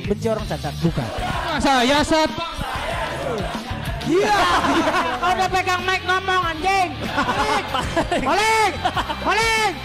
benci orang cacat, bukan. Saya saat Iya. Kau udah pegang mic ngomong anjing. Balik. Balik.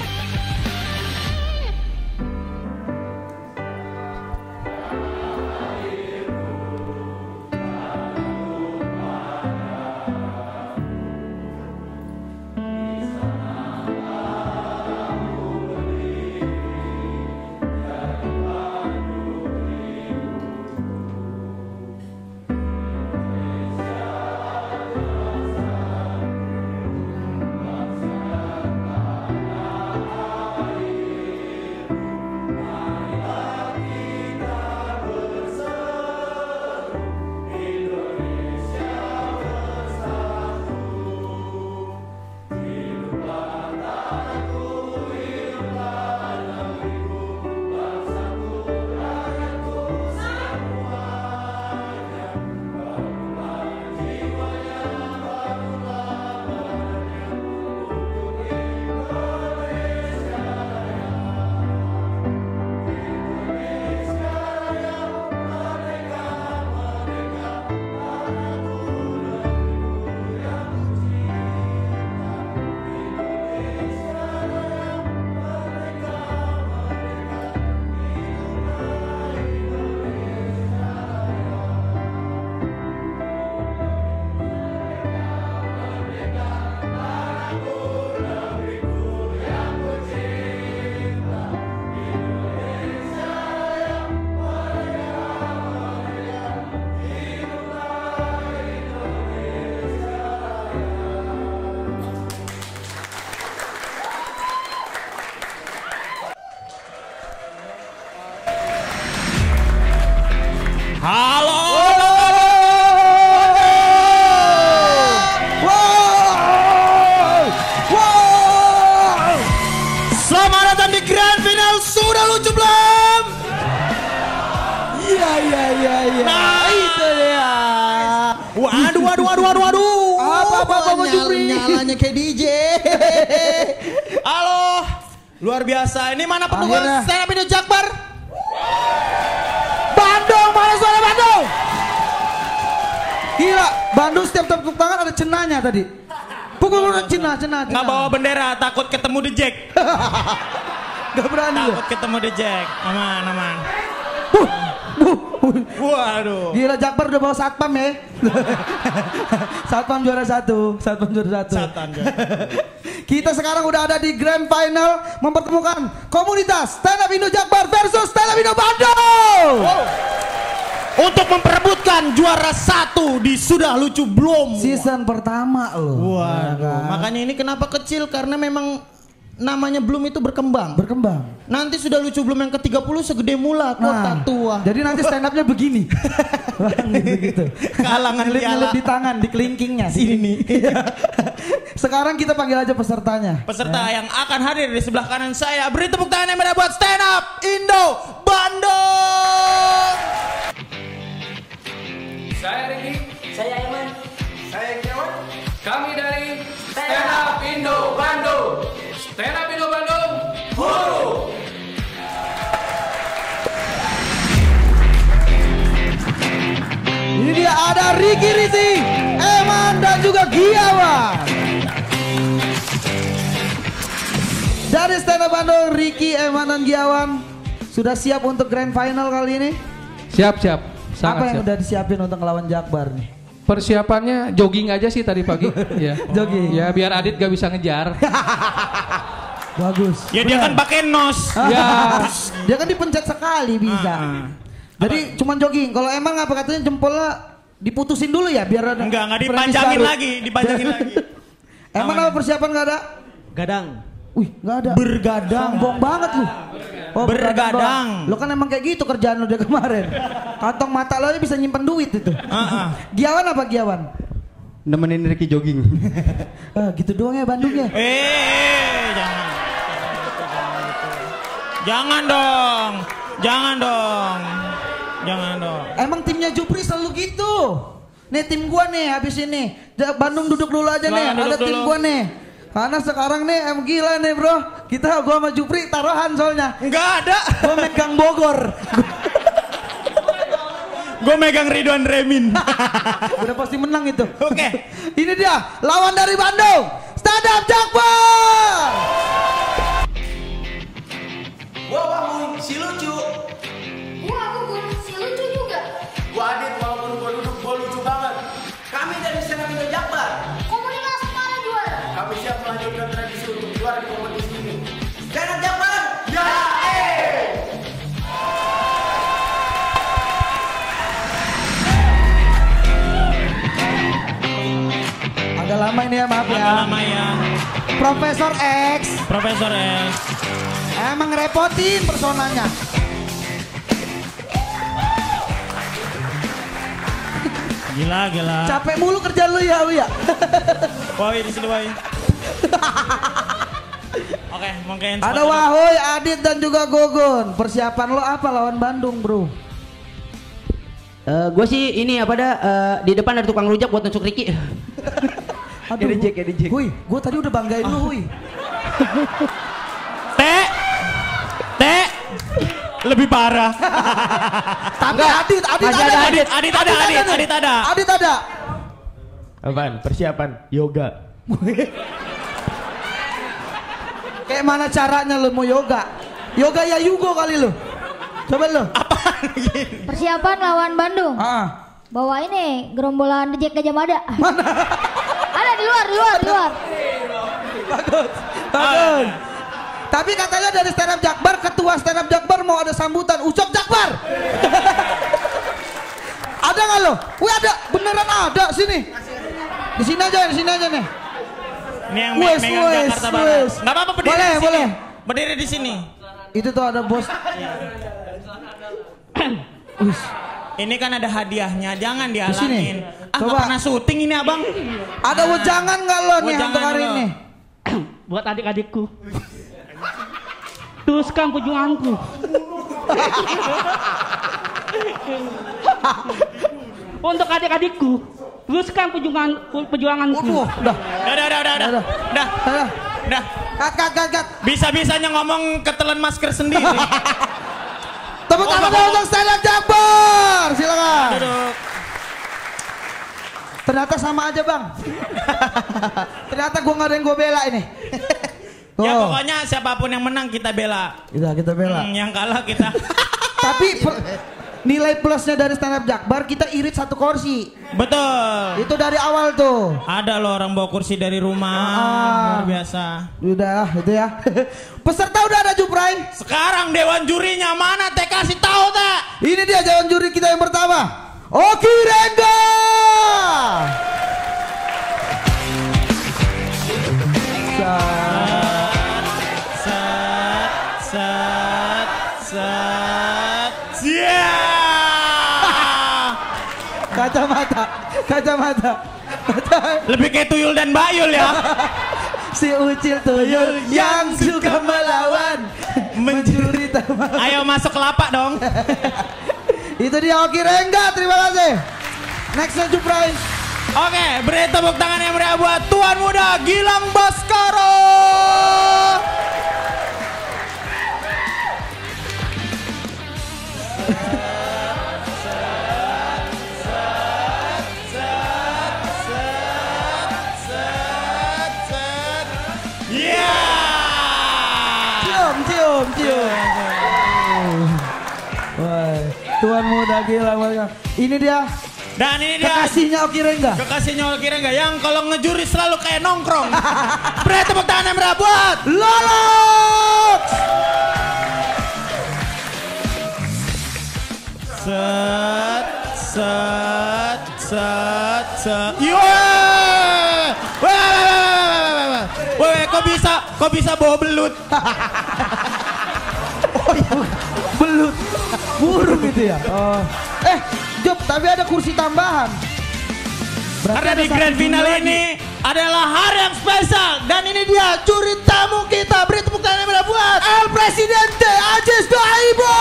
halo. Selamat datang di Grand Final. Sudah lucu belum? Iya. Nah, Itu dia. Waduh. Apa mau Jupri? Nyalanya kayak DJ. Halo. Luar biasa. Ini mana pendukung Akhirnya. stand up Indo Jakbar? Bandung, mana suara Bandung? Gila, Bandung setiap tepuk tangan ada cenanya tadi. Pukul cena. Nggak bawa bendera, takut ketemu The Jack. Gak berani ya? Takut ketemu The Jack. Aman. Waduh. Gila, Jakbar udah bawa satpam ya. Satpam juara satu. Satan. Kita sekarang udah ada di Grand Final mempertemukan komunitas Stand Up Indo Jakbar versus Stand Up Indo Bandung. Untuk memperebutkan juara satu di Sudah Lucu Belum. Season pertama loh. Waduh. Makanya ini kenapa kecil, karena memang namanya Belum itu berkembang. Nanti Sudah Lucu Belum yang ke-30 segede mula kota tua. Jadi nanti stand upnya begini. gitu. Kalangan Nyelip di tangan, di kelingkingnya sini. Sekarang kita panggil aja pesertanya. Peserta yang akan hadir di sebelah kanan saya. Beri tepuk tangan yang meriah buat Stand Up Indo Bandung. Saya Riki. Saya Eman. Saya Kiawan. Kami dari Stand Up Indo Bandung. Stand Up Indo Bandung. Huru. Ini dia ada Riki Rizzy, Eman dan juga Giawan. Dari Stand Up Bandung, Riki, Eman dan Giawan sudah siap untuk Grand Final kali ini? Siap. Apa Sangat yang siap. udah disiapin untuk ngelawan Jakbar nih? Persiapannya jogging aja sih tadi pagi. Ya. Jogging. Ya biar Adit gak bisa ngejar. Bagus. Ya dia kan pakai nos. Ya. Dia kan dipencet sekali bisa. Jadi cuman jogging. Kalau emang apa katanya jempolnya diputusin dulu ya biar ada. Enggak premis dipanjangin baru. lagi, dipanjangin lagi. Emang apa persiapan nggak ada? Gadang. Wih, nggak ada. Bergadang. Sombong banget lu. Oh, Bergadang. doang. Lo kan emang kayak gitu kerjaan lo dari kemarin. Kantong mata lo aja bisa nyimpen duit itu. Giawan apa Giawan? Nemenin Ricky jogging. Gitu doang ya Bandung ya. Jangan. Jangan dong. Jangan dong. Emang timnya Jupri selalu gitu. Nih tim gua nih habis ini. Bandung duduk dulu aja nih. Duduk Ada tim dulu. gua nih. Karena sekarang nih gila nih bro. Gua sama Jupri taruhan soalnya. Enggak ada. Gua megang Bogor. Gue megang Ridwan Remin. Udah pasti menang itu. Oke. Ini dia lawan dari Bandung, Stand Up Jakbar. Gua bangun si lucu. Gua gugur si lucu juga. Gua Adit, walaupun gua duduk gua lucu banget. Kami dari Stand Up Indo Jakbar. Komunitas para juara. Kami siap melanjutkan tradisi untuk juara di kompetisi ini. Stand Up Jakbar. Ya. Agak lama ini ya, maaf ya. Lama ya. Profesor X. Profesor X. Emang repotin personanya. Gila. Capek mulu kerjaan lu ya, Wi ya. Woi di sini woi. Oke, mungkin Ada Wahoy, Adit dan juga Gogon. Persiapan lo apa lawan Bandung, Bro? Gue sih ini apa dah di depan ada tukang rujak buat nusuk Ricky. Aduh, Ejek. Hui, gue tadi udah banggain lu, Hui. Teh. Lebih parah. Tapi Adit ada. Apaan? Persiapan yoga. Kayak mana caranya lu mau yoga? Yoga ya Yugo kali lu. Coba lu. Persiapan lawan Bandung. Bawa ini gerombolan The Jack Gajah Mada. Mana? Ada di luar. Bagus. Tapi katanya dari Stand Up Jakbar, ketua Stand Up Jakbar mau ada sambutan Ucok Jakbar. Ada nggak lo? Wih ada, beneran ada sini. Di sini aja nih. Ini yang megang Jakarta Barat. Enggak apa-apa berdiri di sini. Boleh. Berdiri di sini. Itu tuh ada bos. Ini kan ada hadiahnya, jangan Di dihalangin. sini. Nggak Coba. pernah syuting ini abang. Ada wejangan nggak lo nih Wejangan untuk hari lo. ini? Buat adik-adikku. Teruskan perjuanganku. Untuk adik-adikku, teruskan perjuanganku. Udah. Udah. Kat. Bisa-bisanya ngomong ketelan masker sendiri. Tepuk tangan dong untuk Stand Up Jakbar. Silakan. Duduk. Ternyata sama aja bang. Ternyata gue nggak ada yang gue bela ini. Ya pokoknya siapapun yang menang kita bela. Kita bela. Yang kalah kita. Tapi nilai plusnya dari Stand Up Jakbar kita irit satu kursi. Betul. Itu dari awal tuh. Ada loh orang bawa kursi dari rumah. Luar biasa. Udah itu ya. Peserta udah ada Jupray. Sekarang dewan jurinya mana? Teh kasih tahu teh. Ini dia dewan juri kita yang pertama. Oki Rengga. Kacamata. Lebih kayak tuyul dan bayul ya. Si Ucil tuyul yang suka melawan, mencuri taman. Ayo masuk kelapa dong. Itu dia Oki Rengga, terima kasih. Nextnya Jupray. Oke, beri tepuk tangan yang meriah buat Tuan Muda Gilang Baskara. Cium. Wah, Tuan Muda Gilang Baskara. Ini dia. Dan ini dia Kekasihnya Oki Rengga. Kekasihnya Oki Rengga yang kalau ngejuri selalu kayak nongkrong. Beri tepuk tangan yang meriah buat Lolox. Set. Weh, kok bisa bawa belut? Belut. Burung gitu ya. Oh. Job, tapi ada kursi tambahan. Karena di grand final ini adalah hari yang spesial dan ini dia juri tamu kita. Beri tepuk tangan yang meriah buat El Presidente Ajis Gaibo.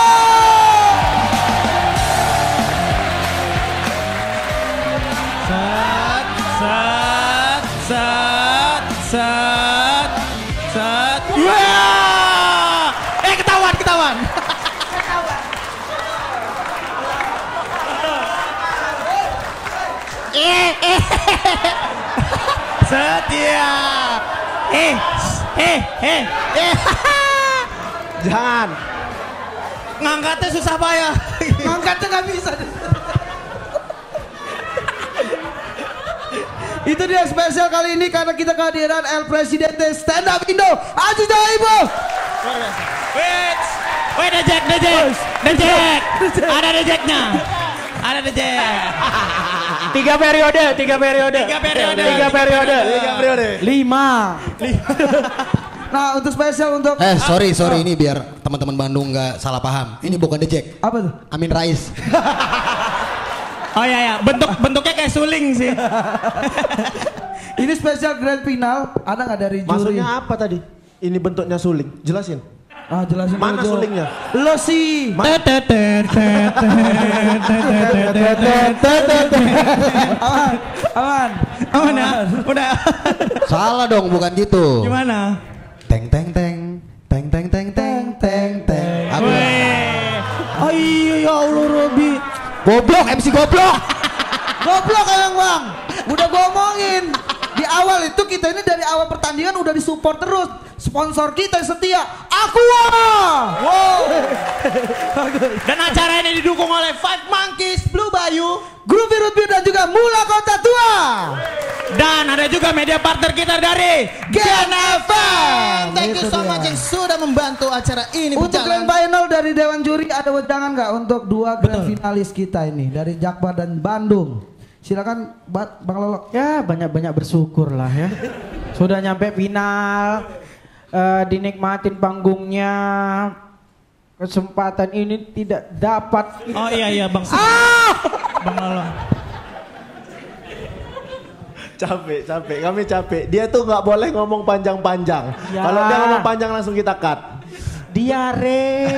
Set. Wah! Ketahuan. Setia. Jangan. Ngangkatnya susah payah. Ngangkatnya nggak bisa. Itu dia spesial kali ini karena kita kehadiran El Presidente Stand Up Indo Aziz Daibo. Wait, ada Jack. Ada Jacknya. Ada Jack. 3 periode. 5. Nah untuk spesial untuk sorry ini biar teman-teman Bandung nggak salah paham. Ini bukan The Jack. Apa tuh? Amin Rais. Oh ya, bentuknya kayak suling sih. Ini spesial grand final. Ada nggak dari juri? Maksudnya apa tadi? Ini bentuknya suling. Jelasin. Jelasin. Mana dulu, sulingnya? Lo sih. Aman. Udah. Salah dong, bukan gitu. Gimana? Teng. Aku. Ayo ya Allah Robi. Goblok, MC goblok. Goblok emang bang. Udah gua omongin. Di awal itu kita ini dari awal pertandingan udah disupport terus. Sponsor kita yang setia Aqua. Wow. Dan acara ini didukung oleh Five Monkeys, Blue Bayou, Grup Birut Bir dan juga Mula Kota Tua. Dan ada juga media partner kita dari Gen FM. Thank you so much yang sudah membantu acara ini Untuk berjalan. grand final dari Dewan Juri ada wejangan nggak untuk 2 grand finalis kita ini dari Jakbar dan Bandung? Silakan Bang Lolok. Ya banyak-banyak bersyukur lah ya. Sudah nyampe final, dinikmatin panggungnya. Kesempatan ini tidak dapat. Oh iya Bang. Bang Lolok. Capek. Kami capek. Dia tuh nggak boleh ngomong panjang-panjang. Ya. Kalau dia ngomong panjang langsung kita cut. Diare.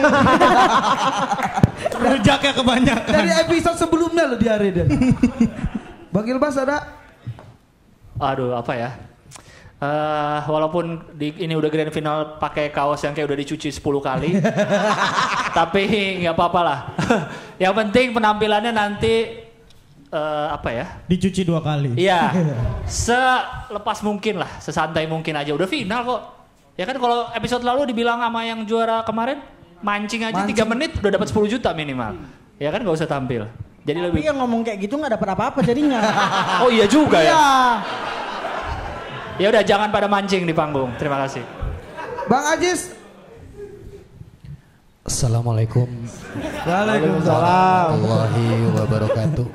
Rujaknya kebanyakan. Dari episode sebelumnya lo diare dia. Bang Ilbas ada? Aduh, apa ya? Walaupun ini udah grand final pakai kaos yang kayak udah dicuci 10 kali. Tapi nggak apa-apa lah. Yang penting penampilannya nanti apa ya? Dicuci 2 kali. Iya. Selepas mungkin lah, sesantai mungkin aja. Udah final kok. Ya kan kalau episode lalu dibilang sama yang juara kemarin, mancing aja 3 menit udah dapat 10 juta minimal. Ya kan nggak usah tampil. Jadi Tapi yang ngomong kayak gitu nggak dapat apa-apa jadinya. Oh iya juga ya. Iya. Ya udah jangan pada mancing di panggung. Terima kasih. Bang Ajis. Assalamualaikum. Waalaikumsalam. Warahmatullahi wabarakatuh.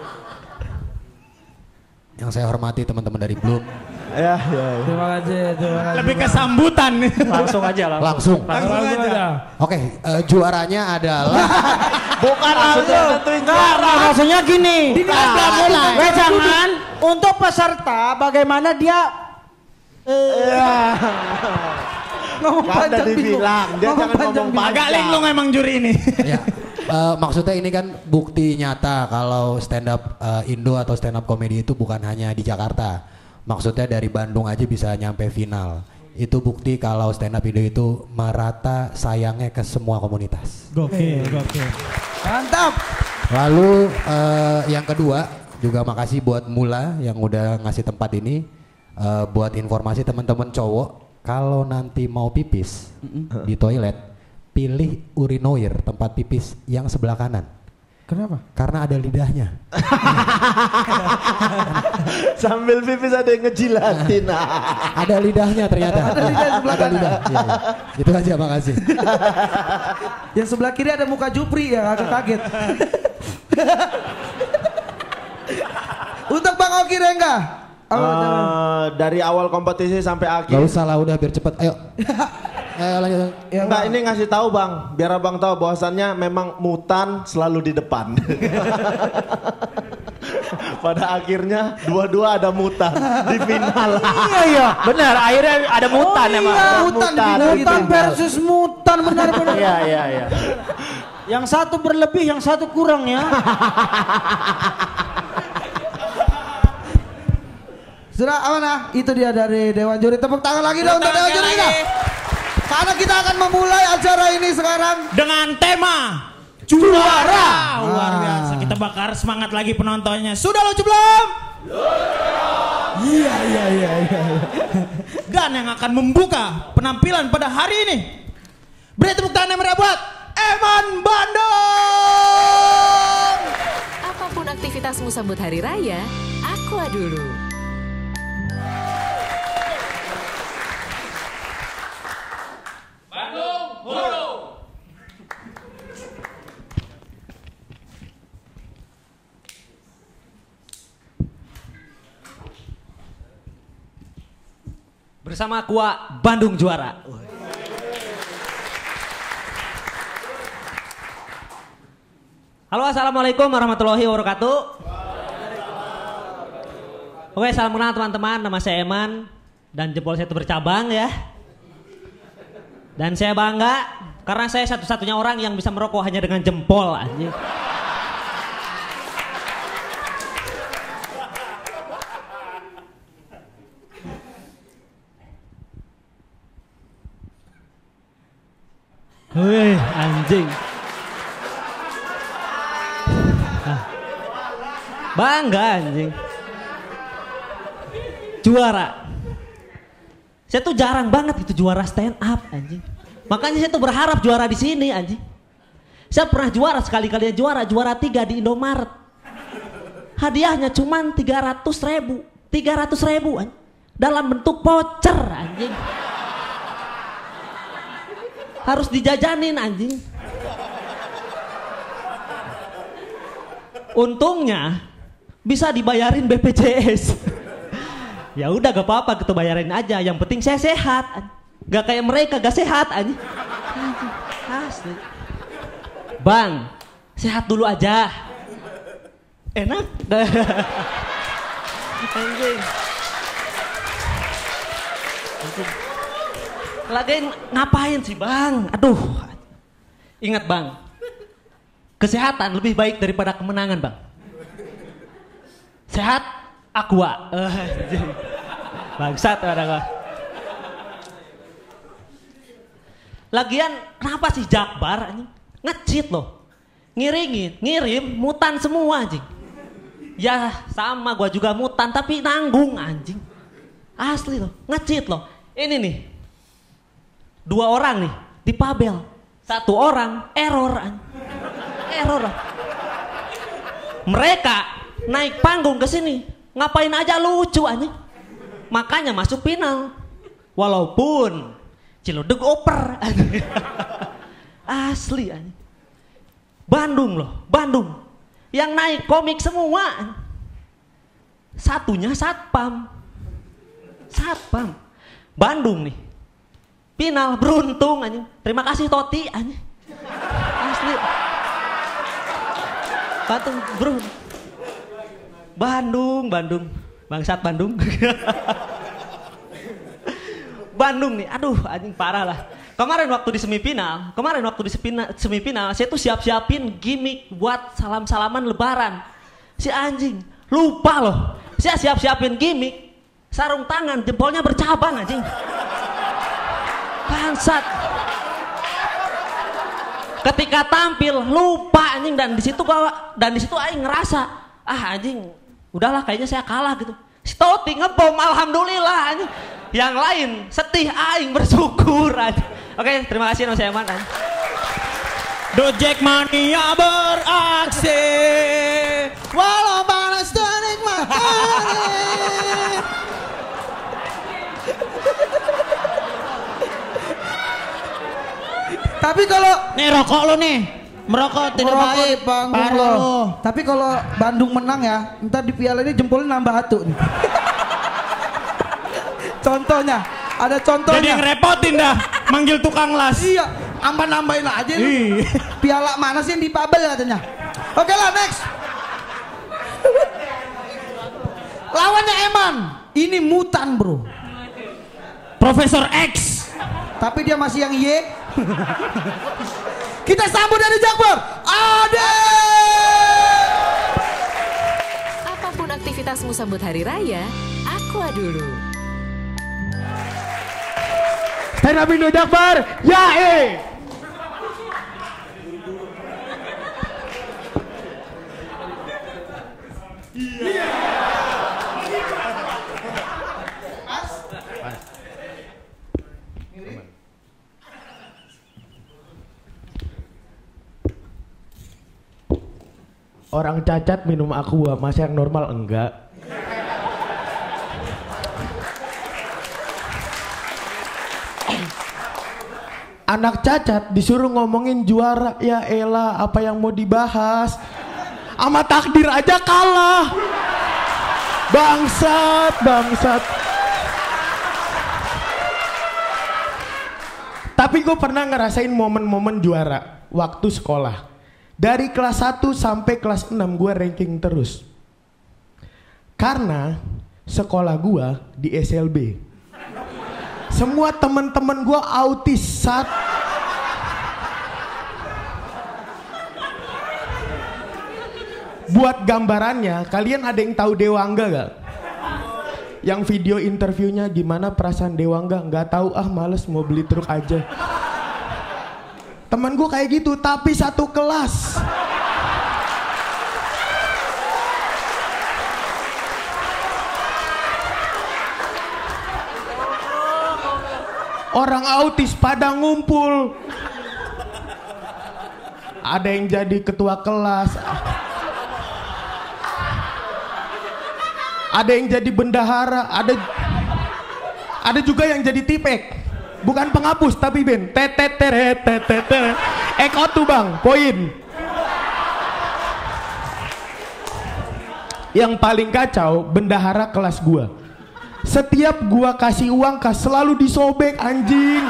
Yang saya hormati teman-teman dari Bloom. Ya. Terima kasih. Lebih ke sambutan. Langsung aja Langsung aja. Oke, juaranya adalah Bukan langsung. Maksudnya gini. Jangan untuk peserta bagaimana dia ngomong Kan panjang udah dibilang, dia jangan ngomong panjang. Agak linglung emang juri ini. ya. Maksudnya ini kan bukti nyata kalau stand up Indo atau stand up comedy itu bukan hanya di Jakarta. Maksudnya dari Bandung aja bisa nyampe final. Itu bukti kalau stand up Indo itu merata sayangnya ke semua komunitas. Gokil. Mantap. Lalu yang kedua juga makasih buat Mula yang udah ngasih tempat ini. Buat informasi teman-teman cowok, kalau nanti mau pipis di toilet, pilih urinoir tempat pipis yang sebelah kanan. Kenapa? Karena ada lidahnya. Sambil pipis ada yang ngejilatin. Ada lidahnya ternyata. Ada lidah sebelah kanan. Iya. Itu aja, makasih. Yang sebelah kiri ada muka Jupri ya, agak kaget. Untuk Bang Oki Rengga. Dari awal kompetisi sampai akhir. Gak usah lah, udah biar cepet. Ayo. Ayo lanjut. Enggak, ini ngasih tahu Bang, biar Abang tahu bahwasannya memang mutan selalu di depan. Pada akhirnya dua-dua ada mutan di final. Iya. Benar, akhirnya ada mutan emang. Mutan versus mutan benar-benar. Iya. Yang satu berlebih, yang satu kurang ya. Sudah amanah, itu dia dari Dewan Juri. Tepuk tangan lagi dong untuk Dewan Juri kita. Karena kita akan memulai acara ini sekarang dengan tema juara. Luar biasa, kita bakar semangat lagi penontonnya. Sudah lucu belum? Iya. Dan yang akan membuka penampilan pada hari ini, beri tepuk tangan yang meriah buat Eman Bandung. Apapun aktivitasmu sambut hari raya, Aqua dulu. Bandung Hulu. Bersama Aqua Bandung juara. Halo, assalamualaikum warahmatullahi wabarakatuh. Oke, salam kenal teman-teman. Nama saya Eman dan jempol saya itu bercabang ya. Dan saya bangga karena saya satu-satunya orang yang bisa merokok hanya dengan jempol anjing. Wih, anjing. Bangga anjing. Juara. Saya tuh jarang banget gitu juara stand up anjing. Makanya saya tuh berharap juara di sini anjing. Saya pernah juara sekali-kali juara 3 di Indomaret. Hadiahnya cuman 300.000 anjing. Dalam bentuk voucher anjing. Harus dijajanin anjing. Untungnya bisa dibayarin BPJS. Ya udah gak apa-apa gitu bayarin aja. Yang penting saya sehat. Gak kayak mereka gak sehat anjing. Asli. Bang, sehat dulu aja. Enak. Anjing. Lagian ngapain sih bang? Aduh. Ingat bang, kesehatan lebih baik daripada kemenangan bang. Sehat, Aqua. Bangsat orang gua. Lagian kenapa sih Jakbar anjing? Nge-cheat loh. Ngirim mutan semua anjing. Ya sama gua juga mutan tapi nanggung anjing. Asli loh, nge-cheat loh. Ini nih. 2 orang nih di Pabel. 1 orang error. Mereka naik panggung ke sini ngapain aja lucu anjing. Makanya masuk final. Walaupun Ciludeg oper. Asli anjing. Bandung loh, Bandung. Yang naik komik semua. Satunya satpam. Bandung nih. Final beruntung anjing. Terima kasih Toti anjing. Asli. Bandung. Bangsat Bandung. Bandung nih. Aduh anjing parah lah. Kemarin waktu di semifinal saya tuh siapin gimmick buat salam-salaman lebaran. Si anjing lupa loh. Saya siapin gimmick sarung tangan jempolnya bercabang anjing. Bangsat. Ketika tampil lupa anjing dan di situ aing ngerasa anjing udahlah kayaknya saya kalah gitu. Si Toti ngebom alhamdulillah anjing. Yang lain sedih aing bersyukur anjing. Oke, terima kasih Mas Eman anjing. Dojek mania beraksi walau panas terik matahari. Tapi kalau nih rokok lo nih, merokok tidak baik, parah lo. Tapi kalau Bandung menang ya, ntar di piala ini jempolnya nambah 1 nih. Contohnya, ada contohnya. Jadi ngerepotin dah, manggil tukang las. Iya, nambahin aja lu. Piala mana sih yang di Pabel katanya. Oke lah, next. Lawannya Eman, ini mutan bro. Profesor X. Tapi dia masih yang Y. Kita sambut dari Jakbar, Ade. Apapun aktivitasmu sambut hari raya, Aqua dulu. Ternabindo Jakbar, yae. Orang cacat minum aqua, masa yang normal enggak? Anak cacat disuruh ngomongin juara, ya elah apa yang mau dibahas? Sama takdir aja kalah. Bangsat. Tapi gue pernah ngerasain momen-momen juara waktu sekolah. Dari kelas 1 sampai kelas 6 gue ranking terus. Karena sekolah gue di SLB. Semua teman-teman gue autis. Buat gambarannya, kalian ada yang tahu Dewangga gak? Yang video interviewnya gimana perasaan Dewangga? Gak tahu, males mau beli truk aja. Temen gue kayak gitu, tapi satu kelas. Orang autis pada ngumpul. Ada yang jadi ketua kelas. Ada yang jadi bendahara. Ada juga yang jadi tipek. Bukan penghapus tapi Ben. Eko tuh bang, poin. Yang paling kacau bendahara kelas gua. Setiap gua kasih uang selalu disobek anjing.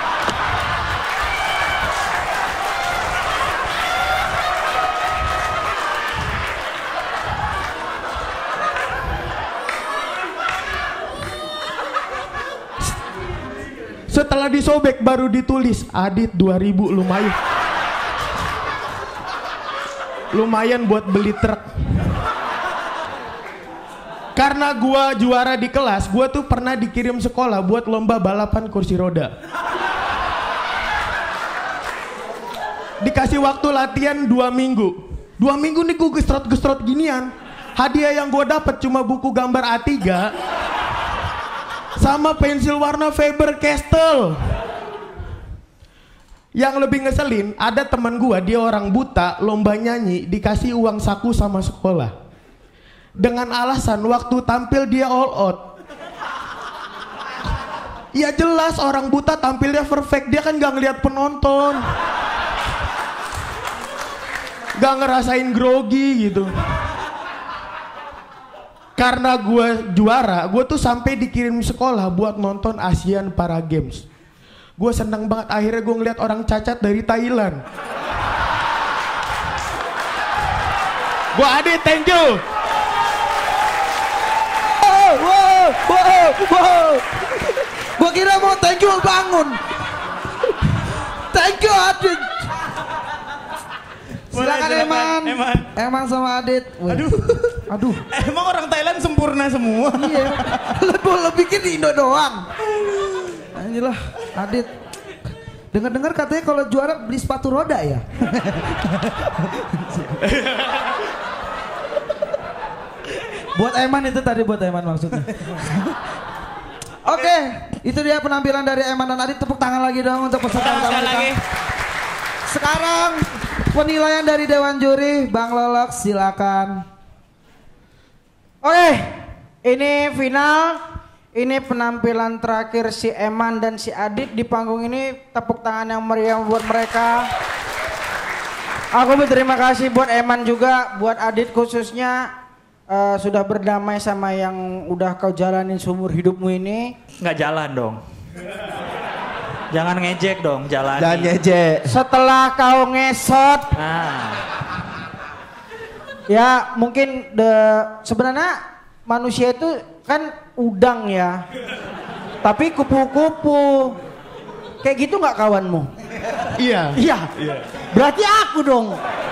Setelah disobek baru ditulis Adit 2000 lumayan. Lumayan buat beli truk. Karena gua juara di kelas, gua tuh pernah dikirim sekolah buat lomba balapan kursi roda. Dikasih waktu latihan 2 minggu. 2 minggu nih gua gestrot-gestrot ginian. Hadiah yang gua dapat cuma buku gambar A3 sama pensil warna Faber-Castell. Yang lebih ngeselin, ada teman gua, dia orang buta, lomba nyanyi, dikasih uang saku sama sekolah. Dengan alasan waktu tampil dia all out. Ya jelas orang buta tampilnya perfect, dia kan gak ngeliat penonton. Gak ngerasain grogi gitu. Karena gue juara, gue tuh sampai dikirim sekolah buat nonton Asian Para Games. Gue seneng banget, akhirnya gue ngeliat orang cacat dari Thailand. Gue Adit, thank you. Wow. Gue kira mau thank you bangun. Thank you Adit. Silakan Eman sama Adit. Aduh. Emang orang Thailand sempurna semua. Iya. Lo bikin di Indo doang. Anjilah, Adit. Dengar-dengar katanya kalau juara beli sepatu roda ya. Buat Eman itu tadi, buat Eman maksudnya. Oke, itu dia penampilan dari Eman dan Adit. Tepuk tangan lagi dong untuk peserta kita. Sekarang penilaian dari Dewan Juri, Bang Lolok silakan. Oke, ini final. Ini penampilan terakhir si Eman dan si Adit di panggung ini. Tepuk tangan yang meriah buat mereka. Aku berterima kasih buat Eman juga, buat Adit khususnya. Sudah berdamai sama yang udah kau jalanin seumur hidupmu ini. Nggak jalan dong. Jangan ngejek dong, jalani. Jangan ngejek. Setelah kau ngesot. Ya mungkin sebenarnya manusia itu kan udang ya. Tapi kupu-kupu. Kayak gitu nggak kawanmu? Iya. Berarti aku dong.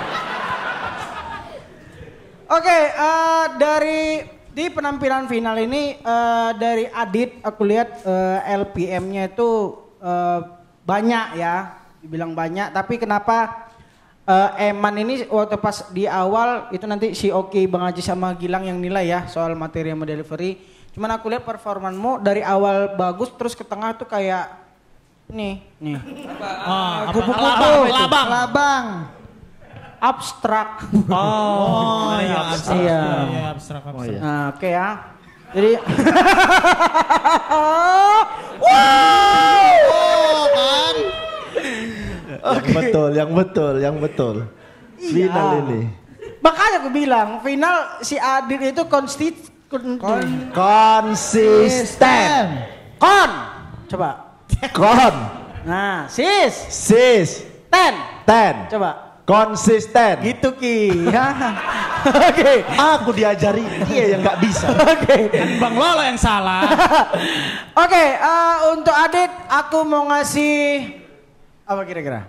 Oke, di penampilan final ini dari Adit aku lihat LPM-nya itu banyak ya, dibilang banyak. Tapi kenapa Eman ini waktu pas di awal itu nanti si Oki, Bang Haji sama Gilang yang nilai ya soal materi sama delivery. Cuman aku lihat performanmu dari awal bagus terus ke tengah tuh kayak Nih. Kupu-kupu. Labang. Abstrak. Oh, iya. Abstrak. Oh, iya. Nah, oke ya. Jadi kan. Yang betul. Final ini. Makanya aku bilang, final si Adit itu konsisten. Coba. Kon. Nah, sis. Ten. Coba. Konsisten. Gitu Ki. Oke. Aku diajari dia yang nggak bisa. Oke. Bang Lolo yang salah. Oke, untuk Adit aku mau ngasih apa kira-kira?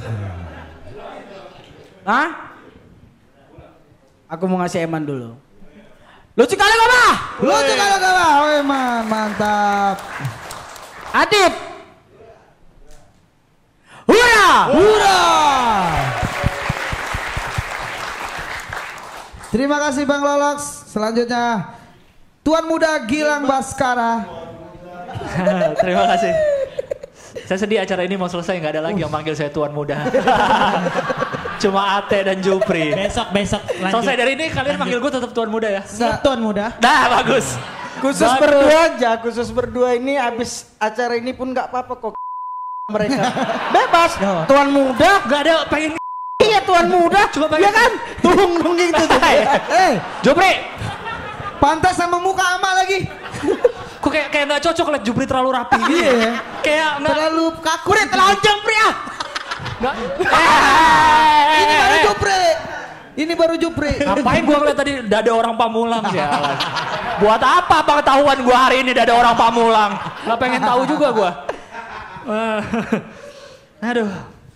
Hah? Aku mau ngasih Eman dulu. Lucu kali gak, Bah? Lucu kali gak, Bah? Oh, Eman, mantap. Adit. Hura! Terima kasih Bang Lolox. Selanjutnya Tuan Muda Gilang Baskara. Terima kasih. Saya sedih acara ini mau selesai, nggak ada lagi yang manggil saya Tuan Muda. Cuma Ate dan Jupri. Besok lanjut. Selesai dari ini kalian manggil gue tetap Tuan Muda ya? Tuan Muda. Nah, bagus. Khusus berdua aja, khusus berdua ini abis acara ini pun nggak apa-apa kok. Mereka bebas. Tuan Muda nggak ada pengen. Iya Tuan Muda. Coba pengen. Iya kan? Tung gitu. Jupri. Pantas sama muka ama lagi. Kok kayak nggak cocok liat Jupri terlalu rapi gitu. Iya. Kayak terlalu kaku. Udah telanjang Pri ah. Ini baru Jupri. Ngapain gua ngeliat tadi dada orang Pamulang sialan. Buat apa pengetahuan gua hari ini dada orang Pamulang? Nggak pengen tahu juga gua. Aduh.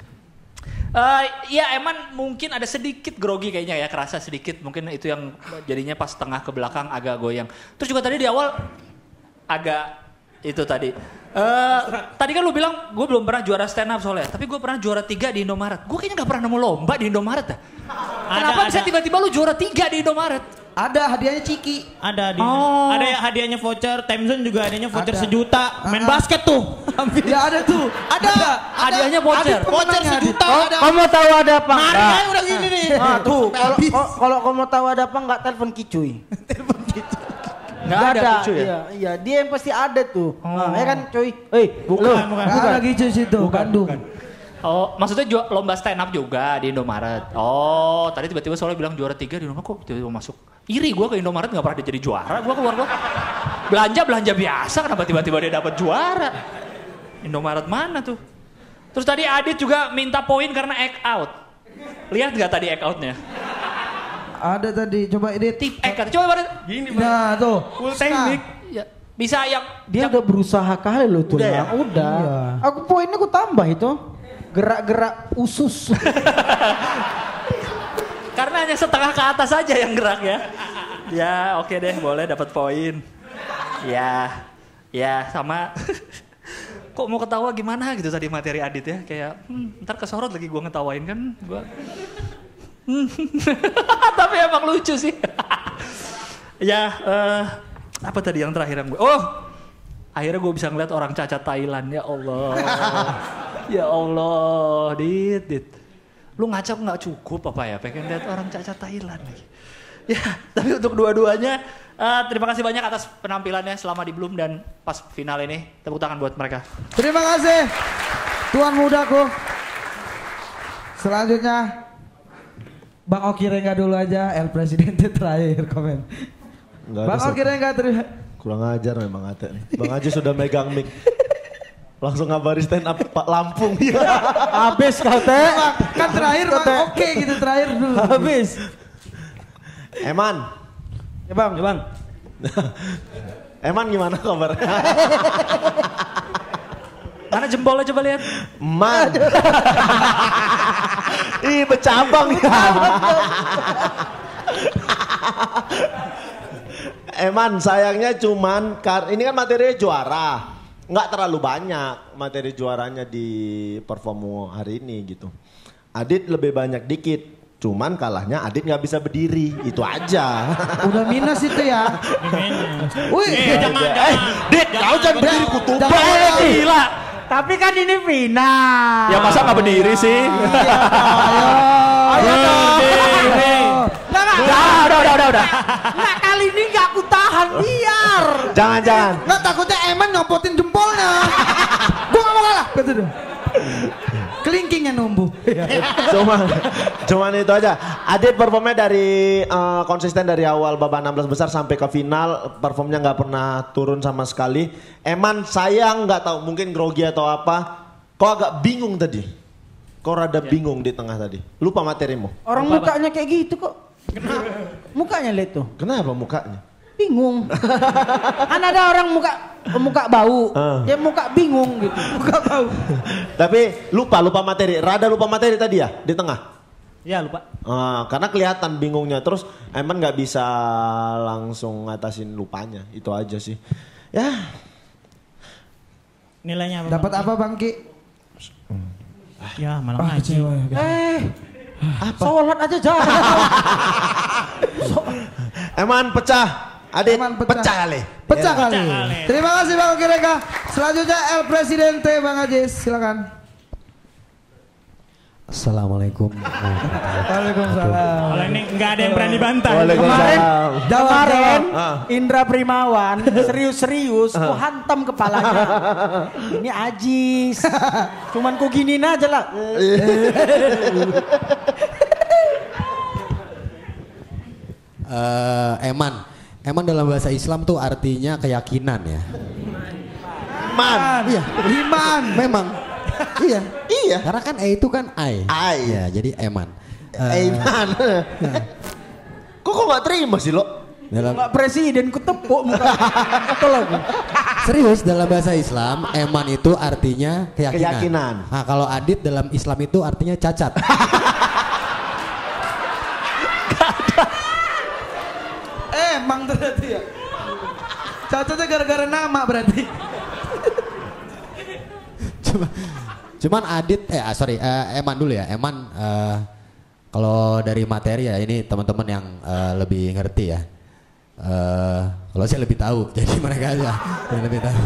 Ya Eman mungkin ada sedikit grogi kayaknya ya, kerasa sedikit. Mungkin itu yang jadinya pas tengah ke belakang agak goyang. Terus juga tadi di awal agak itu tadi. Tadi kan lu bilang gue belum pernah juara stand up soalnya, tapi gue pernah juara 3 di Indomaret. Gue kayaknya gak pernah nemu lomba di Indomaret dah. Kenapa bisa tiba-tiba lu juara 3 di Indomaret? Ada hadiahnya Ciki. Ada hadiahnya voucher, Timezone juga hadiahnya voucher 1 juta. Main basket tuh. Ya ada tuh. Ada. Hadiahnya voucher. Voucher 1 juta. Kamu tahu ada apa? Mari udah gini nih. Tuh, kalau kamu tahu ada apa enggak telepon Kicuy. Nggak ada Kicu ya? Iya, dia yang pasti ada tuh. Nah, ya kan cuy. Bukan. Ada Kicu situ, Bandung. Oh, maksudnya lomba stand up juga di Indomaret. Oh, tadi tiba-tiba soalnya bilang juara 3 di Indomaret, kok tiba-tiba masuk. Iri gue ke Indomaret gak pernah jadi juara, gue keluar gue. Belanja biasa, kenapa tiba-tiba dia dapat juara? Indomaret mana tuh? Terus tadi Adit juga minta poin karena act out. Lihat gak tadi act outnya? Ada tadi, coba edit. Tip act, coba pada. Gini nah tuh, full teknik. Ya, bisa yang dia udah berusaha kali loh tuh. Udah ya? Udah. Iya. Aku poinnya aku tambah itu. Gerak-gerak usus. Karena hanya setengah ke atas aja yang gerak ya. Ya oke deh, boleh dapat poin. Ya sama. Kok mau ketawa gimana gitu tadi materi Adit ya. Kayak ntar kesorot lagi gue ngetawain kan. Tapi emang lucu sih. Ya apa tadi yang terakhir yang gue. Akhirnya gue bisa ngeliat orang cacat Thailand. Ya Allah. Ya Allah, Dit. Lu ngaca nggak cukup apa ya? Pengen lihat orang cacat Thailand lagi. Ya, tapi untuk dua-duanya terima kasih banyak atas penampilannya selama di Bloom dan pas final ini. Tepuk tangan buat mereka. Terima kasih Tuan Mudaku. Selanjutnya Bang Oki Rengga dulu aja, El Presidente terakhir komen. Bang Oki Rengga kurang ajar memang Ate nih. Bang Haji sudah megang mic. Langsung ngabarin stand up Pak Lampung. Habis kau teh. Kan terakhir Bang Oke gitu terakhir dulu. Habis. Eman. Ya bang. Eman gimana kabarnya? Mana jempolnya coba lihat. Man. Ih bercabang ya. Eman sayangnya cuman ini kan materinya juara. Nggak terlalu banyak materi juaranya di perform hari ini gitu. Adit lebih banyak dikit. Cuman kalahnya Adit nggak bisa berdiri, itu aja. Udah minus itu ya. Wih, jangan. Dit, kau jangan berdiri kutuba. Gila. Tapi kan ini final. Ya masa nggak berdiri sih? Ayo dong. Udah. Nggak, kali ini nggak aku tahan, biar. Jangan. Nggak, takutnya Eman nyopotin jempolnya. Gua nggak mau kalah. Gitu dong. Kelingkingnya numbuh. Cuman itu aja. Adit performnya dari konsisten dari awal babak 16 besar sampai ke final, performnya nggak pernah turun sama sekali. Eman sayang nggak tahu mungkin grogi atau apa. Kok agak bingung tadi. Kok rada bingung di tengah tadi. Lupa materimu. Orang mukanya kayak gitu kok. Mukanya lihat tuh. Kenapa mukanya? Bingung. Kan ada orang muka bau. Dia muka bingung gitu. Muka bau. Tapi lupa materi. Rada lupa materi tadi ya di tengah. Ya lupa. Karena kelihatan bingungnya. Terus Eman nggak bisa langsung ngatasin lupanya. Itu aja sih. Ya. Nilainya apa? Dapat apa Bang Ki? Ya malah ngaji. Apa? Sholat aja jangan. Eman pecah. Adit pecah kali. Pecah kali. Terima kasih Bang Kireka. Selanjutnya El Presidente Bang Ajis, silakan. Assalamualaikum. Waalaikumsalam. Kalau ini nggak ada yang berani bantah. Kemarin Indra Primawan serius-serius ku hantam kepalanya. Ini Ajis. Cuman ku giniin aja lah. Eman dalam bahasa Islam tuh artinya keyakinan ya. Iman. Iya. Iman. Memang. Iya. Karena kan itu kan I. Ya, jadi Eman. Eman. Kok nggak terima sih lo? Nggak presiden ku tepuk muka. Serius dalam bahasa Islam Eman itu artinya keyakinan. Nah, kalau Adit dalam Islam itu artinya cacat. Emang ternyata ya. Cacatnya gara-gara nama berarti. Cuman Adit, Eman dulu ya. Eman kalau dari materi ya ini teman-teman yang lebih ngerti ya. Kalau saya lebih tahu, jadi mereka aja yang lebih tahu.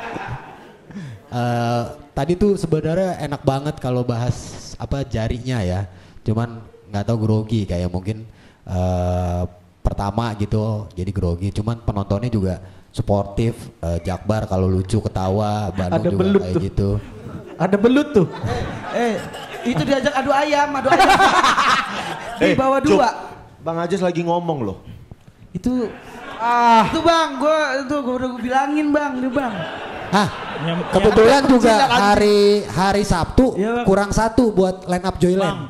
Tadi tuh sebenarnya enak banget kalau bahas apa jarinya ya. Cuman nggak tahu grogi kayak mungkin pertama gitu jadi grogi. Cuman penontonnya juga sportif. Jakbar kalau lucu ketawa, Bandung ada juga kayak tuh. gitu. Ada belut tuh. Itu diajak adu ayam. Di bawah dua. Bang Ajis lagi ngomong loh. Itu Bang, gua udah bilangin Bang, nih Bang. Kebetulan juga hari Sabtu kurang satu buat line up Joyland.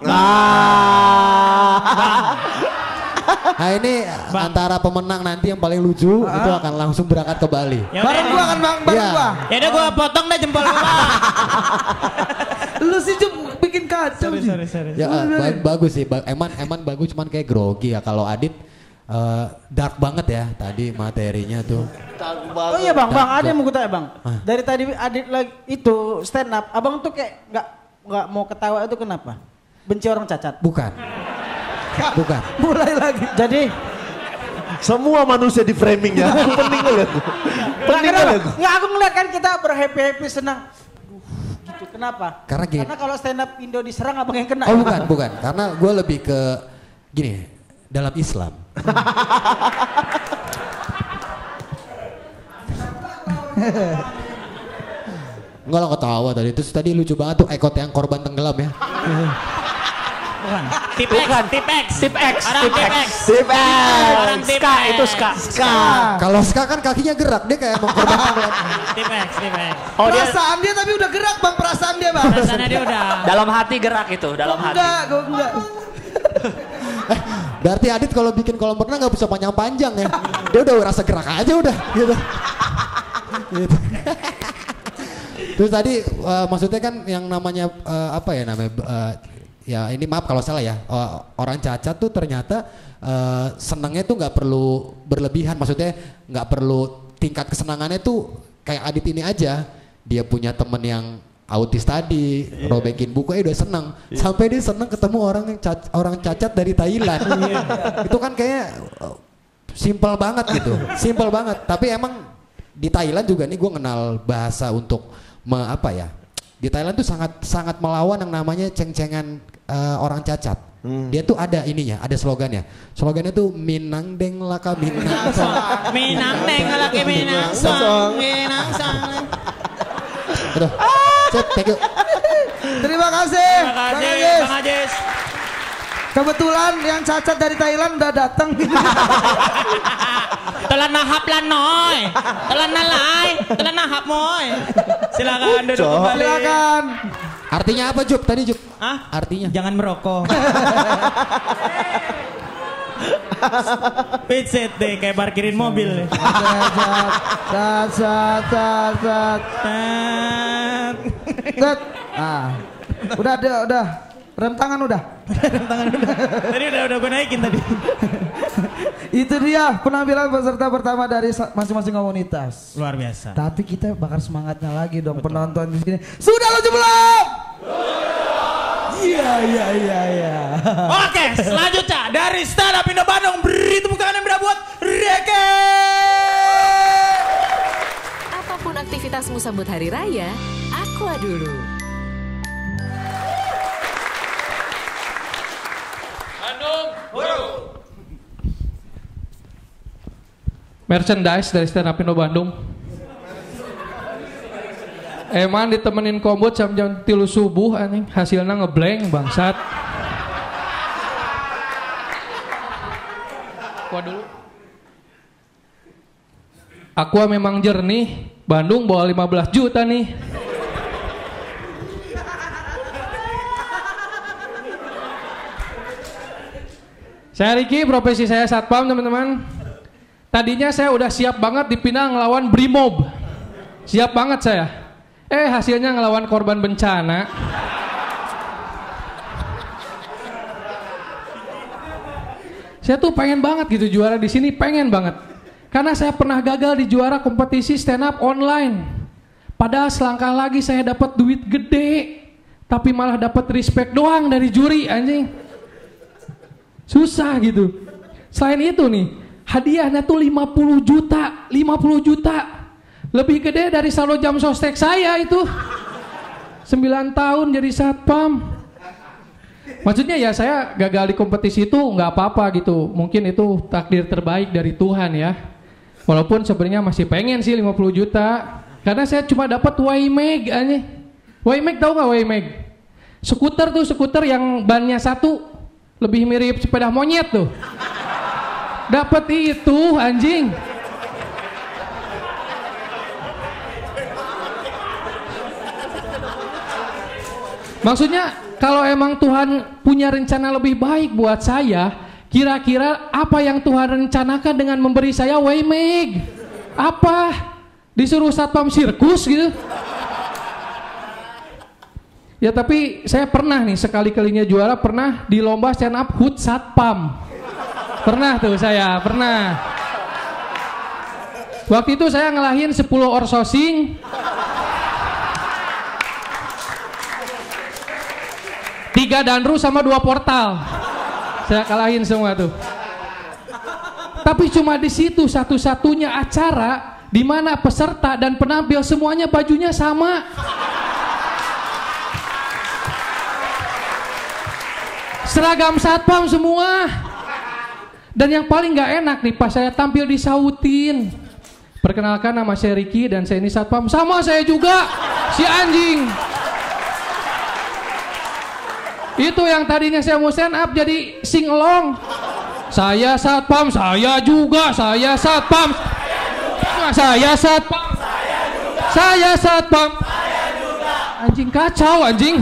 Nah ini antara pemenang nanti yang paling lucu itu akan langsung berangkat ke Bali. Bareng gua kan Bang, bareng gua. Ya udah gua potong deh jempol gua. Lu sih bikin kacau sih. Ya bagus sih, Eman bagus cuman kayak grogi ya. Kalau Adit dark banget ya tadi materinya tuh. Oh iya Bang, ada yang mau gue tanya Bang. Dari tadi Adit lagi itu stand up, Abang tuh kayak nggak mau ketawa itu kenapa? Benci orang cacat? Bukan. Mulai lagi. Jadi semua manusia di framing ya. Penting lihat. Nggak, aku ngeliat kan kita berhappy senang. Gitu. Kenapa? Karena kalau stand up Indo diserang Abang yang kena. Oh bukan. Karena gue lebih ke gini dalam Islam. Enggak lah ketawa tadi. Terus tadi lucu banget tuh ekot yang korban tenggelam ya. Bukan. Tip X. Orang Ska itu Ska. Kalau Ska kan kakinya gerak, dia kayak mau korban tenggelam. Tip X. Oh, perasaan dia tapi udah gerak Bang, perasaan dia Bang. Perasaannya dia udah. Dalam hati gerak itu, dalam hati. Enggak. Berarti Adit kalau bikin kolam renang nggak bisa panjang-panjang ya. Dia udah rasa gerak aja udah. Gitu. Terus tadi maksudnya kan yang namanya ya ini maaf kalau salah ya, orang cacat tuh ternyata senangnya tuh nggak perlu berlebihan, maksudnya nggak perlu tingkat kesenangannya tuh kayak Adit ini aja, dia punya temen yang autis tadi, robekin buku udah seneng, sampai dia seneng ketemu orang cacat dari Thailand. Itu kan kayak simple banget gitu, simple banget. Tapi emang di Thailand juga nih gue kenal bahasa untuk Di Thailand tuh sangat melawan yang namanya ceng-cengan orang cacat. Dia tuh ada ininya, ada slogannya. Slogannya tuh Minang Deng Laka Minang Song. Minang Deng Laka Minang Song. Minang Song. Udah. Cep, thank you. Terima kasih. Bang Ajis. Kebetulan yang cacat dari Thailand udah datang. Telan nahap lan noy. Telan nalai. Telan nahap moy. Silakan duduk kembali. Silakan. Artinya apa Jup tadi Jup? Hah? Artinya? Jangan merokok. Picet deh kayak parkirin mobil. Udah. Rem tangan udah. Tadi udah gue naikin tadi. Itu dia penampilan peserta pertama dari masing-masing komunitas. Luar biasa. Tapi kita bakar semangatnya lagi dong. Betul. Penonton di sini. Sudah lucu belum? Iya. Oke, selanjutnya dari Stand Up Indo Bandung, beri tepuk tangan yang buat Reke. Apapun aktivitasmu sambut hari raya, Aqua dulu. Merchandise dari Stand Up Indo Bandung. Emang ditemenin kombot jam 3 subuh anjing, hasilnya ngeblank bangsat. Aqua dulu. Aqua memang jernih, Bandung bawa 15 juta nih. Saya Riki, profesi saya satpam teman-teman. Tadinya saya udah siap banget dipindah ngelawan Brimob. Siap banget saya. Hasilnya ngelawan korban bencana. Saya tuh pengen banget gitu juara di sini, pengen banget. Karena saya pernah gagal di juara kompetisi stand up online. Padahal selangkah lagi saya dapat duit gede, tapi malah dapat respect doang dari juri anjing. Susah gitu. Selain itu nih, hadiahnya tuh 50 juta. Lebih gede dari saldo jam sostek saya itu. 9 tahun jadi satpam. Maksudnya ya saya gagal di kompetisi itu nggak apa-apa gitu. Mungkin itu takdir terbaik dari Tuhan ya. Walaupun sebenarnya masih pengen sih 50 juta. Karena saya cuma dapat Waymeg aja. Waymeg tahu nggak Waymeg? Skuter tuh, skuter yang bannya satu. Lebih mirip sepeda monyet tuh. Dapat itu anjing. Maksudnya kalau emang Tuhan punya rencana lebih baik buat saya, kira-kira apa yang Tuhan rencanakan dengan memberi saya Waymeg? Apa? Disuruh satpam sirkus gitu? Ya tapi saya pernah nih sekali-kalinya juara, pernah di lomba stand up HUT satpam. Pernah tuh saya, pernah. Waktu itu saya ngelahin 10 orsosing. 3 danru sama 2 portal. Saya kalahin semua tuh. Tapi cuma di situ satu-satunya acara di mana peserta dan penampil semuanya bajunya sama. Seragam satpam semua. Dan yang paling gak enak nih pas saya tampil disautin. Perkenalkan nama saya Riki dan saya ini satpam. Sama saya juga, si anjing. Itu yang tadinya saya mau stand up jadi sing along. Saya satpam, saya juga, saya satpam. Saya satpam. Saya satpam. Anjing kacau anjing.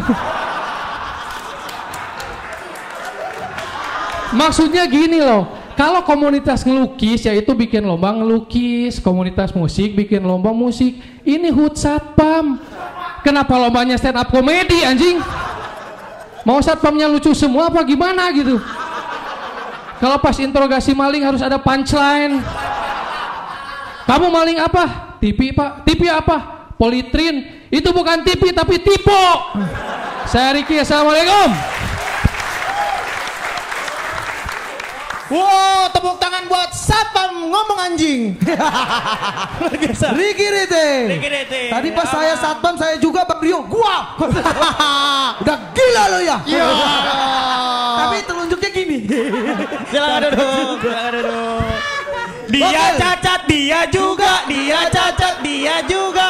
Maksudnya gini loh, kalau komunitas ngelukis yaitu bikin lomba ngelukis, komunitas musik bikin lomba musik. Ini HUT satpam. Kenapa lombanya stand up komedi anjing? Mau satpamnya lucu semua apa gimana gitu? Kalau pas interogasi maling harus ada punchline. Kamu maling apa? TV pak. TV apa? Politrin. Itu bukan TV tapi tipe. Saya Riki, assalamualaikum. Wow, tepuk tangan buat satpam ngomong anjing. Riki Rite. Tadi pas saya satpam saya juga Bang Rio. Gua dia. Iya. Tapi telunjuknya gini. Silakan duduk. Dia cacat, dia juga. Dia cacat, dia juga.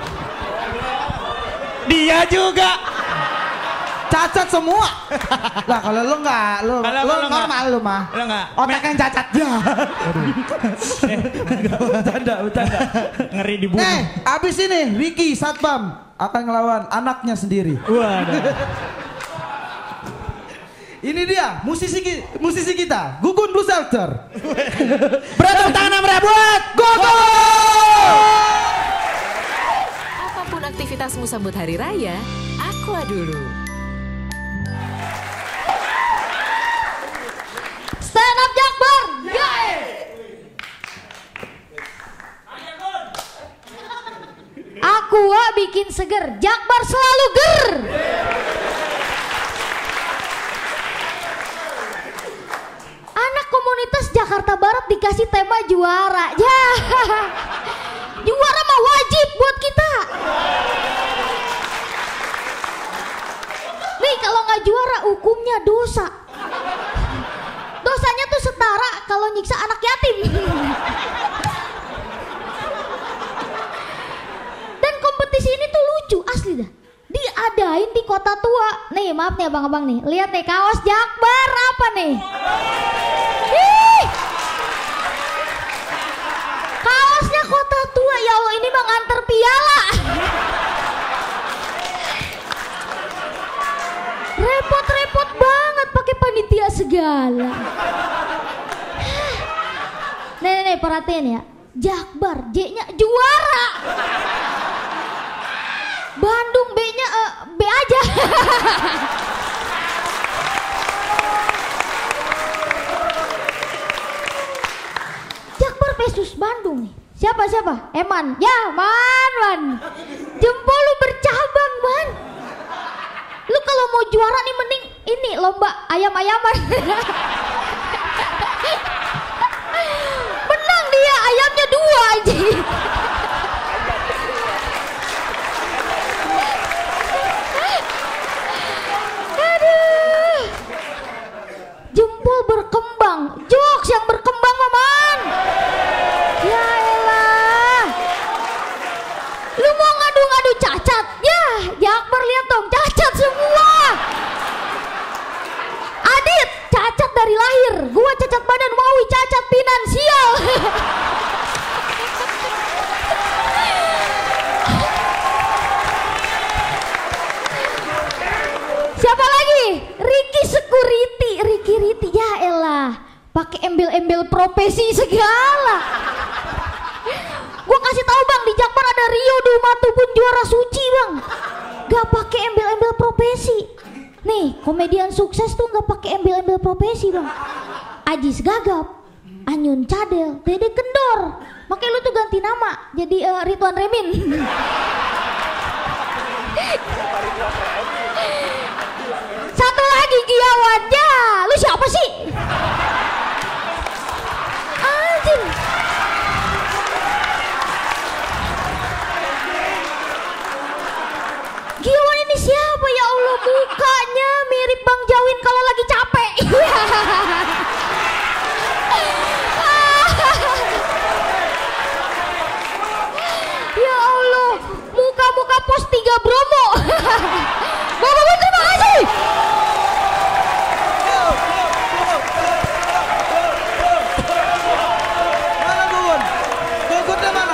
Dia juga. Cacat semua. Lah kalau lu enggak, lu normal lu mah. Lu enggak. Otak yang cacat. Ya. Bercanda. Ngeri dibunuh. Abis ini Ricky Satpam akan ngelawan anaknya sendiri. Waduh. Ini dia musisi kita, Gugun Blue Shelter. Berantem tangan merah buat Gogo. Apapun aktivitasmu sambut hari raya, Aqua dulu. Stand up Jakbar. Aqua bikin seger, Jakbar selalu ger. Anak komunitas Jakarta Barat dikasih tema juara. Ya. Juara mah wajib buat kita. Nih kalau nggak juara hukumnya dosa. Dosanya tuh setara kalau nyiksa anak yatim. Dan kompetisi ini tuh lucu asli dah. Diadain di Kota Tua. Nih maaf nih abang-abang nih. Lihat nih kaos Jakbar apa nih? Ih. Kaosnya Kota Tua. Ya Allah ini mah nganter piala. Repot-repot banget pakai panitia segala. Nih perhatiin ya. Jakbar J-nya juara. Bandung B-nya B aja. Jakbar versus Bandung nih. Siapa? Eman. Ya, Man. Jempol lu bercabang, Man. Lu kalau mau juara nih mending ini lomba ayam-ayaman. Menang dia, ayamnya 2 aja. Aduh. Jempol berkembang, jokes yang berkembang, Maman. Ya elah. Lu mau ngadu-ngadu cacat? Ya, Jakbar lihat dong, cacat semua. Adit, cacat dari lahir. Gua cacat badan, Maui cacat finansial. Siapa lagi? Ricky Security, Ricky Riti. Ya elah, pakai embel-embel profesi segala. Gua kasih tahu bang, di Jakbar ada Rio Dumatubun juara suci bang. Gak pakai embel-embel profesi. Nih, komedian sukses tuh gak pakai embel-embel profesi bang. Ajis Gagap, Anyun Cadel, Dede Kendor. Makanya lu tuh ganti nama jadi Ridwan Remin. Satu lagi Giawan. Ya, lu siapa sih? Anjing. Giawan ini siapa ya Allah, mukanya mirip Bang Jawin kalau lagi capek. Ya Allah, muka-muka pos 3 Bromo. Bapak terima kasih. Mana Gugun? Gugunnya mana?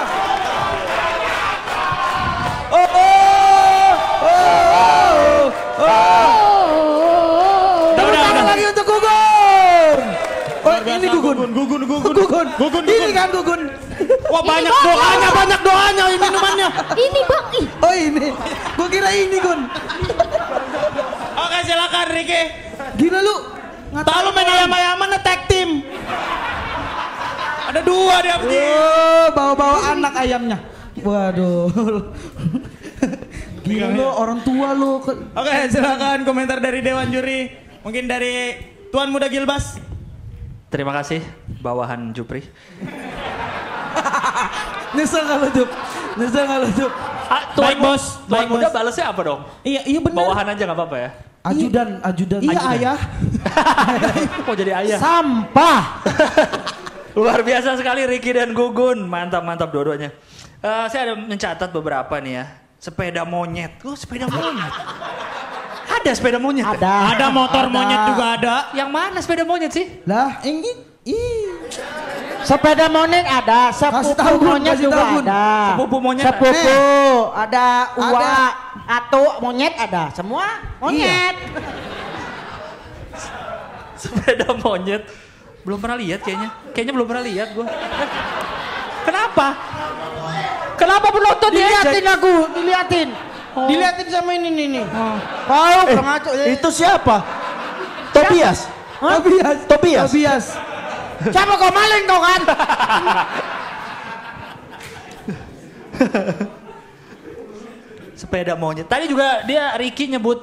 Udah. Lagi untuk Gugun. Oh ini Gugun. Gugun. Ini kan Gugun. Wah banyak doanya ini minumannya. Ini bang. Oh ini. Gua kira ini Gun. Oke silakan Ricky. Gila lu. Tahu lu main ayam-ayaman tag team. Ada 2 dia begini. Oh, bawa-bawa anak ayamnya. Waduh. Gila lu, orang tua lu. Oke, silakan komentar dari Dewan Juri. Mungkin dari Tuan Muda Gilbas. Terima kasih, bawahan Jupri. Nyesel kalau Jup. Tuan Muda balesnya apa dong? Iya benar. Bawahan aja nggak apa-apa ya. Ajudan. Iya ayah. Kok jadi ayah? Sampah. Luar biasa sekali Ricky dan Gugun. Mantap dua-duanya. Saya ada mencatat beberapa nih ya. Sepeda monyet. Sepeda monyet. Ada sepeda monyet? Ada motor monyet juga ada. Yang mana sepeda monyet sih? Lah, ini. Sepeda monyet ada, sepupu monyet juga ada. Sepupu monyet. Ada uak, atuk monyet ada. Semua monyet. Sepeda monyet. Belum pernah lihat kayaknya. Kayaknya belum pernah lihat gue. Kenapa? Kenapa penonton diliatin aku, diliatin. Diliatin sama ini nih. Kau ngaco. Itu siapa? Tobias. Tobias. Siapa kau maling kau kan? Sepeda monyet. Tadi juga Ricky nyebut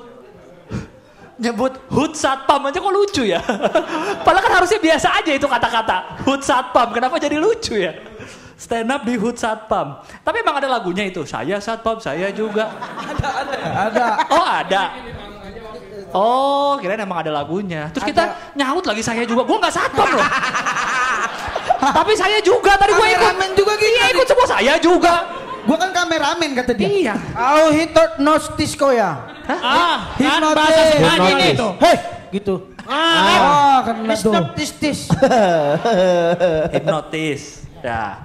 HUT Satpam aja kok lucu ya. Padahal kan harusnya biasa aja itu kata-kata. HUT Satpam, kenapa jadi lucu ya? Stand up di HUT Satpam. Tapi emang ada lagunya itu. Saya Satpam, saya juga. Ada. Oh ada. Oh kirain emang ada lagunya. Terus kita nyaut lagi saya juga. Gue gak Satpam loh. Tapi saya juga. Tadi gue ikut. Kameramen juga gitu. Iya ikut semua saya juga. Gue kan kameramen kata dia. Iya. Oh hipnotis kok ya? Kan Hipnotis. bahasa Spanyol itu. Hei, gitu. Kena tuh. Hipnotis. Ya.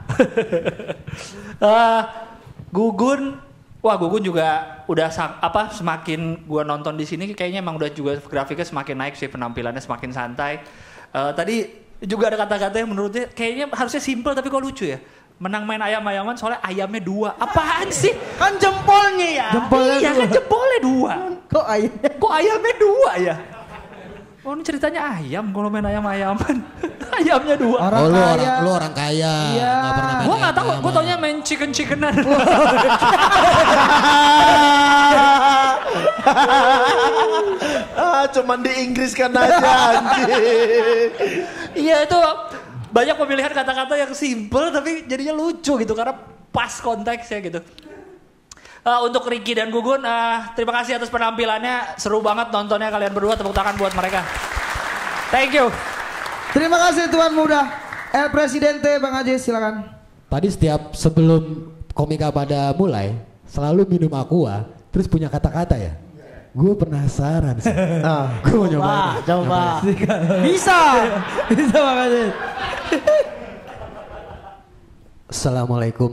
Gugun juga udah semakin gua nonton di sini kayaknya emang udah juga grafiknya semakin naik sih, penampilannya semakin santai. Tadi juga ada kata-kata yang menurutnya kayaknya harusnya simple tapi kok lucu ya. Menang main ayam-ayaman soalnya ayamnya 2. Apaan sih? Kan jempolnya ya. Iya kan jempolnya 2. Kok ayamnya 2 ya? Oh ini ceritanya ayam kalau main ayam-ayaman. Ayamnya 2. Lu orang kaya. Iya. Gak pernah main Gua gak tahu, ayam-ayaman. gua taunya main chicken-chickenan. Cuman di Inggris kan aja anjing. Iya itu banyak pemilihan kata-kata yang simple tapi jadinya lucu gitu karena pas konteksnya gitu. Untuk Ricky dan Gugun, terima kasih atas penampilannya. Seru banget nontonnya kalian berdua. Tepuk tangan buat mereka. Thank you. Terima kasih Tuan Muda. El Presidente Bang Aji silakan. Tadi sebelum komika pada mulai selalu minum aqua terus punya kata-kata ya. Gue penasaran sih. Gue mau nyobain. Coba. Bisa Bang Aji. Assalamualaikum.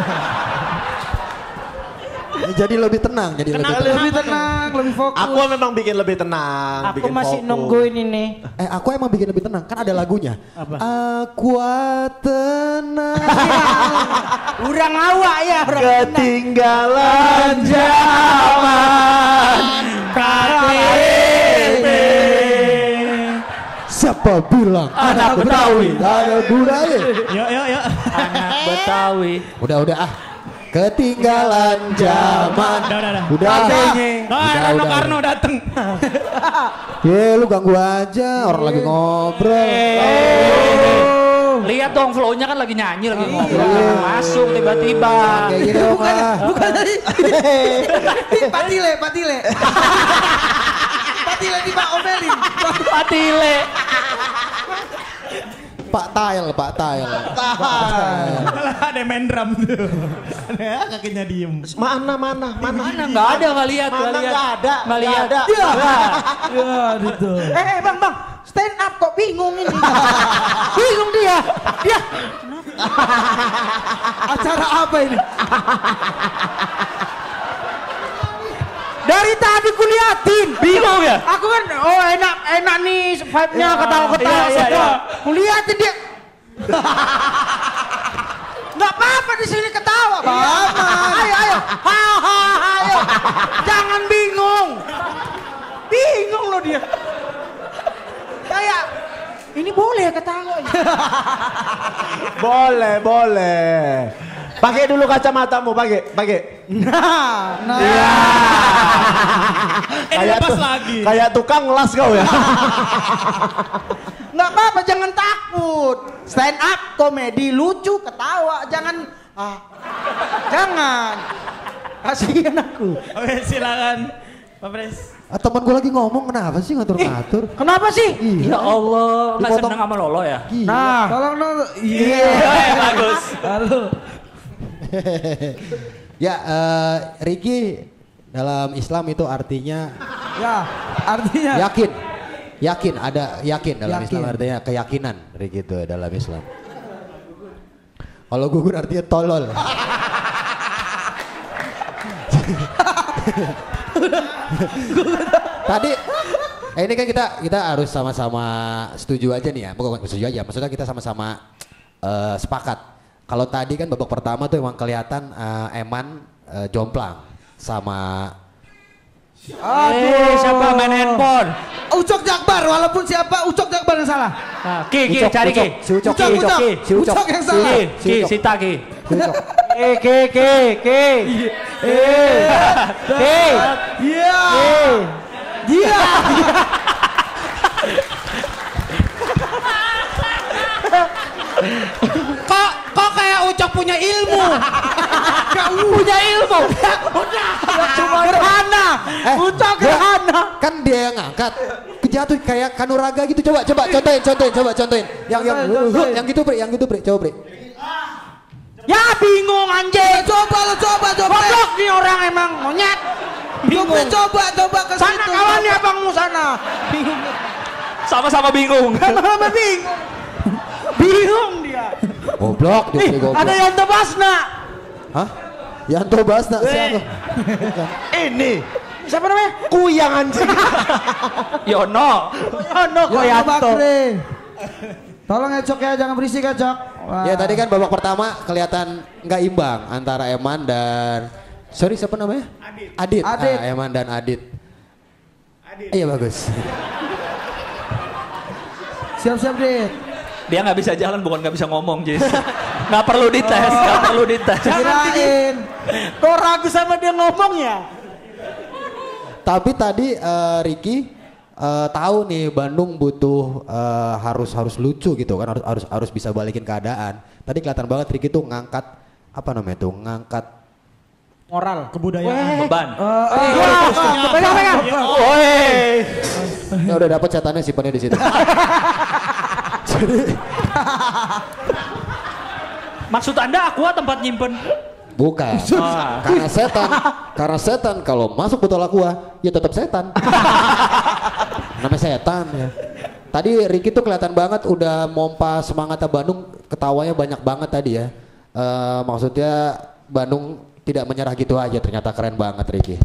Jadi lebih tenang, lebih tenang, lebih fokus. Aku memang bikin lebih tenang, Aku masih nungguin ini. Aku emang bikin lebih tenang, kan ada lagunya. Apa? Aku tenang. Urang awak ya, ketinggalan zaman. Siapa bilang anak Betawi ada budaya? Yuk. Anak Betawi. Udah. Ketinggalan zaman. Udah. Rano Karno dateng. Lu ganggu aja, orang lagi ngobrol. Lihat dong flow-nya kan lagi nyanyi, lagi ngobrol. Masuk tiba-tiba. Kayak gitu dong. Bukan tadi. Patile. Patile di Pak Omelin. Patile. Pak Tail. Malah ada main drum tuh. Ada kakinya diem. Mana? Nggak ada, nggak lihat. Nggak lihat. Ya, gitu. Bang, stand up kok bingung ini. Bingung dia. Acara apa ini? Dari tadi kuliatin. Bingung ya? Aku kan, enak nih vibe-nya ketawa-ketawa semua. Kuliatin dia. Nggak apa-apa di sini ketawa. Ayo. Ayo. Jangan bingung. Bingung loh dia. Kayak ini boleh ketawa. Boleh. Pakai dulu kacamatamu, pakai. Nah. Kayak tukang las kau ya. Nggak apa-apa, jangan takut. Stand up komedi lucu, ketawa, jangan. Jangan. Kasihan aku. Oke, silakan. Pak Pres. Teman gue lagi ngomong kenapa sih ngatur-ngatur? Kenapa sih? Ya Allah, nggak seneng sama Lolo ya? Nah, Tolong dong. Iya, bagus. Halo. Ya, Ricky dalam Islam itu artinya Ya, artinya yakin ada yakin dalam Yakin. Islam artinya keyakinan Ricky itu dalam Islam. Kalau gugur artinya tolol. Tadi ini kan kita harus sama-sama setuju aja nih ya, bukan setuju aja, maksudnya kita sama-sama sepakat. Kalau tadi kan babak pertama tuh emang kelihatan Eman jomplang sama Siapa main handphone? Ucok Jakbar, walaupun siapa Ucok Jakbar yang salah. Nah, Ki, cari Ki. Si Ucok, Ucok yang salah. Ki, Sita Ki. Dia. Kok kayak Ucok punya ilmu? Punya ilmu. Cuma gerhana. Ucok gerhana. Kan dia yang ngangkat. Kejatuh kayak kanuraga gitu. Coba contohin. Yang gitu Bre, coba Bre. ya bingung anjing. Coba. Goblok nih orang emang monyet. Bingung. Coba ke Sana situ. kawannya abangmu sana. Bingung. Sama-sama bingung. Sama-sama bingung. Bingung dia. Goblok, dia goblok. Ada yang tebasna. Hah? Yanto Basna siapa? Ini Siapa namanya? Kuyang anjing. Yono. Yono Koyanto. Tolong ya Cok ya, jangan berisik ya Cok. Wah. Ya tadi kan babak pertama kelihatan nggak imbang antara Eman dan siapa namanya? Adit. Eman dan Adit. Iya bagus. Siap-siap Dit. Dia nggak bisa jalan, bukan nggak bisa ngomong, Jis. Nggak perlu dites. Kirain. Kok ragu sama dia ngomongnya? Tapi tadi Ricky tahu nih Bandung butuh harus lucu gitu kan, harus bisa balikin keadaan. Tadi kelihatan banget Ricky tuh ngangkat apa namanya tuh, ngangkat moral kebudayaan. Beban. Pegang. Woi. Ya udah dapat catatannya simpannya di situ. Maksud Anda Aqua tempat nyimpen? Bukan. Karena setan kalau masuk botol Aqua ya tetap setan. Namanya setan ya. Tadi Ricky tuh kelihatan banget udah mompa semangatnya Bandung, ketawanya banyak banget tadi ya. Maksudnya Bandung tidak menyerah gitu aja, ternyata keren banget Ricky.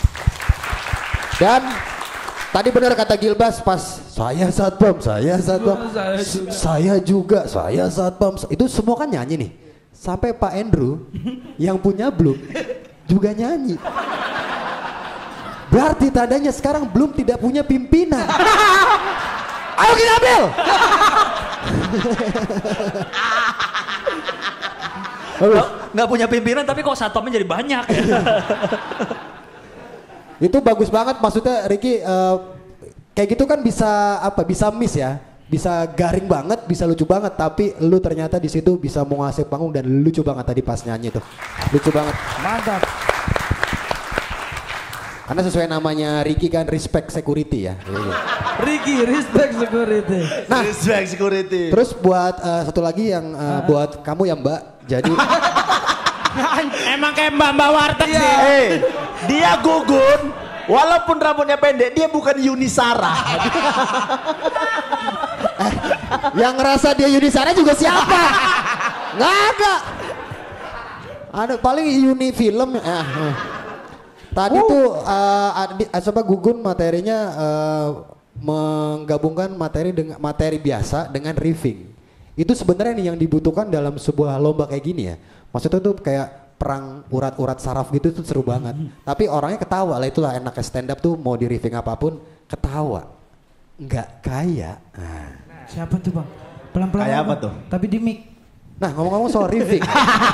Dan tadi benar kata Gilbas pas saya satpam, saya juga satpam. Itu semua kan nyanyi nih. Sampai Pak Andrew yang punya Bloom juga nyanyi. Berarti tandanya sekarang Bloom tidak punya pimpinan. Ayo kita ambil. Nggak punya pimpinan tapi kok satpamnya jadi banyak. Itu bagus banget, maksudnya Ricky kayak gitu kan bisa miss ya, bisa garing banget, bisa lucu banget, tapi lu ternyata di situ bisa menguasai panggung dan lucu banget tadi pas nyanyi tuh, lucu banget. Mantap. Karena sesuai namanya Ricky kan respect security ya. Ricky respect security. Nah, respect security. Terus buat satu lagi yang buat kamu ya Mbak, jadi Emang kayak mbak-mbak warteg sih. Dia gugun, walaupun rambutnya pendek, dia bukan Yunisara. yang ngerasa dia Yunisara juga siapa? Nggak ada. Ada paling Yuni film. Tadi tuh coba Gugun materinya menggabungkan materi biasa dengan riffing. Itu sebenarnya nih yang dibutuhkan dalam sebuah lomba kayak gini ya. Maksudnya tuh kayak perang urat-urat saraf gitu tuh seru banget. Tapi orangnya ketawa lah, itulah enaknya stand up tuh mau di riffing apapun ketawa. Nggak kaya. Siapa tuh Bang? Pelan-pelan. Kayak apa tuh? Tapi di mic. Nah ngomong-ngomong soal riffing.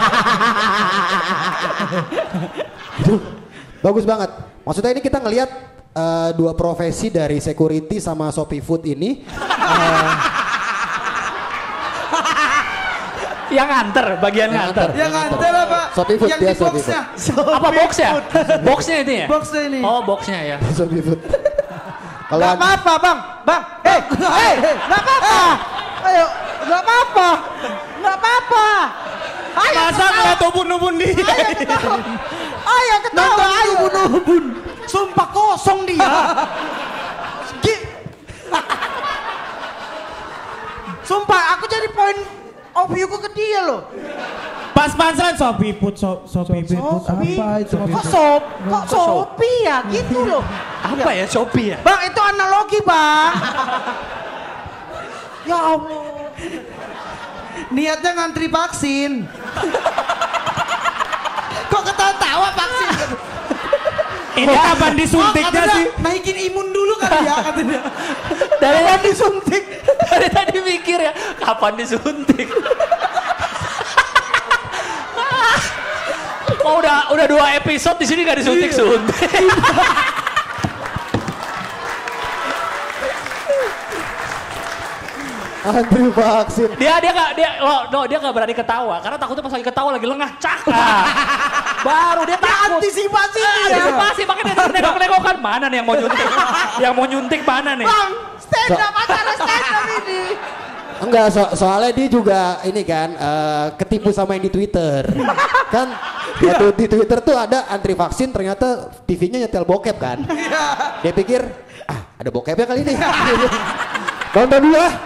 Bagus banget. Maksudnya ini kita ngelihat dua profesi dari security sama Shopee Food ini. Yang nganter, bagian nganter. Yang nganter apa? Shopee Food Yang dia, di Shopee boxnya. Apa boxnya? Boxnya itu ya? Boxnya ini. Oh boxnya ya. Shopee Food. Kalau Gak apa-apa bang, gak apa-apa. Ayo, gak apa-apa, gak apa-apa. Ayo Masa ngeliat ubun-ubun dia? Ayo ketawa, ayo. Ubun-ubun. Sumpah kosong dia. Sumpah aku jadi poin of view ku ke dia loh. Pas panselan Shopee Food, Shopee Food. Apa itu? Kok Shopee ya gitu loh. Apa ya Shopee ya? Bang itu analogi bang. Ya Allah. Niatnya ngantri vaksin. Kok ketawa-tawa vaksin? Ini kapan disuntiknya sih? Naikin imun dulu kali ya katanya. Dari Kapan disuntik? Dari tadi mikir ya, kapan disuntik? Oh udah 2 episode di sini gak disuntik-suntik. antri vaksin. Dia gak berani ketawa karena takutnya pas lagi ketawa lagi lengah cak. Baru dia takut. Antisipasi dia. Antisipasi makanya dia nengok-nengok kan mana nih yang mau nyuntik? Yang mau nyuntik mana nih? Bang, stand up acara stand up ini. Enggak, soalnya dia juga ini kan ketipu sama yang di Twitter. Kan waktu di Twitter tuh ada antri vaksin ternyata TV-nya nyetel bokep kan. Dia pikir ada bokepnya kali ini. Nonton dulu ah.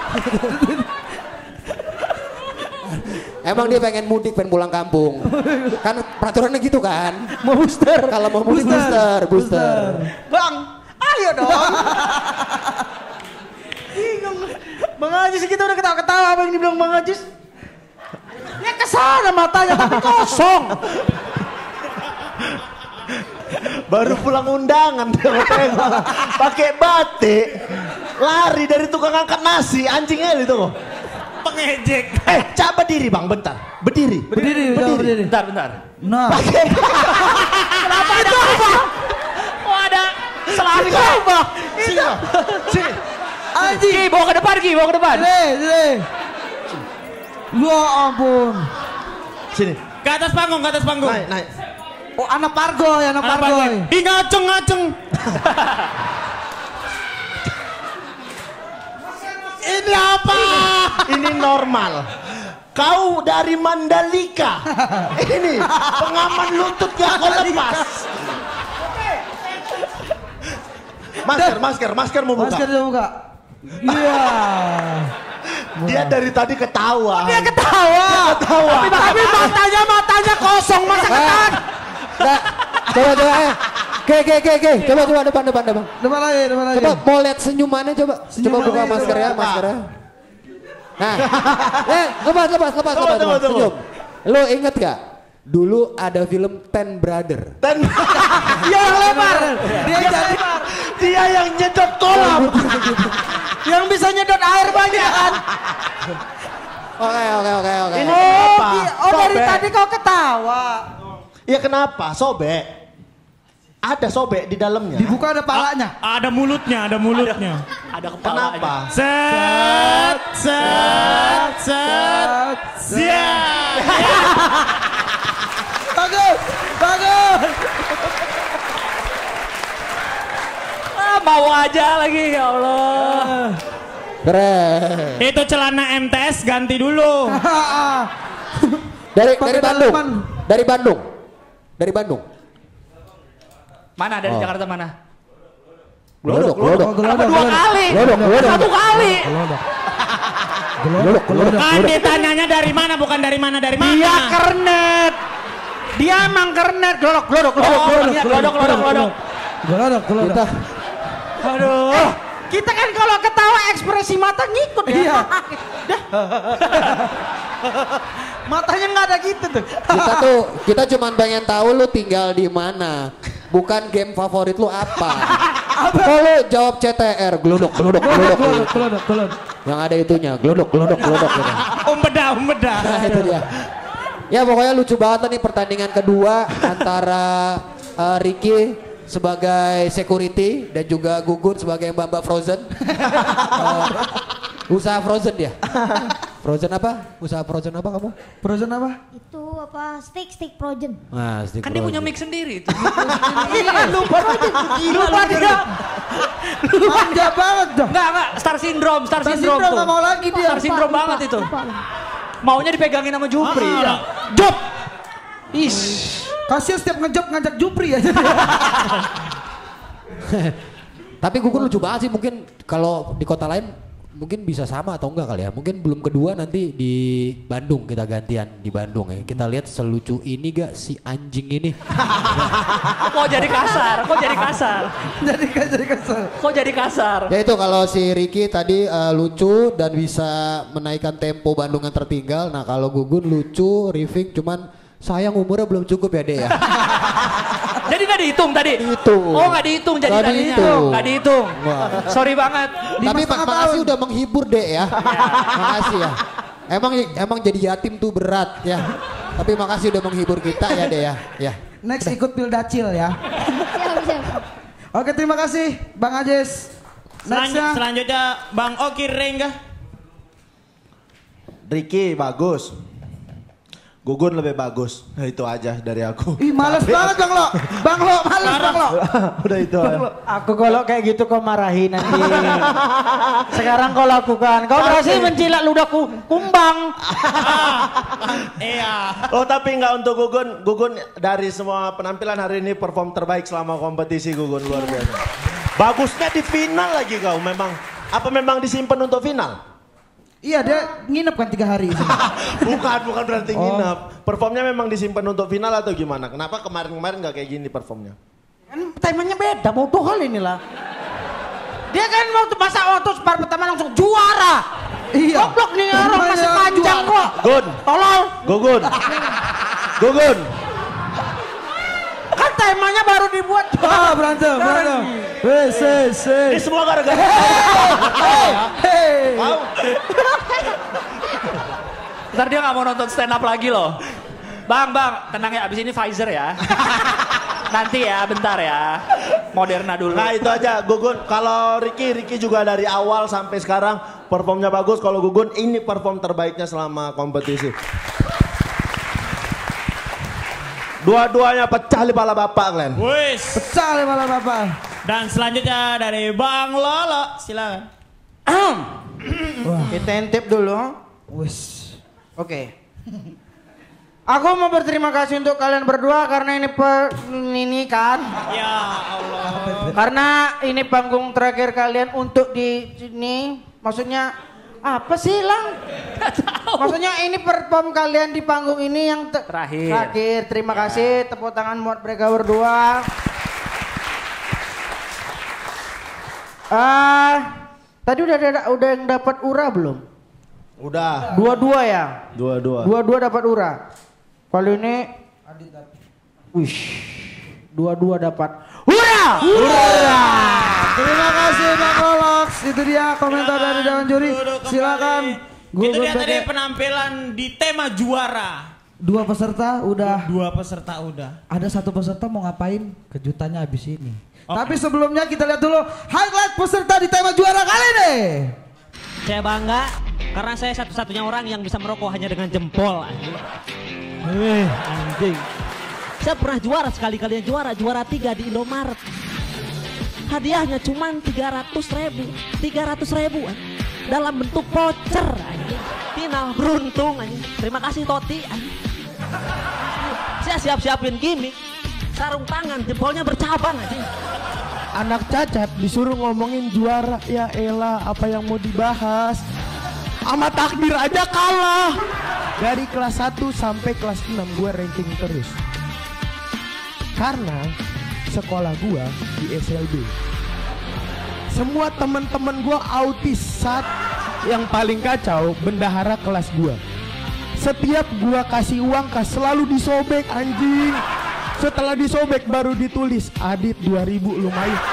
Emang dia pengen mudik, pengen pulang kampung. Kan peraturannya gitu kan. Mau booster. Kalau mau mudik booster. Bang, ayo dong. Bingung. Bang Ajis kita udah ketawa-ketawa apa yang dibilang Bang Ajis. Ya kesana matanya tapi kosong. Baru pulang undangan pakai batik, lari dari tukang angkat nasi, anjingnya itu kok. Pengejek. Cak berdiri bang, bentar. Berdiri. Bentar. Nah. Kenapa itu apa? Oh ada selari apa? Sini. Anjing. Bawa ke depan. Sini. Ya ampun. Sini. Ke atas panggung. Naik. Oh anak Pargoy. Ih ngaceng. Ini apa? Ini normal. Kau dari Mandalika. Ini pengaman lutut gak kau lepas. Masker mau buka. Masker dia buka. Iya. Dia dari tadi ketawa. Dia ketawa. Tapi matanya kosong masa ketawa. Coba depan. Depan lagi. Coba mau lihat senyumannya coba buka maskernya. Nah, lepas. Senyum. Lo inget gak? Dulu ada film Ten Brother. Yang lebar. Dia yang nyedot kolam. Yang bisa nyedot air banyak kan. Oke. Ini kenapa? Dari tadi kau ketawa. Ya kenapa? Sobek. Ada sobek di dalamnya. Dibuka ada palanya. Ada mulutnya. Ada kepala. Kenapa? Set. Bagus. Mau aja lagi ya Allah. Keren. Itu celana MTS ganti dulu. Dari Bandung. Mana dari Jakarta mana? Glodok. Dua kali. Satu kali. Glodok. Kan ditanyanya dari mana bukan dari mana. Dia kernet. Dia emang kernet. Glodok. Aduh. Kita kan kalau ketawa ekspresi mata ngikut ya. Iya. Matanya nggak ada gitu tuh. Kita cuman pengen tahu lu tinggal di mana. Bukan game favorit lu apa. Kalau jawab CTR, glodok. Yang ada itunya, glodok. Umbeda. Nah, itu dia. Ya pokoknya lucu banget nih pertandingan kedua antara Ricky sebagai security dan juga Gugun sebagai Mbak Frozen. Usaha Frozen dia. Frozen apa? Usaha Frozen apa kamu? Frozen apa? Itu apa? Steak frozen. Nah, stick Kan dia punya Frozen. mic sendiri itu. Iya, lupa dia. Manja banget dah. Enggak, Star Syndrome Star Syndrome tuh. nggak mau lagi dia. Star Syndrome banget itu. Maunya dipegangin sama Jupri. Job. Kasihan setiap ngajak Jupri aja. Tapi Gugun lucu banget sih, mungkin kalau di kota lain mungkin bisa sama atau enggak kali ya. Mungkin belum kedua nanti di Bandung kita gantian di Bandung ya. Kita lihat selucu ini gak si anjing ini. Kok jadi kasar? Kok jadi kasar? Ya itu kalau si Ricky tadi lucu dan bisa menaikkan tempo Bandung yang tertinggal. Nah kalau Gugun lucu, Rifik cuman sayang umurnya belum cukup ya Dek ya. Jadi nggak dihitung tadi? Dihitung. Oh nggak dihitung jadi Nggak tadinya. dihitung. Nggak dihitung. Wah. Sorry banget. Tapi makasih udah menghibur Dek ya. Makasih ya. Emang jadi yatim tuh berat ya. Tapi makasih udah menghibur kita ya Dek ya. Ya. Next ikut Pildacil ya. Oke, terima kasih Bang Ajes. Selanjutnya Bang Oki Rengga. Ricky bagus. Gugun lebih bagus. Nah, itu aja dari aku. Ih, males banget Bang Lo. Bang Lo, males Bang Lo. Udah itu aja. Aku kalau kayak gitu kau marahin nanti. Sekarang kau lakukan. Kau berhasil mencilat ludahku kumbang. Iya. Oh tapi nggak untuk Gugun. Gugun dari semua penampilan hari ini perform terbaik selama kompetisi Gugun luar biasa. Bagusnya di final lagi kau memang. Apa memang disimpan untuk final? Iya dia nginep kan 3 hari. bukan berarti nginep. Performnya memang disimpan untuk final atau gimana? Kenapa kemarin-kemarin nggak kayak gini performnya? Kan timenya beda, bodoh hal inilah. Dia kan waktu spar pertama langsung juara. Iya. Goblok nih orang masih panjang kok. Gun. Tolol. Gugun. Kan temanya baru dibuat. Berantem. Ini semua gara-gara. Hey. Ntar dia nggak mau nonton stand up lagi loh. Bang, tenang ya, abis ini Pfizer ya. Nanti ya, bentar ya. Moderna dulu. Nah itu aja Gugun. Kalau Ricky juga dari awal sampai sekarang performnya bagus. Kalau Gugun ini perform terbaiknya selama kompetisi. Dua-duanya pecah di pala bapak Glenn. Wis. Pecah di pala bapak. Dan selanjutnya dari Bang Lolo, silakan. Kita intip dulu. Wis. Oke. Aku mau berterima kasih untuk kalian berdua karena ini kan. Ya Allah. Karena ini panggung terakhir kalian untuk di sini. Maksudnya apa sih Lang? Maksudnya ini perform kalian di panggung ini yang terakhir. Terima kasih, tepuk tangan buat mereka berdua. Tadi udah yang dapat ura belum? Udah. Dua-dua ya? Dua-dua dapat ura. Kali ini dua-dua dapat ura. Terima kasih Bang Lolox. Itu dia komentar dari Dewan Juri. Silakan. Itu dia tadi penampilan di tema juara. 2 peserta udah. Ada 1 peserta mau ngapain? Kejutannya abis ini. Tapi sebelumnya kita lihat dulu highlight peserta di tema juara kali ini. Saya bangga karena saya satu-satunya orang yang bisa merokok hanya dengan jempol. Anjing. Saya pernah juara sekali-kalian juara 3 di Indomaret. Hadiahnya cuma 300.000 dalam bentuk voucher. Final beruntung. Terima kasih Toti. Saya siap-siapin gimmick. Sarung tangan, jempolnya bercabang aja. Anak cacat disuruh ngomongin juara, ya elah apa yang mau dibahas. Sama takdir aja kalah. Dari kelas 1 sampai kelas 6 gue ranking terus. Karena sekolah gue di SLB. Semua temen-temen gue autis. Yang paling kacau bendahara kelas gue. Setiap gue kasih uang selalu disobek anjing. Setelah disobek baru ditulis Adit 2000 lumayan.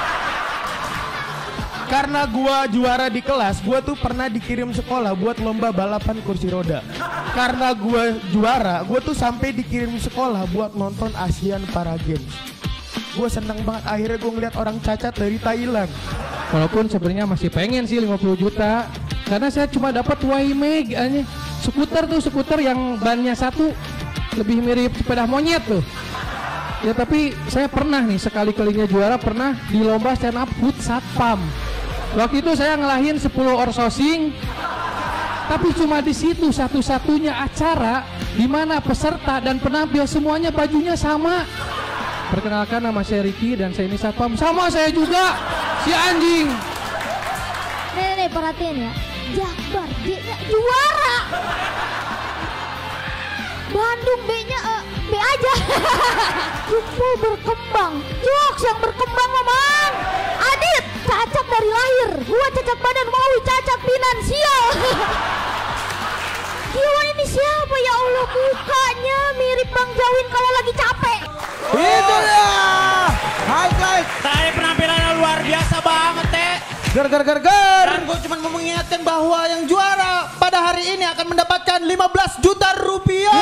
Karena gua juara di kelas, gua tuh pernah dikirim sekolah buat lomba balapan kursi roda. Karena gua juara, gua tuh sampai dikirim sekolah buat nonton Asian Para Games. Gua seneng banget akhirnya gua ngeliat orang cacat dari Thailand. Walaupun sebenarnya masih pengen sih 50 juta. Karena saya cuma dapat Waimeg aja. Skuter yang bannya satu lebih mirip sepeda monyet tuh. Ya tapi saya pernah nih sekali-kalinya juara pernah di lomba stand up food satpam. Waktu itu saya ngelahin 10 orsosing. Tapi cuma di situ satu-satunya acara di mana peserta dan penampil semuanya bajunya sama. Perkenalkan, nama saya Ricky dan saya ini satpam. Sama saya juga si anjing. Nih perhatiin ya. Jakbar D-nya juara. Bandung B-nya B aja. Kumpul berkembang. Jokes yang berkembang Mamang. Adit cacat dari lahir. Gua cacat badan, Maui cacat finansial. Gila ini siapa ya Allah, mukanya mirip Bang Jawin kalau lagi capek. Itu dia. Highlight. Tadi penampilannya luar biasa banget, Teh. Ger. Dan gue cuma mau mengingatkan bahwa yang juara pada hari ini akan mendapatkan 15 juta rupiah.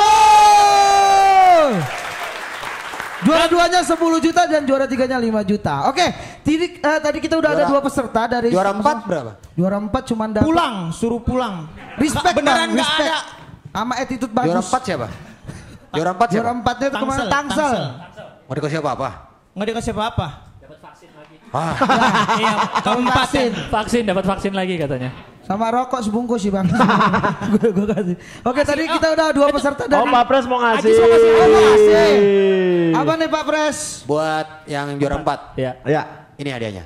Juara duanya 10 juta dan juara tiganya 5 juta. Oke, tadi kita udah ada 2 peserta dari juara 4 berapa? Juara 4 cuma dapat Pulang, suruh pulang. Respect beneran Bang, nggak respect. ada. Sama attitude bagus. Juara 4 siapa? Juara 4 siapa? Juara 4-nya itu kemana? Tangsel. Mau dikasih apa-apa? Nggak dikasih apa-apa. Ah. Iya, keempat vaksin dapat vaksin lagi katanya. Sama rokok sebungkus sih Bang. Gue kasih. Oke, tadi kita udah 2 peserta dari Pak Pres mau ngasih. Oh, ngasih. Apa nih Pak Pres? Buat yang juara 4. Ya. Ini hadiahnya.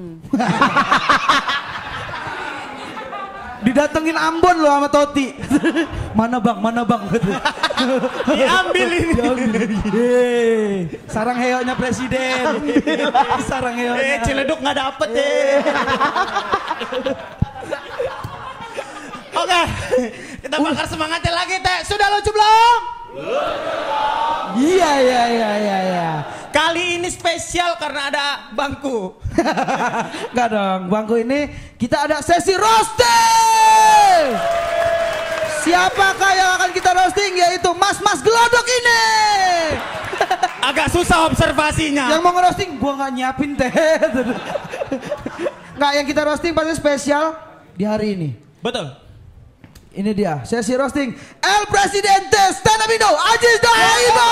Didatengin Ambon loh sama Toti. Mana bang? Diambil ini. Sarang heonya presiden. Sarang heonya. Ciledug nggak dapet deh. Oke, kita bakar semangatnya lagi Teh. Sudah lucu belum? Iya. Kali ini spesial karena ada bangku. Enggak dong, bangku ini kita ada sesi roasting. Siapakah yang akan kita roasting? Yaitu Mas Gelodok ini. Agak susah observasinya. Yang mau ngerosting, gua nggak nyiapin teh. Nggak, yang kita roasting pasti spesial di hari ini. Betul. Ini dia, sesi roasting El Presidente Stand Up Indo, Ajis Daibo.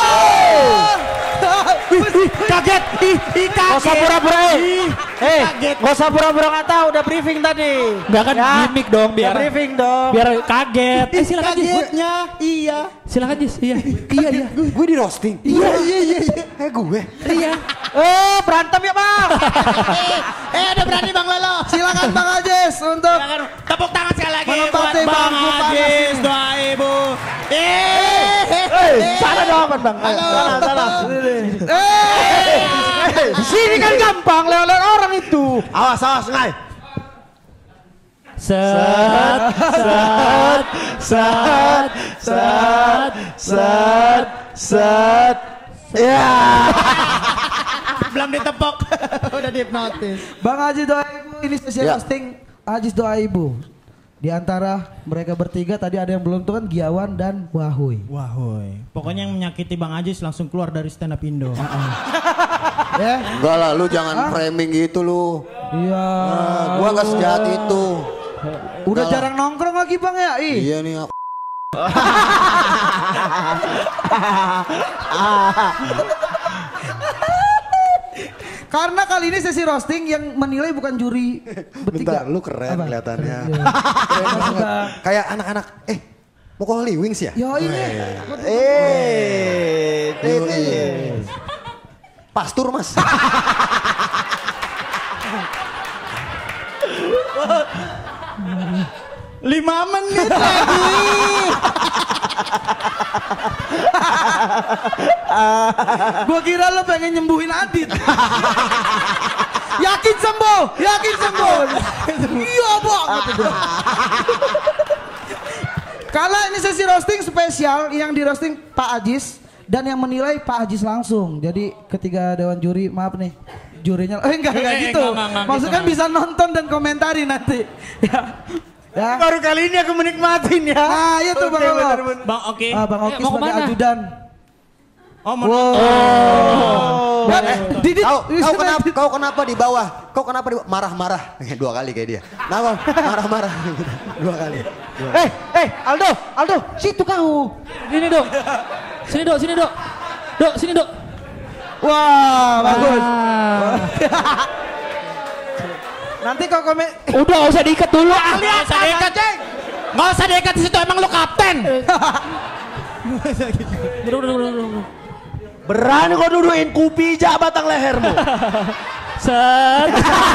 Kaget, kaget. Gak usah pura-pura, gak usah pura-pura nggak tahu, udah briefing tadi. Enggak kan gimmick dong biar. Udah briefing dong. Biar kaget. Silakan Jis. Kagetnya, iya. Silakan Jis. Iya. Gue di roasting. Iya. Gue. Iya. Berantem ya Bang. Udah berani Bang Lolo. Silakan Bang Ajis untuk Tepuk tangan sekali lagi menempati buat Bang bangku Ajis 2000. Salah dong Bang. Salah. Sini kan gampang, lewat orang itu. Awas, Ngai. Set. Ya. Belum ditepok. Udah dihipnotis. Bang Ajis Daibo ini sesi roasting Ajis Daibo. Di antara mereka bertiga tadi ada yang belum tuh kan Giawan dan Wahoy. Pokoknya yang menyakiti Bang Ajis langsung keluar dari Stand Up Indo. Ya. Enggak lah, lu jangan framing gitu lu. Iya. Gua gak sejahat itu. Udah jarang nongkrong lagi Bang ya? Iya nih. Karena kali ini sesi roasting yang menilai bukan juri bertiga. Bentar, lu keren kelihatannya. Iya. Keren banget. Kayak anak-anak, mau ke Holy Wings ya? Yo ini. Pastur Mas. 5 menit lagi. Gua kira lo pengen nyembuhin Adit. Yakin sembuh. Iya Bang. Kalau ini sesi roasting spesial, yang di roasting Pak Ajis dan yang menilai Pak Ajis langsung. Jadi ketiga dewan juri, maaf nih, jurinya enggak gitu. Maksudnya gitu, bisa nonton dan komentari nanti. Ya. Baru kali ini aku menikmatin ya. Nah, itu Bang Olo. Bang Oki. Bang Oki sebagai ajudan. Kau kenapa di bawah? Kau kenapa di bawah? Marah-marah. 2 kali kayak dia. Nah, marah-marah. 2 kali. Aldo, situ kau. Sini dok. Sini dok. Wah, bagus. Nanti kau komen. Udah gak usah diikat dulu. Gak usah diikat, Ceng. Gak usah diikat di situ, emang lu kapten. Duduk. Berani kau dudukin kupijak batang lehermu. Set.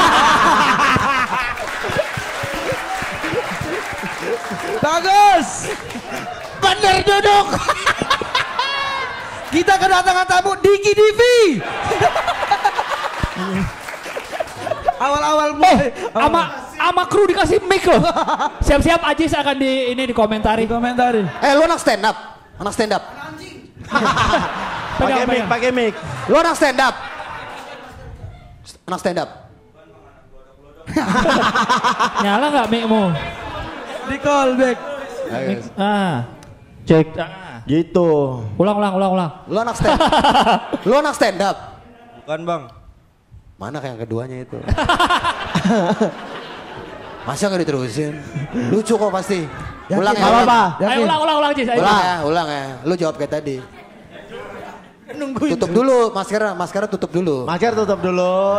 Bagus. Bener duduk. Kita kedatangan tamu Diki Divi. Awal-awal ama kru dikasih mic loh. Siap-siap Ajis akan dikomentari. Lu anak stand up. Pakai mic. Lu anak stand up. Nyala nggak mic-mu? Di call back. Cek. Gitu. Ulang. Lu anak stand up. Bukan bang. Mana kayak yang keduanya itu? Masa gak diterusin? Lucu kok pasti. Ulang ya. Apa? Ayo ulang Jis. Ulang ya. Lu jawab kayak tadi. Tutup dulu maskernya tutup dulu. Masker tutup dulu.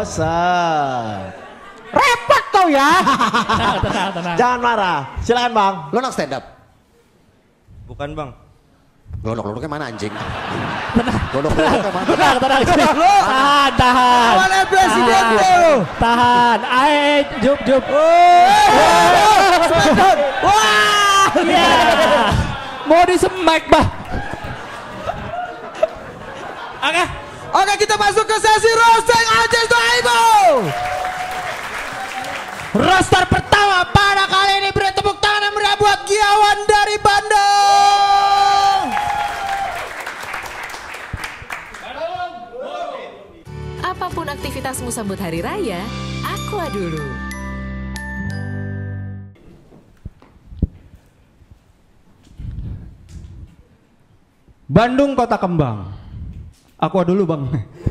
Repot kau ya. Tenang. Jangan marah. Silakan bang. Lu anak stand up? Bukan bang. Glodok-glodoknya mana anjing? Glodok-glodoknya mana? Tenang. Tahan. Lawan presiden tuh. Tahan. Jup. Wah. Ya. Mau disemek bah. Oke, kita masuk ke sesi roasting Ajis Doaibo. Roster pertama pada kali ini, beri tepuk tangan yang meriah buat Giawan dari Bandung. Apapun aktivitasmu sambut hari raya, Aqua dulu. Bandung kota kembang. Aqua dulu bang.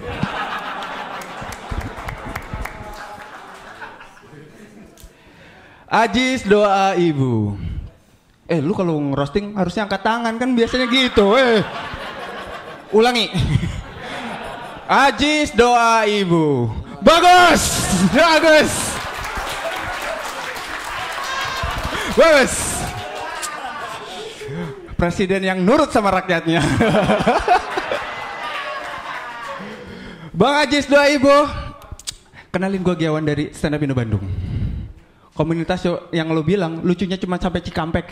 Ajis doa ibu. Lu kalau ngerosting harusnya angkat tangan kan biasanya gitu. Ulangi. Ajis doa ibu. Bagus. Presiden yang nurut sama rakyatnya. Bang Ajis doa ibu. Kenalin gue Giawan dari Stand Up Indo Bandung. Komunitas yang lo bilang lucunya cuma sampai Cikampek.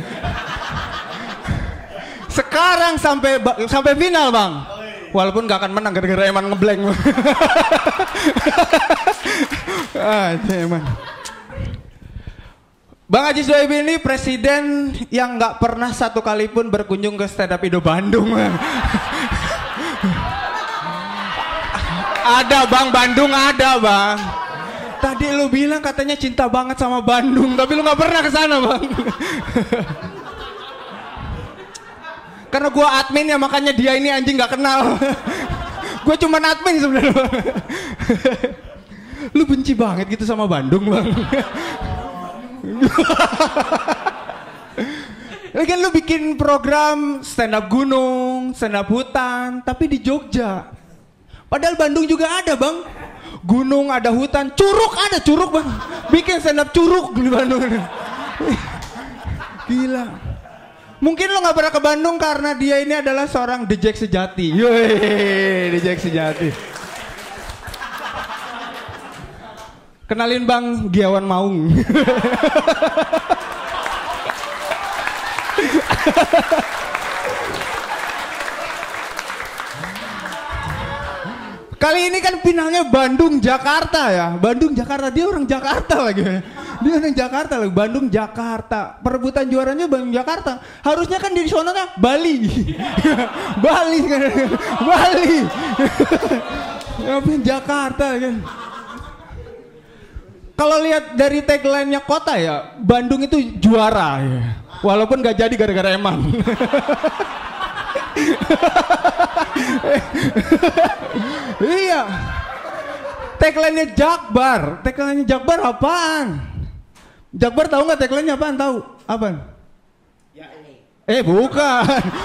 Sekarang sampai final bang. Walaupun gak akan menang gara-gara Eman ngeblank. Eman. Bang Ajis Doaibo ini presiden yang gak pernah satu kali pun berkunjung ke Stand Up Indo Bandung. Ada bang, Bandung ada bang. Tadi lu bilang katanya cinta banget sama Bandung, tapi lu gak pernah kesana bang. Karena gua admin ya, makanya dia ini anjing gak kenal. Gua cuma admin sebenarnya. Lu benci banget gitu sama Bandung bang. Lagian lu bikin program stand up gunung, stand up hutan, tapi di Jogja. Padahal Bandung juga ada bang. Gunung ada, hutan, curug ada, curug bang. Bikin stand up curug di Bandung. Gila. Mungkin lo gak pernah ke Bandung karena dia ini adalah seorang The Jack sejati. Yeay, The Jack sejati. Kenalin bang, Giawan Maung. Kali ini kan finalnya Bandung Jakarta ya. Bandung Jakarta, dia orang Jakarta lagi. Dia orang Jakarta lagi, Bandung Jakarta. Perebutan juaranya Bandung Jakarta. Harusnya kan di sono kan Bali. Bali kan. Bali. Ngapain Jakarta kan. Kalau lihat dari tagline-nya kota ya, Bandung itu juara ya. Walaupun gak jadi gara-gara Eman. Iya. Tagline-nya Jakbar apaan? Jakbar tahu nggak tagline-nya apaan? Tahu? Apaan? Bukan.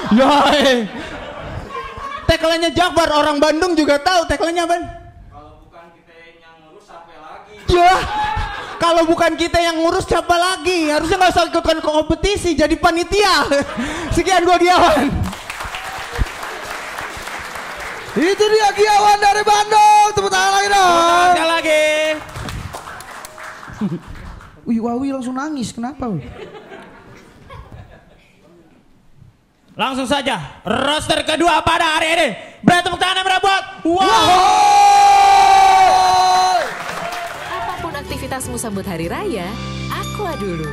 Tagline-nya Jakbar, orang Bandung juga tahu tagline-nya apaan? Kalau bukan kita yang ngurus siapa lagi? Ya. Kalau bukan kita yang ngurus siapa lagi? Harusnya nggak usah ikutkan kompetisi, jadi panitia. Sekian gua Giawan. Itu dia Giawan dari Bandung. Tepuk tangan lagi dong. Sekali lagi. Wih, Wawi langsung nangis. Kenapa? Langsung saja roster kedua pada hari ini. Beri tepuk tangan yang buat Apapun aktivitasmu sambut hari raya, Aqua dulu.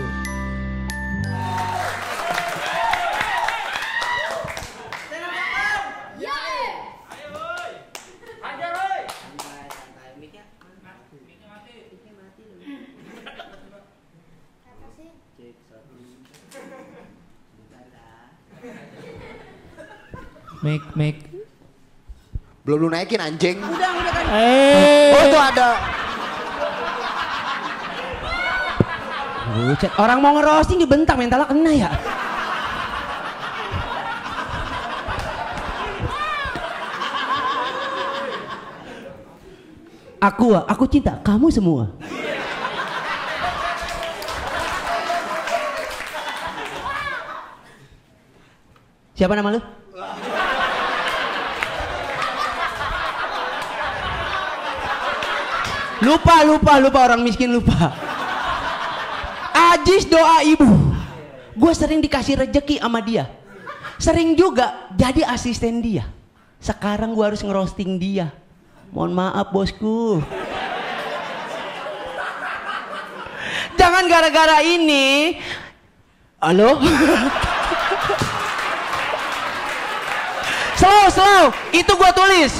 Make. Belum lu naikin anjing. Udah kan. Oh itu ada. Bucet, orang mau ngerosting dibentang mentalnya kena ya. Aku cinta kamu semua. Siapa nama lu? Lupa orang miskin lupa. Ajis doa ibu. Gue sering dikasih rejeki sama dia. Sering juga jadi asisten dia. Sekarang gue harus ngerosting dia. Mohon maaf bosku. Jangan gara-gara ini. Halo? Slow. Itu gue tulis.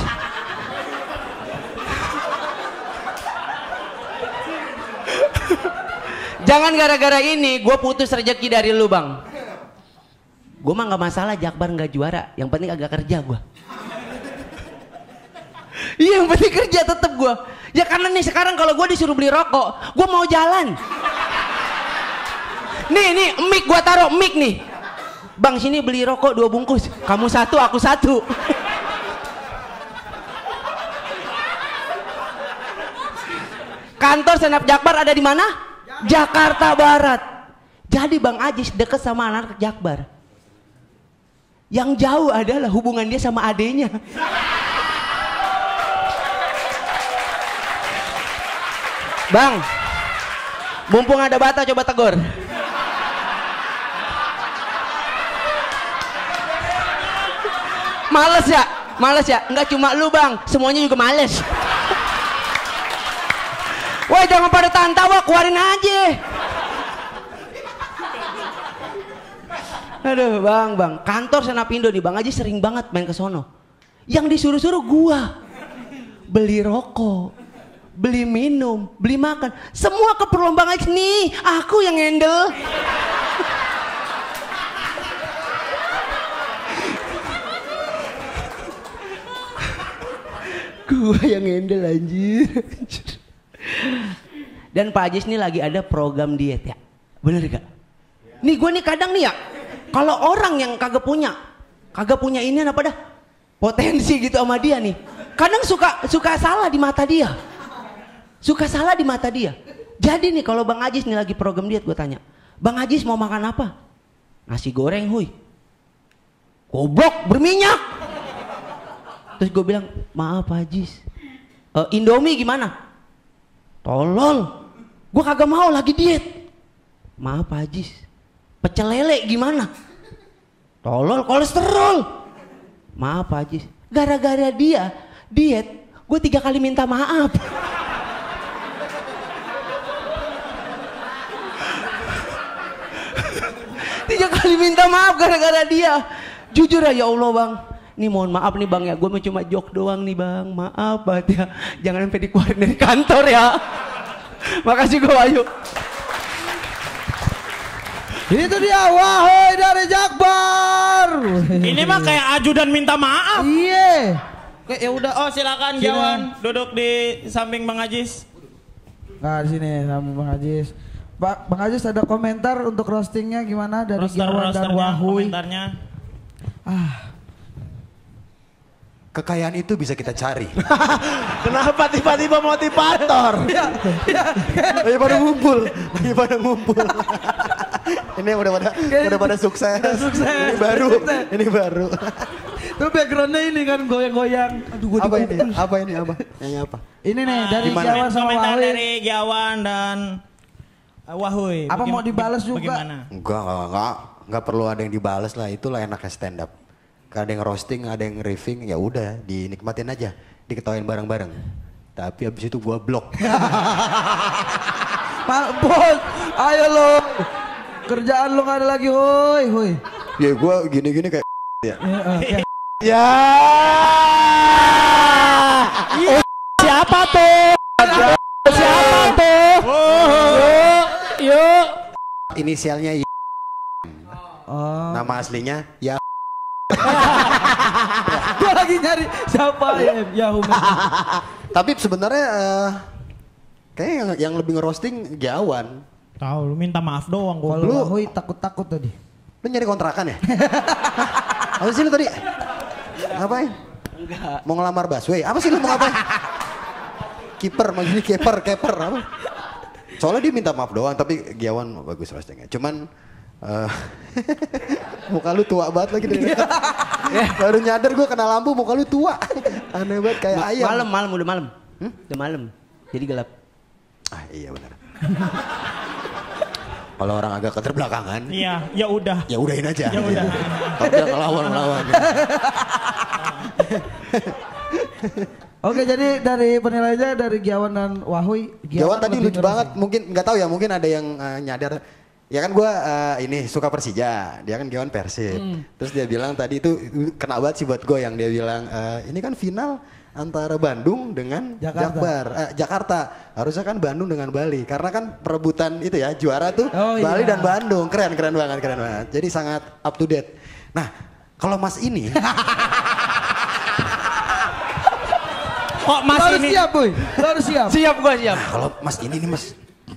Jangan gara-gara ini gue putus rezeki dari lu bang. Gue mah gak masalah Jakbar gak juara. Yang penting agak kerja gue. Iya yang penting kerja tetep gue. Ya karena nih sekarang kalau gue disuruh beli rokok, gue mau jalan. Nih mic gue taruh mic nih. Bang sini beli rokok 2 bungkus. Kamu 1 aku 1. Kantor senap Jakbar ada di mana? Jakarta Barat. Jadi Bang Ajis deket sama anak Jakbar. Yang jauh adalah hubungan dia sama adenya. Bang, mumpung ada bata coba tegur. Males ya? Enggak cuma lu bang, semuanya juga males. Woi jangan pada tahan tawa, keluarin aja. Aduh bang, kantor Senapindo nih bang aja sering banget main ke sono. Yang disuruh-suruh gua beli rokok, beli minum, beli makan, semua keperluan bang Aji nih, aku yang handle. Gua yang handle anjir. Dan Pak Ajis nih lagi ada program diet ya, bener gak? Nih gue nih kadang nih ya, kalau orang yang kagak punya ini apa dah potensi gitu sama dia nih, kadang suka salah di mata dia, Jadi nih kalau Bang Ajis nih lagi program diet, gue tanya, Bang Ajis mau makan apa? Nasi goreng huy, goblok berminyak. Terus gue bilang, maaf Pak Ajis, Indomie gimana? Tolol, gue kagak mau lagi diet. Maaf Pak Ajis, pecel lele gimana? Tolol, kolesterol. Maaf Pak Ajis, gara-gara dia diet, gue 3 kali minta maaf. Tiga kali minta maaf gara-gara dia. Jujur ya Allah bang, nih mohon maaf nih bang ya, gue cuma jok doang nih bang, maaf banget ya, jangan sampai dikeluarin dari kantor ya. Makasih gue Wahyu. Itu dia Wahai dari Jakbar. Ini mah kayak ajudan minta maaf. Iya. Oke, ya udah. Oh, silakan Sini. Jawan duduk di samping Bang Ajis. Nah, di sini sama Bang Ajis. Bang Ajis ada komentar untuk roastingnya gimana dari Jawan dan Wahui? Komentarnya. Kekayaan itu bisa kita cari. Kenapa tiba-tiba motivator? Lagi pada ngumpul. Ini udah pada sukses. Ini baru. Tuh backgroundnya ini kan goyang-goyang. Aduh, Apa ini? Nyanyi apa? Ini nih dari Gimana? Jawan sama Komentar Wahui. dari Jawan dan Wahui. Apa mau dibales juga? Bagaimana? Enggak perlu ada yang dibales lah. Itulah enaknya stand up. Ada yang roasting, ada yang riffing, ya udah dinikmatin aja, diketawain bareng-bareng. Tapi abis itu gua blok. Pak Bos, ayo lo. Kerjaan lo gak ada lagi, hoi. Ya gua gini-gini kayak ya. Ya. Siapa tuh? Siapa tuh? Yuk. Inisialnya Y. Nama aslinya ya. Gue lagi nyari siapa ya Tapi sebenarnya kayaknya yang lebih ngerosting Jawan. Tahu lu minta maaf doang gua. Kalau Wahui takut tadi. Lu nyari kontrakan ya? Apa sih lu tadi? Ngapain? Enggak. Mau ngelamar busway? Apa sih lu mau ngapain? Kiper, maksudnya keeper apa? Soalnya dia minta maaf doang, tapi Giawan bagus roastingnya. Cuman muka lu tua banget lagi dari baru nyadar gue kena lampu, muka lu tua. Aneh banget kayak ayam. Udah malam. Udah malam. Jadi gelap. Ah iya benar. Kalau orang agak keterbelakangan. Iya, ya udah. Ya udahin aja. Ya udah. Kalau dia ngelawan. Oke, jadi dari penilaiannya dari Giawan dan Wahui. Giawan tadi lebih lucu banget, mungkin nggak tahu ya, mungkin ada yang nyadar. Ya kan gue ini suka Persija, dia kan Giawan Persib. Terus dia bilang tadi itu kena banget sih buat gue yang dia bilang ini kan final antara Bandung dengan Jakarta. Harusnya kan Bandung dengan Bali, karena kan perebutan itu ya juara tuh Bali dan Bandung. Keren banget. Jadi sangat up to date. Nah kalau Mas ini kok Mas harus ini siap, Boy. Harus siap. Siap gua siap. Nah, kalau Mas ini nih Mas,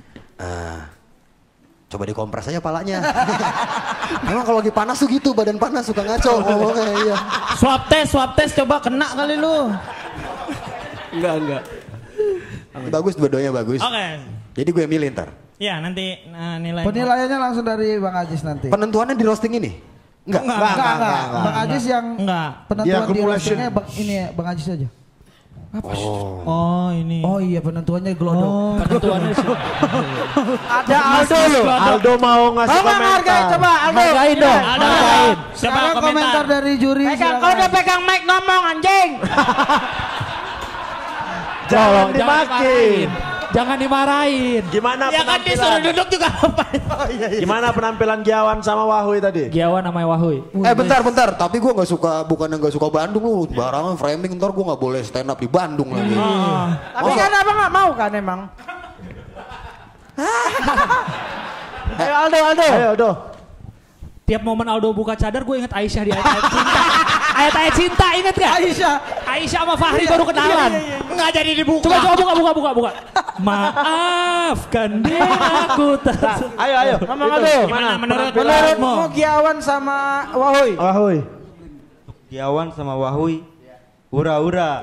coba dikompres aja palanya. Emang kalau lagi panas tuh gitu, badan panas suka ngaco ngomongnya. Iya. Swab test coba kena kali lu. Enggak. Bagus, dua-duanya bagus. Oke. Jadi gue milih ntar. Ya nanti nilai. Penilaiannya langsung dari Bang Ajis nanti. Penentuannya di roasting ini? Enggak. Bang Ajis yang penentuan di roastingnya Bang Ajis aja. Apa sih? Oh ini. Oh iya penentuannya Glodok. Penentuannya sih. Ada Aldo loh. Aldo mau ngasih komentar. Hargai coba Aldo. Hargain dong. Hargain. Sekarang komentar dari juri. Kau udah pegang mic ngomong anjing. Jangan dimarahin. Jangan dimarahin. Gimana Ya kan disuruh penampilan? duduk juga apa? Gimana penampilan Giawan sama Wahui tadi? Giawan sama Wahui. Bentar. Tapi gue nggak suka, bukannya nggak suka Bandung lu. Barangan framing, ntar gue nggak boleh stand up di Bandung lagi. Tapi kan abang nggak mau kan emang. Ayo Aldo. Ayo Aldo. Tiap momen Aldo buka cadar gue inget Aisyah di ayat-ayat cinta. Ayat-ayat cinta inget gak? Aisyah sama Fahri baru kenalan. Nggak jadi dibuka. Coba buka. Maafkan dia aku Ayo. Ngomong Aldo. Gimana menurut Menurutmu Giawan sama Wahui? Wahui. Giawan sama Wahui. Hura-hura.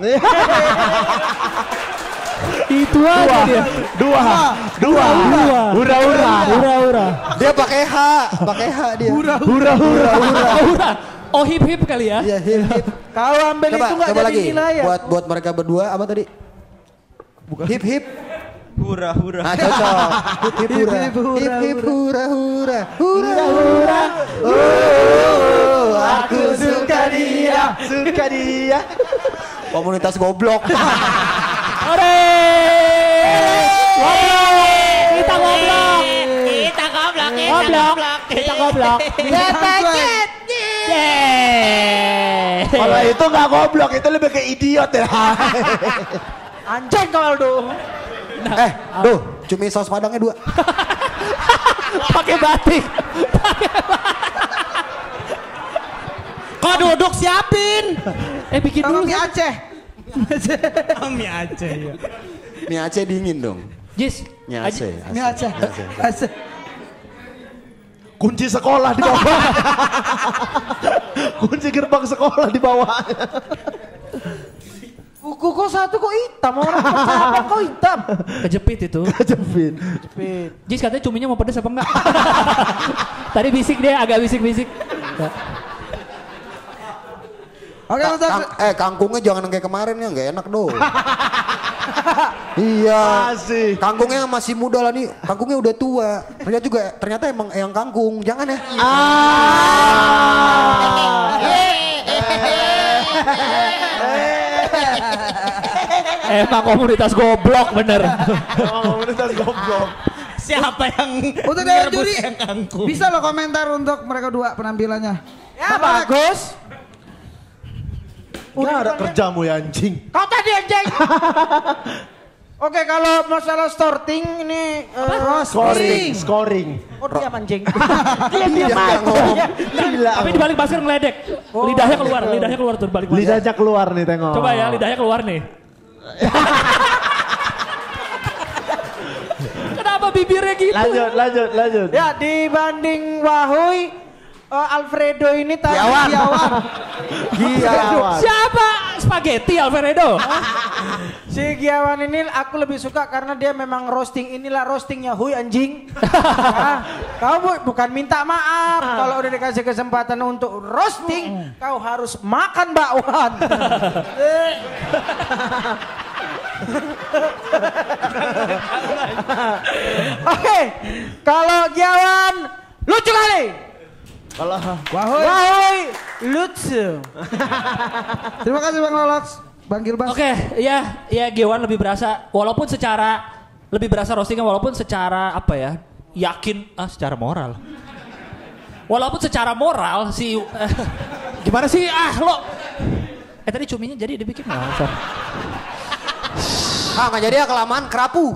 Itu aja dia. Dua. Hura-hura. Dia pakai H dia. Hura-hura. Oh hip kali ya? Iya hip. Kalau ambil itu nggak Coba jadi lagi. nilai ya? Buat mereka berdua apa tadi? Hip. Hura-hura. Nah cocok. Hip hura. Oh, aku suka dia. Komunitas goblok. Kita goblok. Kalau itu nggak goblok, itu lebih ke idiot ya. Anjing kau Aldo. Duh, cumi saus padangnya 2. Pakai batik. Kok duduk siapin? Bikin dulu. Mie Aceh. Mie Aceh ya. Mie Aceh dingin dong. Jis. Mie Aceh. Mie Aceh. Aceh. Kunci sekolah di bawah. Kunci gerbang sekolah di bawah. Kuku kok satu kok hitam, orang apa kok hitam? Kejepit itu. Kejepit. Jis katanya cuminya mau pedes apa enggak? Tadi bisik dia, agak bisik-bisik. Oke, kangkungnya jangan kayak kemarin ya, nggak enak dong. Iya. Masih. Kangkungnya masih muda lah nih. Kangkungnya udah tua. Ternyata emang eyang kangkung. Jangan ya. Emang komunitas goblok bener. Komunitas goblok. Siapa yang untuk Dewan Juri bisa lo komentar untuk mereka dua penampilannya. Ya bagus. Udah ada kerjamu ya anjing. Kau tadi anjing. Oke, kalau masalah sorting ini scoring. Oh dia anjing. Dia ngomong. Tapi dibalik masker ngeledek. Lidahnya keluar tuh balik masker. Lidahnya keluar nih tengok. Coba ya, lidahnya keluar nih. Kenapa bibirnya gitu? Lanjut. Ya dibanding Wahuy, Alfredo ini tadi Giawan. Siapa? Spaghetti Alfredo. Si Giawan ini aku lebih suka karena dia memang roasting, inilah roastingnya Huy anjing. Kau bukan minta maaf kalau udah dikasih kesempatan untuk roasting, kau harus makan bakwan. Oke, kalau Giawan lucu kali. Kalau Wahuy lucu. Terima kasih Bang Lolox, Bang Gilbas. Oke, ya Giawan lebih berasa, walaupun secara lebih berasa roastingnya, walaupun secara apa ya, yakin secara moral. Walaupun secara moral si gimana sih lo? Tadi cuminya jadi dibikin nggak? Nggak jadi ya, kelamaan kerapu.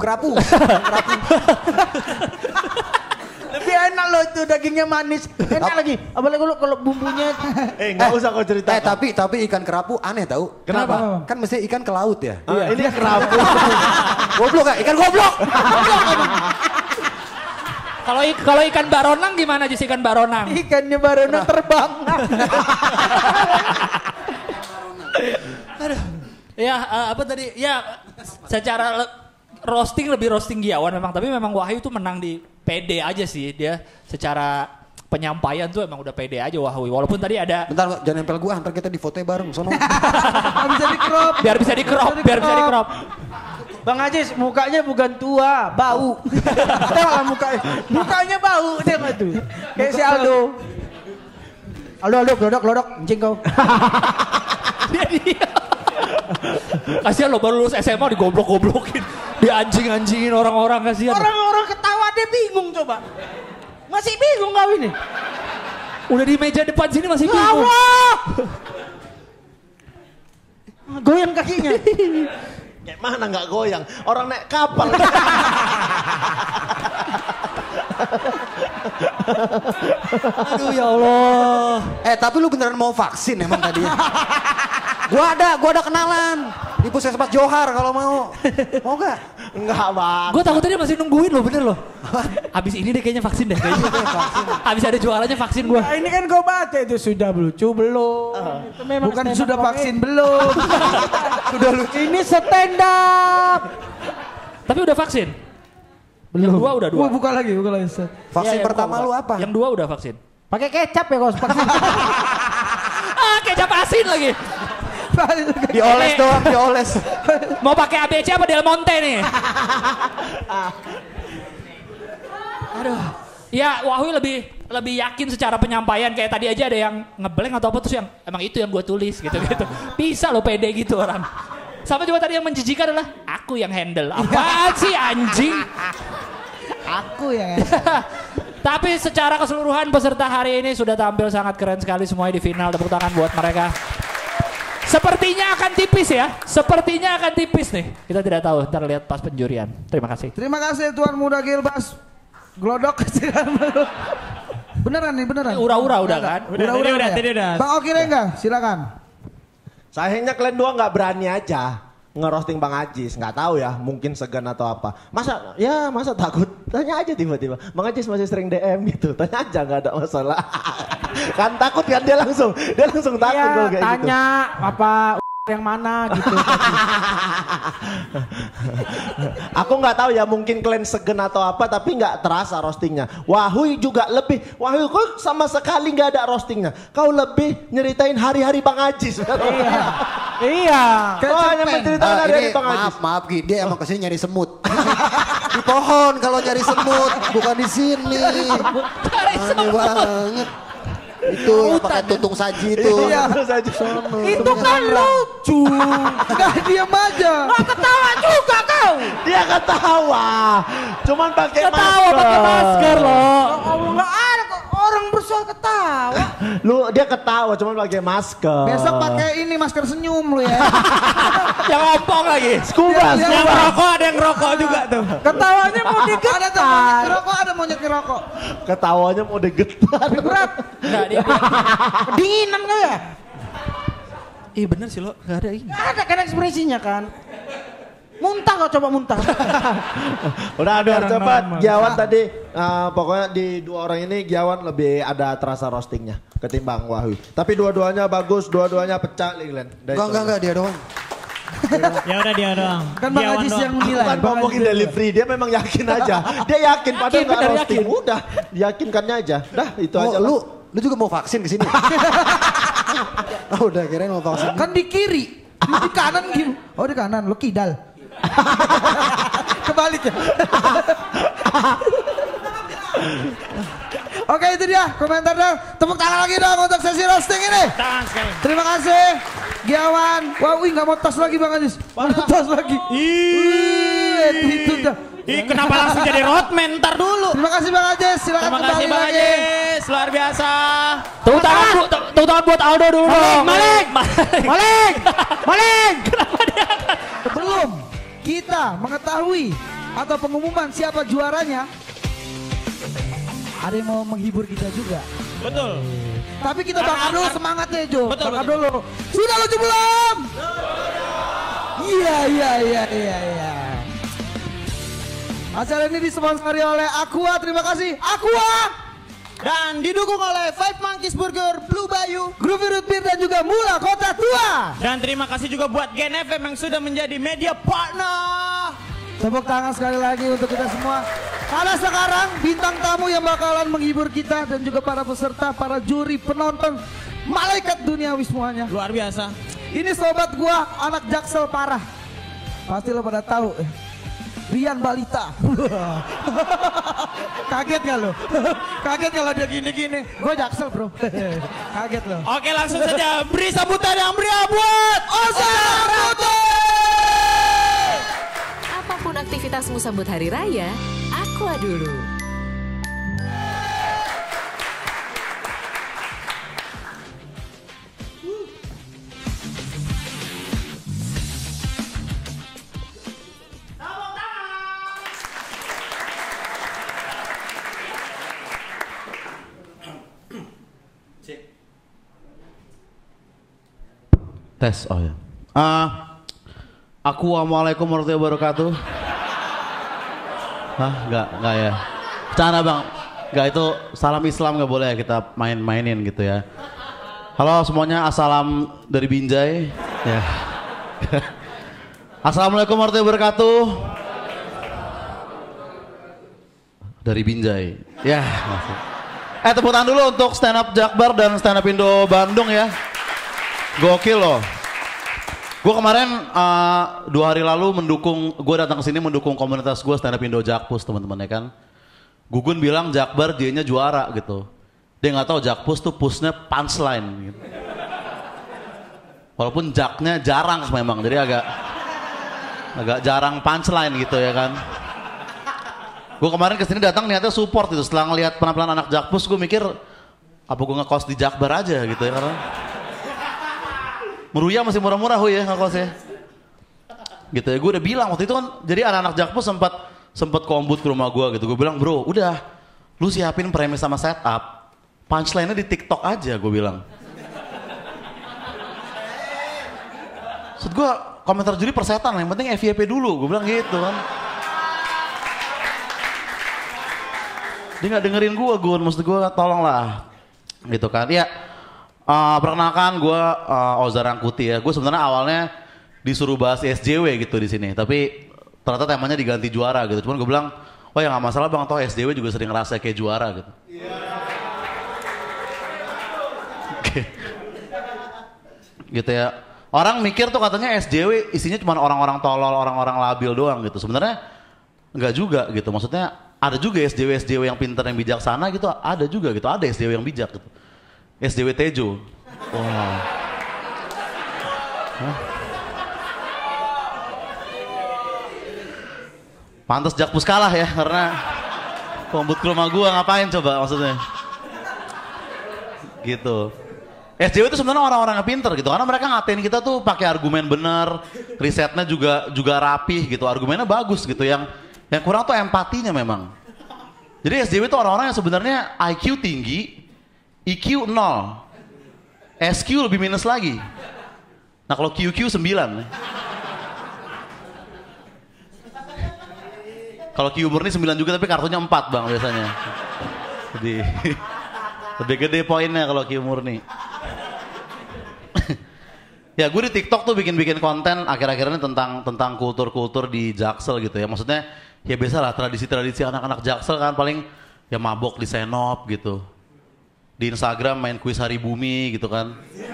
Lebih enak loh itu, dagingnya manis. Enak lagi. Apalagi kalau bumbunya. Nggak usah kau cerita. Tapi ikan kerapu aneh tau. Kenapa? Kan mesti ikan ke laut ya. Ini kerapu. Goblok ya, ikan goblok. Kalau ikan baronang gimana sih ikan baronang? Ikannya baronang terbang. Aduh. Ya apa tadi? Ya secara roasting lebih roasting Giawan memang, tapi memang Wahyu tuh menang di pede aja sih dia, secara penyampaian tuh emang udah pede aja Wahyu. Walaupun tadi ada. Bentar, jangan nempel gua, ntar kita di foto bareng sono. Biar bisa di crop. Bang Ajis mukanya bukan tua, bau. Tengoklah mukanya bau, tengok tuh. Kayak si Aldo. Aldo, glodok, anjing kau. Dia. Kasihan lo baru lulus SMA digoblok-goblokin, dianjing-anjingin orang-orang, kasihan. Orang-orang ketawa dia bingung coba. Masih bingung kau ini. Udah di meja depan sini masih bingung. Goyang kakinya. Kayak mana nggak goyang? Orang naik kapal. Aduh ya Allah. Tapi lu beneran mau vaksin emang tadinya? Gua ada kenalan di Puskesmas Johar kalau mau. Mau gak? Enggak bang. Gue takutnya dia masih nungguin lo, bener loh. Abis ini deh kayaknya vaksin deh. Abis ada jualannya vaksin gue. Nah, ini kan gue baca itu sudah lucu belum? Itu memang bukan sudah vaksin belum. Sudah lucu. Ini stand up. Tapi udah vaksin? Belum. Yang 2 udah 2. Buka lagi. Vaksin pertama lu apa? Yang 2 udah vaksin. Pakai kecap ya kau vaksin. Kecap asin lagi. Dioles doang, dioles. Mau pakai ABC apa Del Monte nih? Aduh. Ya, Wahyu lebih yakin secara penyampaian, kayak tadi aja ada yang ngeblank atau apa terus yang emang itu yang gue tulis gitu. Bisa lo pede gitu orang. Sama juga tadi yang menjijikan adalah aku yang handle. Apaan sih anjing? Aku yang Tapi secara keseluruhan peserta hari ini sudah tampil sangat keren sekali semuanya di final. Tepuk tangan buat mereka. Sepertinya akan tipis ya. Sepertinya akan tipis nih. Kita tidak tahu. Ntar lihat pas penjurian. Terima kasih. Terima kasih Tuan Muda Gilbas. Glodok. Beneran nih, beneran. Ura-ura udah kan? Ura-ura ya. Bang Oki Rengga, silakan. Sayangnya kalian dua nggak berani aja ngerosting Bang Ajis, nggak tahu ya, mungkin segan atau apa. Masa takut? Tanya aja tiba-tiba. Bang Ajis masih sering DM gitu, tanya aja nggak ada masalah. Kan takut kan dia langsung takut kalau kayak gitu. Tanya apa yang mana gitu. Aku nggak tahu ya, mungkin kalian segen atau apa, tapi nggak terasa roastingnya. Wahui juga lebih, Wahui kok sama sekali nggak ada roastingnya. Kau lebih nyeritain hari-hari Bang Ajis. Iya. Kau hanya menceritakan hari-hari Bang Ajis. Maaf Ki, dia emang kesini nyari semut. Di pohon kalau nyari semut, bukan di sini. Aneh banget. Itu yang pakai tuntung saji itu. Iya, Itu kan lucu. Nggak, diam aja. Nggak ketawa juga kau. Dia ketawa. Cuman pakai masker. Ketawa pakai masker loh. Nggak ada orang bersuara ketawa. Dia ketawa cuman pakai masker. Besok pakai ini masker senyum lu ya. Yang ompong lagi. Scuba. Yang rokok ada yang rokok juga tuh. Ketawanya mau digetar. Ada tuh monyet rokok, ada monyet rokok. Ketawanya mau digetar. Berat. Enggak, dia Kedinginan nggak ya? Iya bener sih lo, gak ada ini. Nggak ada kan ekspresinya kan. Muntah kok, coba muntah. Udah cepat. Giawan tadi pokoknya di dua orang ini Giawan lebih ada terasa roastingnya ketimbang Wahui. Tapi dua-duanya bagus, dua-duanya pecah Glenn. Enggak dia doang. Ya udah dia doang. Kan Bang Ajis yang menilai. Aku kan ngomongin delivery, dia memang yakin aja. Dia yakin padahal nggak roasting. Udah, yakinkannya aja. Dah itu aja lah. Lu juga mau vaksin ke sini? Udah kirain mau vaksin. Kan di kiri, di kanan gitu. Oh di kanan, lu kidal. Kebalik ya. Oke itu dia komentar dong. Tepuk tangan lagi dong untuk sesi roasting ini. Tangan sekali. Terima kasih Giawan. Wah, nggak mau tas lagi Bang Ajis. Mau tas lagi. Itu dah. Ih, kenapa langsung jadi roadman? Ntar dulu. Terima kasih Bang Ajis. Silakan Terima kasih kembali Bang lagi. Ajis, luar biasa. Tepuk tangan buat Aldo dulu dong. Malik. Kenapa dia? Sebelum kita mengetahui atau pengumuman siapa juaranya, ada yang mau menghibur kita juga. Betul. Tapi kita bakar dulu semangatnya Jo. Betul, Bakar betul. dulu. Sudah lucu belum? Iya. Acara ini disponsori oleh Aqua. Terima kasih Aqua. Dan didukung oleh Five Monkeys Burger, Blue Bayou, Groovy Root Beer dan juga Mula Kota Tua. Dan terima kasih juga buat Gen FM yang sudah menjadi media partner. Tepuk tangan sekali lagi untuk kita semua. Karena sekarang bintang tamu yang bakalan menghibur kita dan juga para peserta, para juri, penonton, malaikat duniawi semuanya. Luar biasa. Ini sobat gua, anak Jaksel parah. Pasti lo pada tahu. Rian Balita. Kaget gak lo? Kaget kalau dia gini-gini. Gue Jaksel bro. Kaget lo. Oke langsung saja beri sambutan yang meriah buat Oscar Ratu. Apapun aktivitasmu sambut hari raya, Aqua dulu. Tes, oh ya. Assalamualaikum warahmatullahi wabarakatuh. Hah, enggak ya. Bercanda bang, enggak itu salam Islam nggak boleh kita mainin gitu ya. Halo semuanya, assalam dari Binjai. Ya. Assalamualaikum warahmatullahi wabarakatuh. Dari Binjai. Ya, masih. Tepuk tangan dulu untuk stand up Jakbar dan stand up Indo Bandung ya. Gokil loh. Gue kemarin 2 hari lalu gue datang ke sini mendukung komunitas gue stand up Indo Jakpus teman-teman ya kan. Gugun bilang Jakbar dia-nya juara gitu. Dia nggak tahu Jakpus tuh pusnya punchline gitu. Walaupun jaknya jarang memang, jadi agak jarang punchline gitu ya kan. Gue kemarin kesini datang niatnya support itu. Setelah ngeliat penampilan anak Jakpus gue mikir apa gue ngekos di Jakbar aja gitu ya karena Meruya masih murah-murah ya ngekosnya. Gitu ya, gue udah bilang waktu itu kan, jadi anak-anak Jakpus sempat kombut ke rumah gue gitu. Gue bilang bro, udah lu siapin premis sama setup. Punchline-nya di TikTok aja gue bilang. Maksud gue komentar juri persetan, yang penting FYP dulu, gue bilang gitu kan. Dia gak dengerin gue, Gun, maksud gue tolong lah. Gitu kan, ya perkenalkan gue Ozar Rangkuti ya. Gue sebenarnya awalnya disuruh bahas SJW gitu di sini, tapi ternyata temanya diganti juara gitu. Cuman gue bilang, oh ya gak masalah bang, toh SJW juga sering ngerasa kayak juara gitu. Gitu ya. Orang mikir tuh katanya SJW isinya cuma orang-orang tolol, orang-orang labil doang gitu. Sebenarnya enggak juga gitu. Maksudnya ada juga SJW yang pintar, yang bijaksana gitu, ada juga gitu. Ada SJW yang bijak gitu. SJW Tejo. Wow. Pantes Jakpus kalah ya, karena pembut ke rumah gua ngapain coba maksudnya. Gitu. SJW itu sebenarnya orang-orang yang pinter gitu, karena mereka ngatain kita tuh pakai argumen bener, risetnya juga rapih gitu, argumennya bagus gitu. Yang kurang tuh empatinya memang. Jadi SJW itu orang-orang yang sebenarnya IQ tinggi, IQ 0, SQ lebih minus lagi. Nah kalau QQ 9. Kalau Q murni 9 juga tapi kartunya 4 bang biasanya. Jadi lebih gede poinnya kalau Q murni. Ya gue di TikTok tuh bikin konten akhir-akhir ini tentang kultur-kultur di Jaksel gitu ya. Maksudnya ya biasalah tradisi-tradisi anak-anak Jaksel kan, paling ya mabok di senop gitu. Di Instagram main kuis hari bumi gitu kan.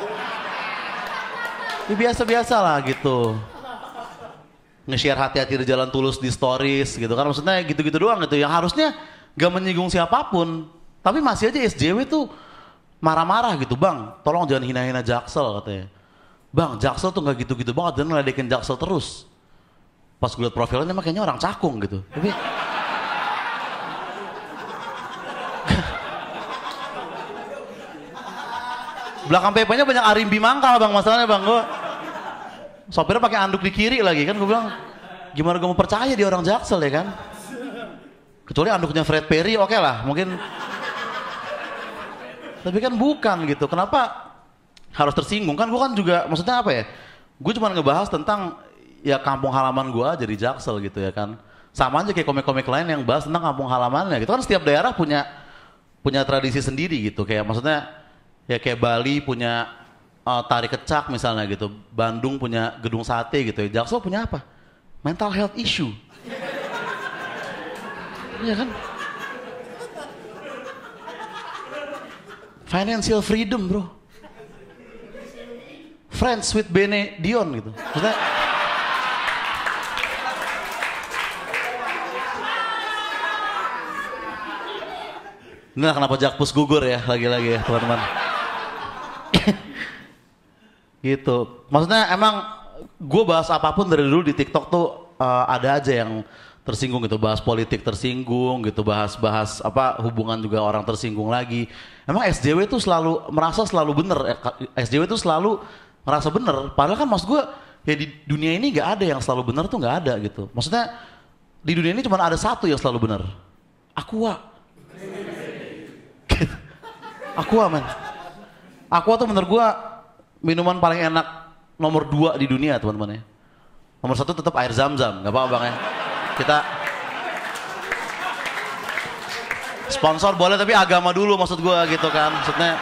Ya biasa-biasa lah gitu. Nge-share hati-hati di jalan tulus di stories gitu kan. Maksudnya gitu-gitu doang gitu. Yang harusnya gak menyinggung siapapun. Tapi masih aja SJW tuh marah-marah gitu. Bang, tolong jangan hina-hina Jaksel katanya. Bang, Jaksel tuh gak gitu-gitu banget. Dan ngeledekin Jaksel terus. Pas gue liat profilnya emang kayaknya orang cakung gitu. Tapi belakang PP-nya banyak arimbi mangkal bang, masalahnya bang. Gue sopirnya pakai anduk di kiri lagi kan. Gue bilang gimana gue mau percaya dia orang Jaksel ya kan. Kecuali anduknya Fred Perry oke lah mungkin. Tapi kan bukan gitu. Kenapa harus tersinggung? Kan gue kan juga maksudnya apa ya, gue cuma ngebahas tentang ya kampung halaman gue aja di Jaksel gitu ya kan. Sama aja kayak komik-komik lain yang bahas tentang kampung halamannya gitu kan. Setiap daerah punya tradisi sendiri gitu. Kayak maksudnya ya kayak Bali punya tari kecak misalnya gitu. Bandung punya gedung sate gitu ya. Jaksel punya apa? Mental health issue. Iya kan? Financial freedom bro. Friends with Bene Dion gitu. Maksudnya inilah kenapa Jakpus gugur ya lagi-lagi ya teman-teman. Gitu. Maksudnya emang gue bahas apapun dari dulu di TikTok tuh ada aja yang tersinggung gitu, bahas politik tersinggung gitu, bahas apa hubungan juga orang tersinggung lagi. Emang SJW tuh merasa selalu bener, SJW tuh selalu merasa bener. Padahal kan maksud gue ya di dunia ini nggak ada yang selalu bener tuh nggak ada gitu. Maksudnya di dunia ini cuma ada satu yang selalu bener, Aqua. Aqua men. Aqua tuh menurut gue minuman paling enak nomor 2 di dunia teman-teman ya. Nomor 1 tetap air zam-zam, nggak apa-apa bang ya. Kita sponsor boleh tapi agama dulu maksud gue gitu kan. Maksudnya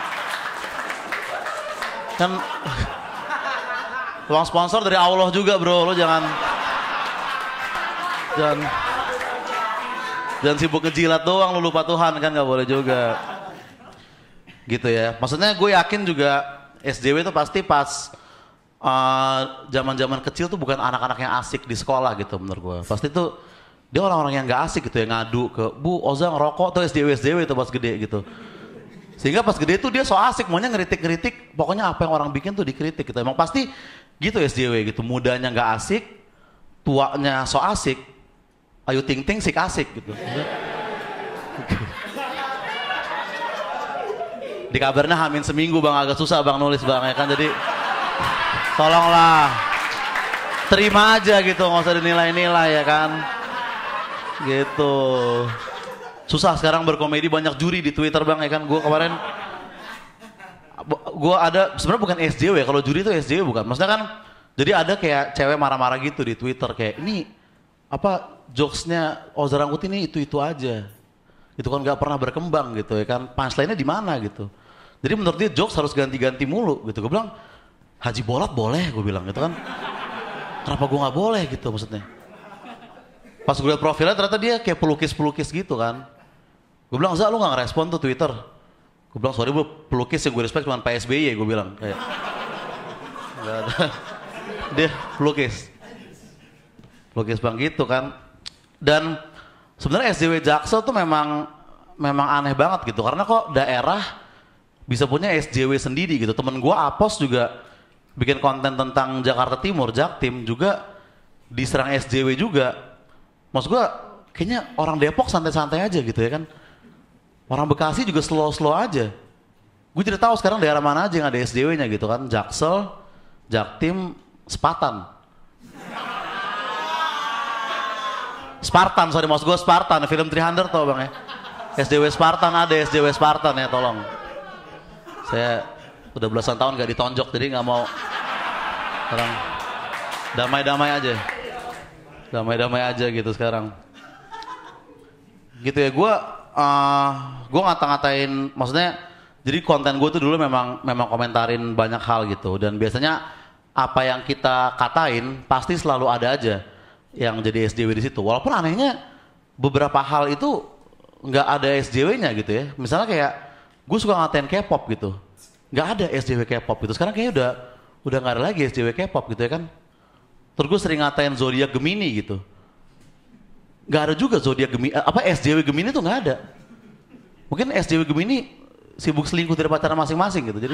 kan uang sponsor dari Allah juga bro. Lo jangan sibuk ngejilat doang, lo lupa Tuhan kan, nggak boleh juga. Gitu ya. Maksudnya gue yakin juga SJW itu pasti pas zaman-zaman kecil tuh bukan anak-anak yang asik di sekolah gitu menurut gue. Pasti tuh dia orang-orang yang gak asik gitu, yang ngadu ke Bu Oza ngerokok tuh SJW itu pas gede gitu. Sehingga pas gede tuh dia so asik, maunya ngeritik-ngeritik, pokoknya apa yang orang bikin tuh dikritik gitu. Emang pasti gitu SJW gitu, mudanya gak asik, tuanya so asik, Ayu Ting Ting sik asik gitu. Di kabarnya hamin seminggu bang, agak susah bang nulis bang ya kan, jadi tolonglah terima aja gitu, nggak usah dinilai-nilai ya kan gitu. Susah sekarang berkomedi, banyak juri di Twitter bang ya kan. Gue kemarin, gue ada sebenarnya bukan SJW, kalau juri itu SJW bukan. Maksudnya kan, jadi ada kayak cewek marah-marah gitu di Twitter kayak ini apa jokesnya Oza Rangkuti ini itu aja. Itu kan nggak pernah berkembang gitu ya kan. Punchline-nya di mana gitu. Jadi menurut dia jokes harus ganti-ganti mulu gitu. Gue bilang Haji Bolat boleh, gue bilang gitu kan. Kenapa gue nggak boleh gitu maksudnya. Pas gue liat profilnya ternyata dia kayak pelukis-pelukis gitu kan. Gue bilang, Za lu gak ngerespon tuh Twitter. Gue bilang, sorry gue pelukis yang gue respect cuma Pak SBY gue bilang. Kayak, gak ada. Dia pelukis. Pelukis bang gitu kan. Dan sebenarnya SJW Jaksel tuh memang aneh banget gitu. Karena kok daerah bisa punya SJW sendiri gitu. Temen gue Apos juga bikin konten tentang Jakarta Timur, Jaktim juga diserang SJW juga. Maksud gue kayaknya orang Depok santai-santai aja gitu ya kan. Orang Bekasi juga slow-slow aja. Gue tidak tahu sekarang daerah mana aja yang ada SJW-nya gitu kan. Jaksel, Jaktim, Spartan. Spartan, sorry maksud gue Spartan. Film 300 tau bang ya. SJW Spartan ada, SJW Spartan ya tolong. Saya udah belasan tahun gak ditonjok jadi gak mau. Sekarang damai-damai aja. Damai-damai aja gitu sekarang. Gitu ya gue ngata-ngatain, maksudnya jadi konten gue tuh dulu memang komentarin banyak hal gitu dan biasanya apa yang kita katain pasti selalu ada aja yang jadi SJW di situ. Walaupun anehnya beberapa hal itu nggak ada SJW-nya gitu ya. Misalnya kayak gue suka ngatain K-pop gitu, nggak ada SJW K-pop gitu. Sekarang kayaknya udah nggak ada lagi SJW K-pop gitu ya kan. Terus gue sering ngatain zodiak Gemini gitu. Gak ada juga zodiak Gemini, SJW Gemini tuh gak ada. Mungkin SJW Gemini sibuk selingkuh dari pacaran masing-masing gitu. Jadi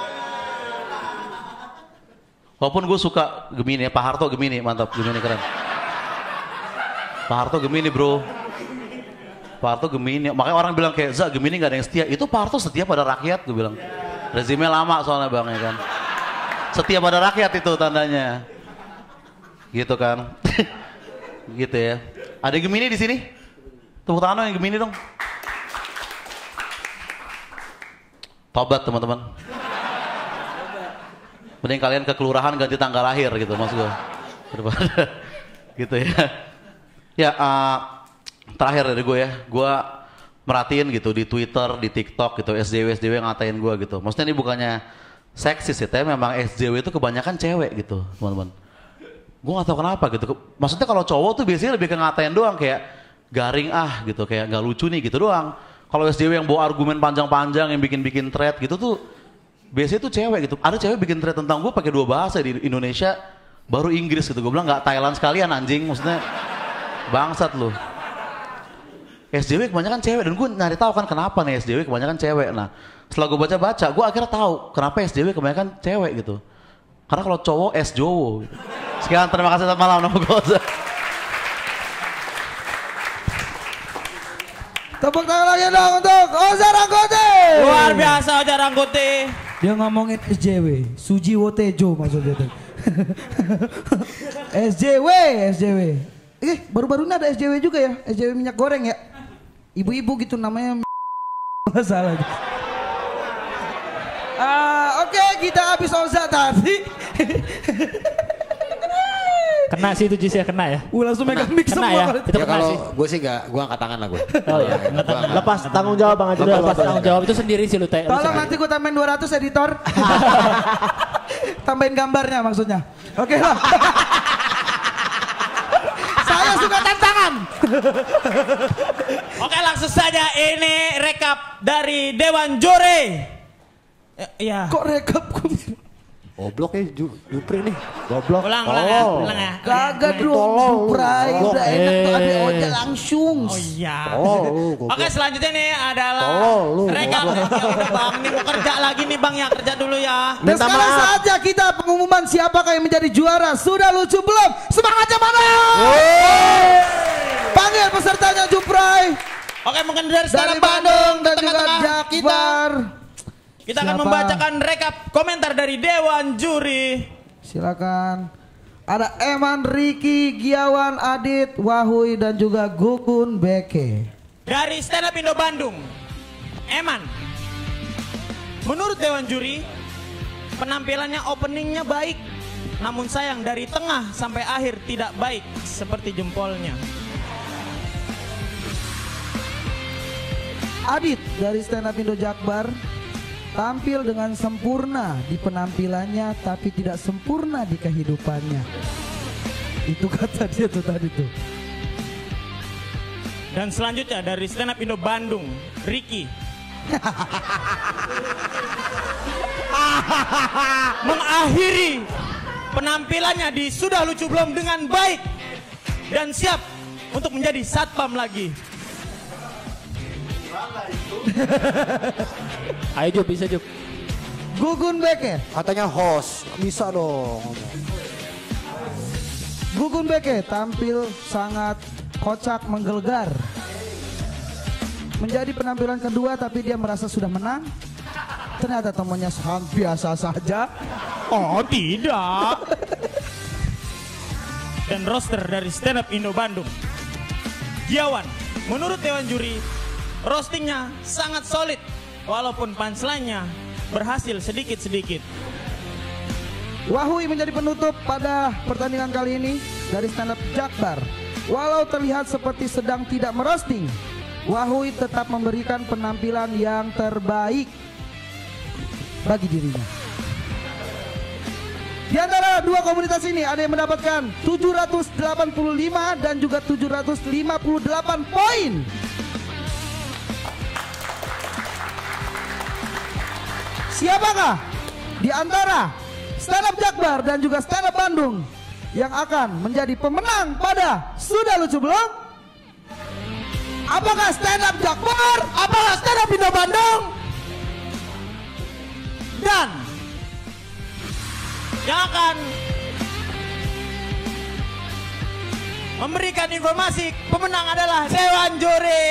walaupun gue suka Gemini, Pak Harto Gemini, mantap, Gemini keren. Pak Harto Gemini bro. Pak Harto Gemini, makanya orang bilang kayak Za Gemini gak ada yang setia. Itu Pak Harto setia pada rakyat, gue bilang. Rezimnya lama soalnya bang ya kan. Setia pada rakyat itu tandanya. Gitu kan. Gitu ya. Ada Gemini di sini? Tepuk tangan dong yang Gemini dong. Tobat teman-teman. Mending kalian ke kelurahan ganti tanggal lahir gitu maksud gue. Daripada gitu ya. Ya terakhir dari gue ya. Gue merhatiin gitu di Twitter, di TikTok gitu. SJW ngatain gue gitu. Maksudnya ini bukannya seksis ya. Tapi memang SJW itu kebanyakan cewek gitu teman-teman. Gue gak tau kenapa gitu. Maksudnya kalau cowok tuh biasanya lebih ke ngatain doang kayak garing gitu, kayak gak lucu nih gitu doang. Kalau SJW yang bawa argumen panjang-panjang yang bikin thread gitu tuh biasanya tuh cewek gitu. Ada cewek bikin thread tentang gue pakai 2 bahasa di Indonesia baru Inggris gitu. Gue bilang gak Thailand sekalian anjing, maksudnya bangsat lu. SJW kebanyakan cewek dan gue nyari tahu kan kenapa nih SJW kebanyakan cewek. Nah setelah gue baca-baca gue akhirnya tahu kenapa SJW kebanyakan cewek gitu. Karena kalau cowok Jowo. Sekian terima kasih selamat malam nama gue Oza. Tepuk tangan lagi dong untuk Oza Rangkuti. Luar biasa Oza Rangkuti. Dia ngomongin SJW, Sujiwo Tejo maksudnya tuh. SJW. Baru-baru ini ada SJW juga ya, SJW minyak goreng ya. Ibu-ibu gitu namanya. Masalah. Oke, kita habis Oza tadi. Kena sih itu Jis ya, kena ya. Langsung megang mic semua. Ya, itu ya kena kalau sih. gue sih gue angkat tangan lah gue. Oh iya. Lepas tanggung jawab Bang Haji. Lepas tanggung jawab itu sendiri sih lu teh. Tolong nanti gue tambahin 200 editor. Tambahin gambarnya maksudnya. Oke lah. Saya suka tantangan. Oke langsung saja ini rekap dari Dewan Juri. Ya. Kok rekap? Goblok ya Jupri nih. Goblok. Ulang ya. Kagak dong. Jupri udah enak tuh ada Oja langsung. Oh iya. Oke selanjutnya nih adalah rekap. Bang ini mau kerja lagi nih Bang ya, kerja dulu ya. Dan sekarang saja kita pengumuman siapakah yang menjadi juara. Sudah lucu belum? Semangatnya mana? Panggil pesertanya Jupri. Oke mungkin dari Stand Up Bandung dan juga Jakbar. Kita akan membacakan rekap komentar dari Dewan Juri. Silakan. Ada Eman, Riki, Giawan, Adit, Wahui dan juga Gukun Beke. Dari Stand Up Indo Bandung, Eman. Menurut Dewan Juri, penampilannya openingnya baik. Namun sayang dari tengah sampai akhir tidak baik seperti jempolnya. Adit dari Stand Up Indo Jakbar tampil dengan sempurna di penampilannya tapi tidak sempurna di kehidupannya. Itu kata dia tuh tadi tuh. Dan selanjutnya dari Stand Up Indo Bandung, Ricky. Mengakhiri penampilannya di Sudah Lucu Belum dengan baik dan siap untuk menjadi satpam lagi. Ayo Jup, bisa Jup. Gugun Beke. Katanya host, bisa dong. Gugun Beke tampil sangat kocak menggelegar. Menjadi penampilan kedua tapi dia merasa sudah menang. Ternyata temannya sangat biasa saja. Oh tidak. Dan roster dari Stand Up Indo Bandung, Giawan. Menurut Dewan Juri, roastingnya sangat solid walaupun punchline-nya berhasil sedikit-sedikit. Wahui menjadi penutup pada pertandingan kali ini dari Stand Up Jakbar. Walau terlihat seperti sedang tidak merosting, Wahui tetap memberikan penampilan yang terbaik bagi dirinya. Di antara dua komunitas ini ada yang mendapatkan 785 dan juga 758 poin. Siapakah di antara Stand Up Jakbar dan juga Stand Up Bandung yang akan menjadi pemenang pada Sudah Lucu Belum? Apakah Stand Up Jakbar? Apakah Stand Up Indo Bandung? Dan yang akan memberikan informasi pemenang adalah Dewan Juri.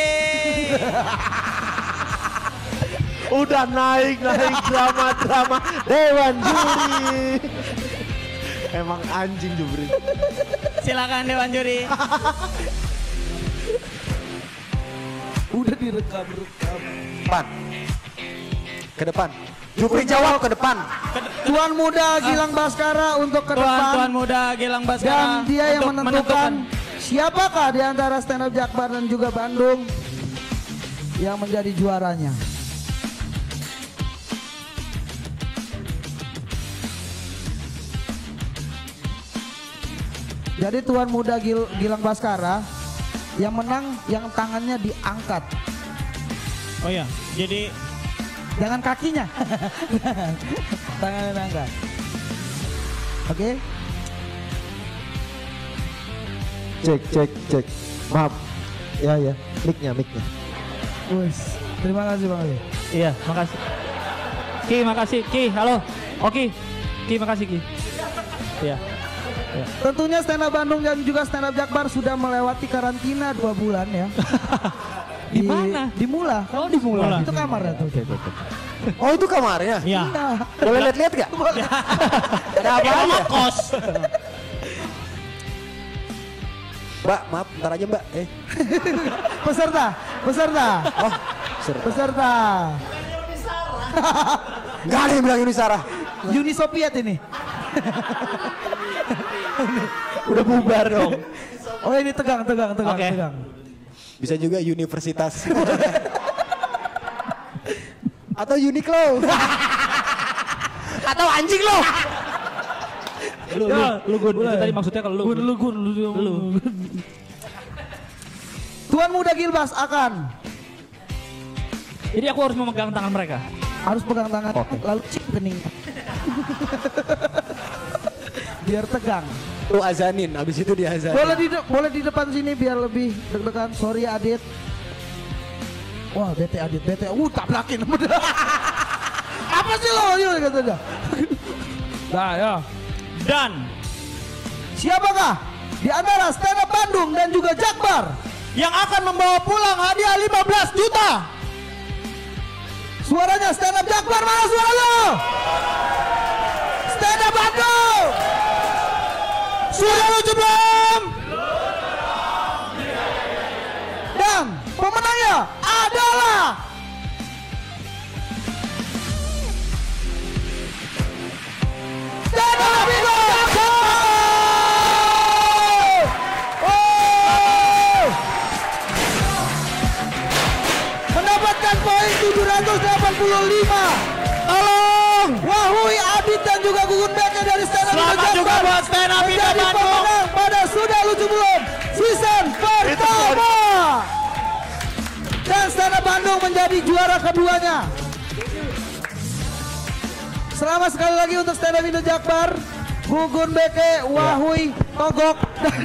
Udah naik drama Dewan Juri. Emang anjing Jubri. Silakan Dewan Juri. Udah direkam. Depan. Ke depan. Jupri jawab ke depan. Tuan Muda Gilang Baskara untuk ke depan. Tuan Muda Gilang Baskara. Dan dia yang menentukan siapakah di antara Stand Up Jakbar dan juga Bandung yang menjadi juaranya. Jadi Tuan Muda Gilang Baskara yang menang yang tangannya diangkat. Oh ya, jadi jangan kakinya. Tangannya diangkat. Oke. Cek. Maaf. Ya. Mic-nya. Wes, terima kasih Bang Ali. Iya, makasih. Ki, makasih. Ki, halo. Oke. Ki, makasih Ki. Iya. Ya. Tentunya Stand Up Bandung dan juga Stand Up Jakbar sudah melewati karantina 2 bulan ya. Di mana? Di Mula. Oh, di Mula. Itu kamarnya tuh. Oh, itu kamarnya? Iya. Boleh lihat-lihat gak? Ada apa aja? Kos. Mbak, maaf, ntar aja Mbak. Peserta. Oh, peserta. Gak ada yang bilang Yuni Sarah. Uni Soviet ini. Udah bubar dong. Oh ini tegang. Bisa juga universitas. Atau Uniqlo. Atau anjing lo. Lu Gun, itu tadi maksudnya kalau lu. Gun. Tuan Muda Gilbas akan. Jadi aku harus memegang tangan mereka. Harus pegang tangan, lalu cip kening. Biar tegang. Lu azanin, abis itu dia azanin. Boleh di depan sini biar lebih deg-degan. Sorry Adit. Wah bete Adit, tabrakin. Apa sih lo? Yuk katanya. Nah ya. Dan siapakah di antara Stand Up Bandung dan juga Jakbar yang akan membawa pulang hadiah 15 juta? Suaranya Stand Up Jakbar, mana suara lo? Stand Up Bandung. Sudah lucu belum? Dan pemenangnya mendapatkan poin 785. Tolong Wahui, Adit dan juga Gugun Beke dari Stand Up Indo Selamat juga Jakbar buat Stand Up Indo menjadi Bandung. pemenang pada Sudah Lucu Belum season pertama. Dan Stand Up Bandung menjadi juara keduanya. Selamat sekali lagi untuk Stand Up Indo Jakbar, Gugun Beke, Wahui, Togok,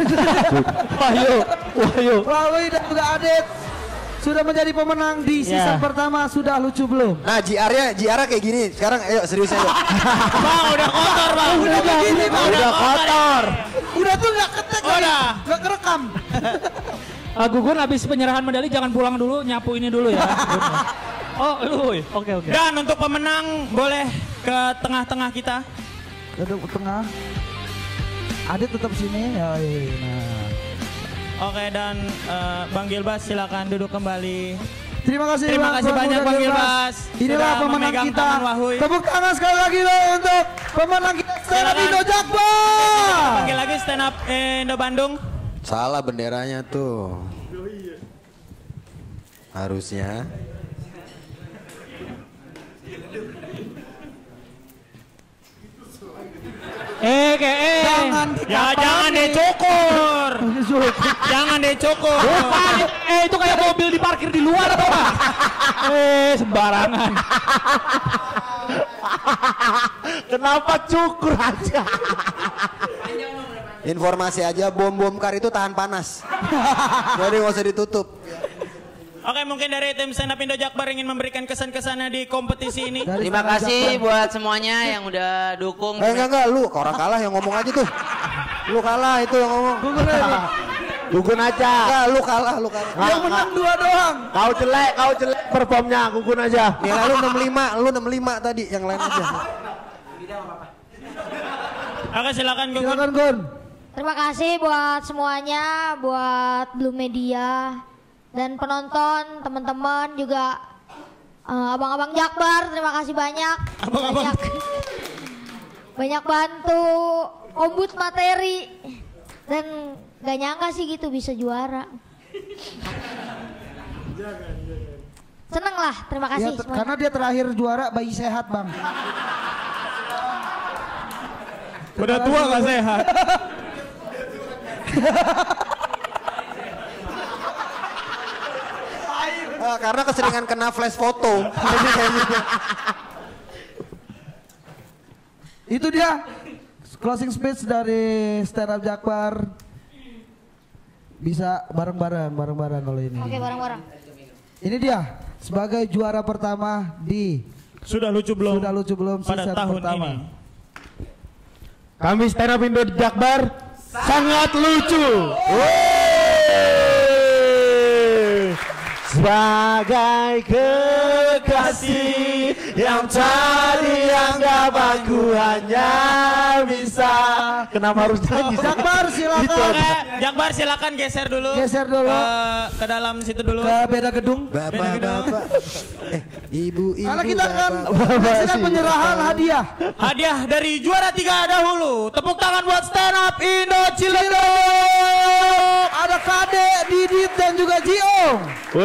Wahui dan juga Adit sudah menjadi pemenang di season pertama Sudah Lucu Belum. Nah, JR kayak gini. Sekarang ayo serius ayo. Bang, udah kotor, Bang. Udah begini, Bang. Udah kotor. Udah tuh nggak ketek lagi, nggak kerekam. Gugun habis penyerahan medali jangan pulang dulu, nyapu ini dulu ya. Oh, oke. Dan untuk pemenang boleh ke tengah-tengah kita. Duduk ke tengah. Adit tetap sini. Ya, nah. Oke, dan Bang Gilbas silakan duduk kembali. Terima kasih banyak Bang Gilbas. Inilah pemenang kita. Tepuk tangan sekali lagi loh untuk pemenang kita Stand Up Indo Jakbar. Panggil lagi Stand Up Indo Bandung. Salah benderanya tuh. Harusnya. Jangan dicukur. Jangan dicukur. Bukan, itu kayak mobil diparkir di luar atau apa? Sembarangan. Kenapa cukur aja? Informasi aja bom kar itu tahan panas. Jadi nggak usah ditutup. Oke, mungkin dari tim Stand Up Indo Jakbar ingin memberikan kesan-kesannya di kompetisi ini. Terima kasih buat semuanya yang udah dukung. Enggak, lu orang kalah yang ngomong aja tuh. Lu kalah itu yang ngomong. Gugun aja. Enggak, lu kalah. Yang menang 2 doang. Kau jelek performnya, Gugun aja. Nilai lu 65 tadi, yang lain aja. Oke, silakan Gugun. Silakan Gun. Terima kasih buat semuanya, buat Blue Media dan penonton, teman-teman juga, abang-abang Jakbar, terima kasih banyak. Banyak bantu, ombud materi, dan gak nyangka sih gitu bisa juara. Seneng lah, terima kasih. Ya, karena dia terakhir juara bayi sehat, Bang. Udah tua gak sehat. Karena keseringan kena flash foto. Itu dia closing speech dari Stand Up Jakbar. Bisa bareng-bareng kalau ini. Oke, bareng-bareng. Ini dia sebagai juara pertama di Sudah Lucu Belum pada season tahun pertama. ini. Kami Stand Up Indo Jakbar sangat lucu. Sebagai kekasih yang tadi anggap aku hanya bisa. Kenapa harus nyanyi? Jakbar silakan. Oke, Jakbar silakan geser dulu. Ke dalam situ dulu. Ke beda gedung. Bapak. Ibu. Karena kita akan menyaksikan penyerahan hadiah. Hadiah dari juara 3 dahulu. Tepuk tangan buat Stand Up Indo Ciledug. Ada Kade, Didit dan juga Jiong.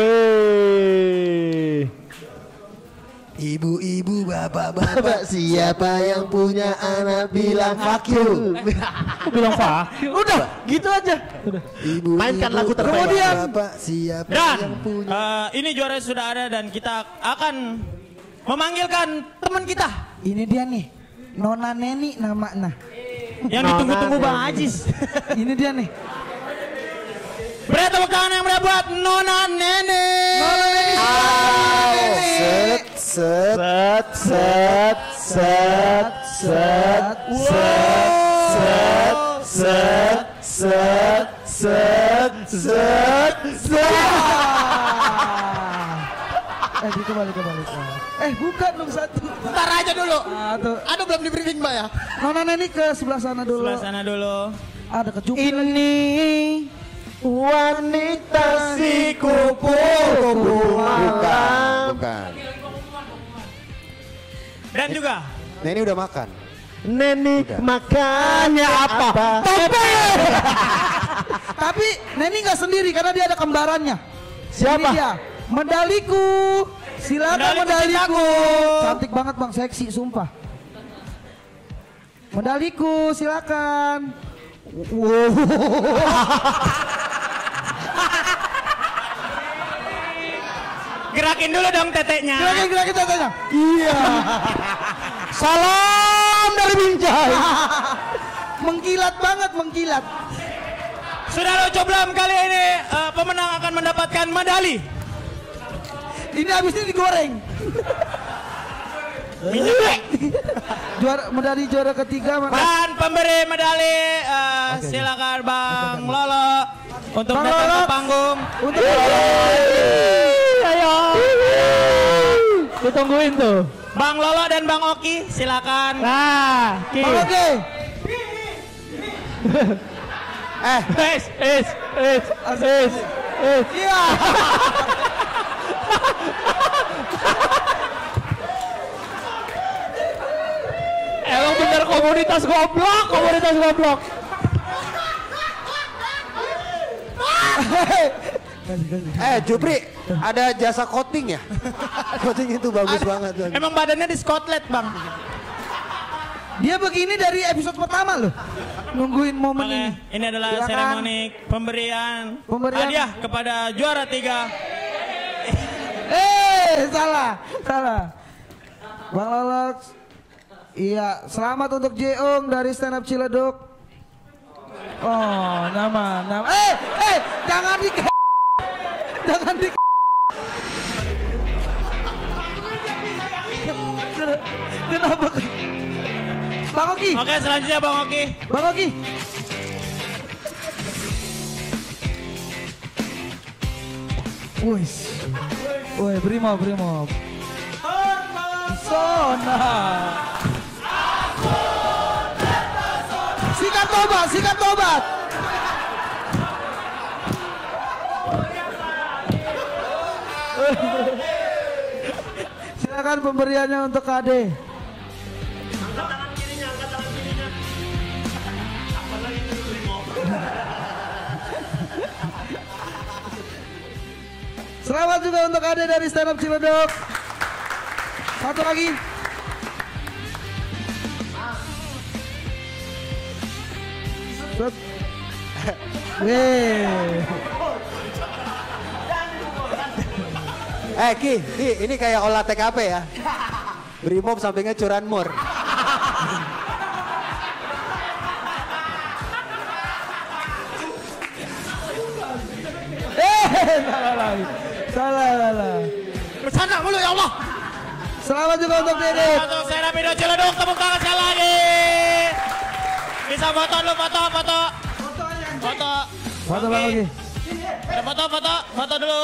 Ibu, bapak, siapa yang punya anak bilang fuck you. Bilang fuck you. Udah, gitu aja. Ibu, mainkan lagu terbaik. Kemudian bapak, siapa Dan yang punya. ini juara sudah ada dan kita akan memanggilkan teman kita. Ini dia nih, Nona Neni nama Yang ditunggu-tunggu Bang Ajis. Ini dia nih. Beri tepuk tangan yang berat buat Nona Neni. Nona Neni. Kembali. Bukan dong satu. Ntar aja dulu. Aduh belum di briefing Mbak ya. Nona Neni ke sebelah sana dulu. Ada kecukup. Ini wanita si kupu-kupu Bukan. Dan juga Neni udah makan. Neni makannya apa? Tapi Neni nggak sendiri karena dia ada kembarannya. Siapa? Ini dia, medaliku Silakan medaliku. Cantik banget Bang, seksi sumpah. Medaliku silakan. Wow. Gerakin dulu dong teteknya. Gerakin teteknya. Iya. Salam dari Binjai. Mengkilat banget, mengkilat. Sudah lucu belum kali ini pemenang akan mendapatkan medali. Ini habis ini digoreng. Medali juara ketiga mana? Dan pemberi medali silakan Bang Lolo untuk datang ke panggung. Untuk ayo. Ditungguin tuh. Bang Lolo dan Bang Oki silakan. Nah, Bang Oki. Iya. Emang bener komunitas goblok. Jupri, ada jasa coating ya? Coating itu bagus banget. Emang badannya di Scotland Bang. Dia begini dari episode pertama loh. Nungguin momen ini. Ini adalah Silakan. seremoni pemberian hadiah kepada juara 3. Salah. Bang Lolo. Iya, selamat untuk Jeong dari Stand Up Ciledug. Oh, nama. Jangan di Kenapa? Bang Oki. Oke, selanjutnya Bang Oki. Bang Oki. Woi, brimob. Sona. Sikat tobat. Silakan pemberiannya untuk Kade. Selamat juga untuk Ade dari Stand Up Ciledug. Satu lagi. Ki, ini kayak olah TKP ya. Brimob sampingnya curanmor. Salah. Bersana mulu ya Allah. Selamat juga untuk Dede. Untuk Stand Up Indo Ciledug, tepuk tangan sekali lagi. Bisa foto dulu, foto. Foto lagi. Foto dulu.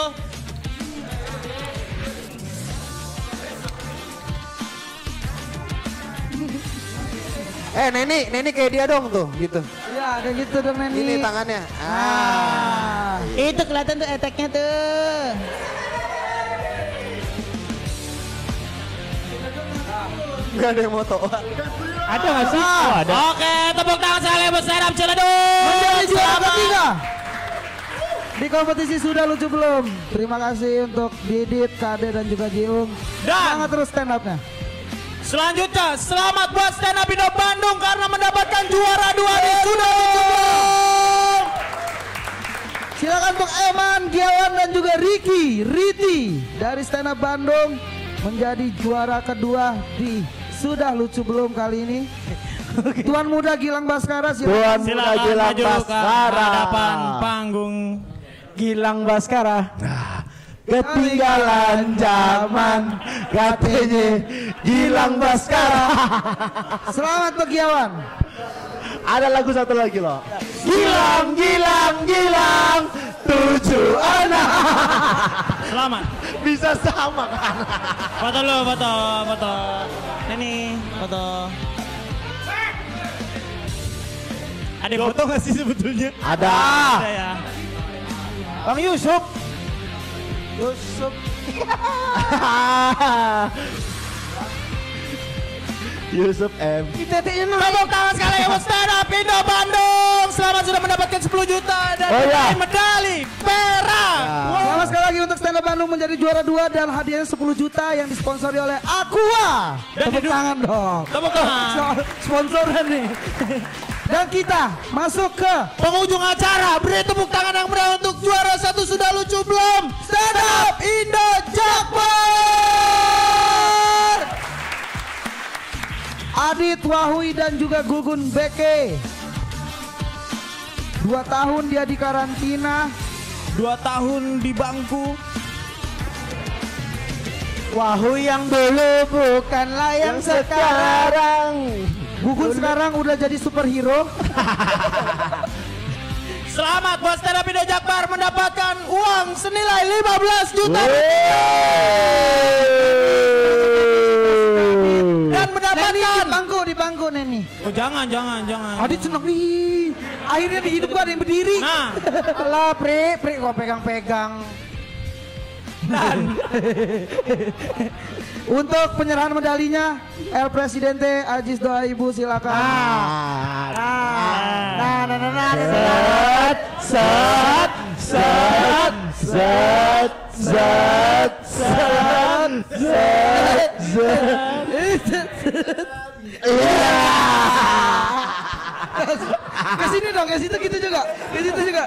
Neni kayak dia dong tuh, gitu. Iya, ada gitu dong Neni. Ini tangannya. Itu kelihatan tuh eteknya tuh. Gak ada yang foto. Ada nggak sih? Oh, ada. Oke, tepuk tangan sekali buat Stand Up Ciledug. Menjadi juara ketiga. Di kompetisi sudah lucu belum? Terima kasih untuk Didit, Kade dan juga Jiung. Semangat terus stand up-nya. Selanjutnya, selamat buat Stand Up Indo Bandung karena mendapatkan juara 2 di Sudah Lucu Belum. Silakan untuk Eman, Giawan dan juga Riti dari Stand Up Bandung menjadi juara kedua di Sudah Lucu Belum kali ini. Tuan Muda Gilang Baskara silakan. Silakan Gilang maju ke Baskara. hadapan panggung. Gilang Baskara. Ketinggalan zaman katanya Gilang Baskara. Selamat untuk Giawan. Ada lagu satu lagi loh. Gilang 7 anak. Selamat. Bisa sama kan? Foto lo, foto. Ini foto. Ada foto nggak sih sebetulnya? Ada. Ada ya. Bang Yusuf. Yusuf M. Tepuk tangan sekali buat Stand Up Indo Bandung. Selamat sudah mendapatkan 10 juta dan medali. medali perak. Selamat sekali lagi untuk Stand Up Bandung menjadi juara 2 dan hadiahnya 10 juta yang disponsori oleh Aqua. Tepuk tangan dong. Tepuk tangan. Sponsoran nih. Dan kita masuk ke penghujung acara. Beri tepuk tangan yang meriah untuk juara 1 sudah lucu belum? Stand Up Indo Jakbar. Adit Wahui dan juga Gugun Beke. 2 tahun dia di karantina. 2 tahun di bangku. Wahui yang dulu bukanlah yang sekarang. Gugun sekarang udah jadi superhero. Selamat buat Stand Up Indo Jakbar mendapatkan uang senilai 15 juta. Dan mendapatkan di bangku Neni. Oh jangan. Adit seneng nih. Akhirnya di hidup gua ada yang berdiri. Nah. Alah, Pri gua pegang-pegang. Dan untuk penyerahan medalinya El Presidente Ajis Doa Ibu silakan. Ke sini dong, ke situ gitu juga. Ke situ juga.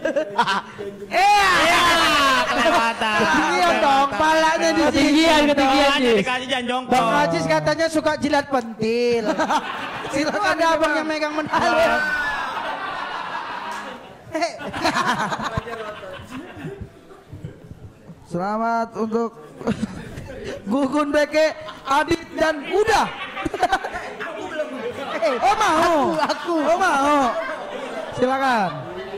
Kelewatan. Ketinggian dong, palanya di sini. Ketinggian. Dikasih jangan jongkok. Bang Ajis katanya suka jilat pentil. Silakan ada abang yang megang medali. Selamat untuk Gugun Beke, Adit dan udah. Oh mau. Oh mau. Silakan.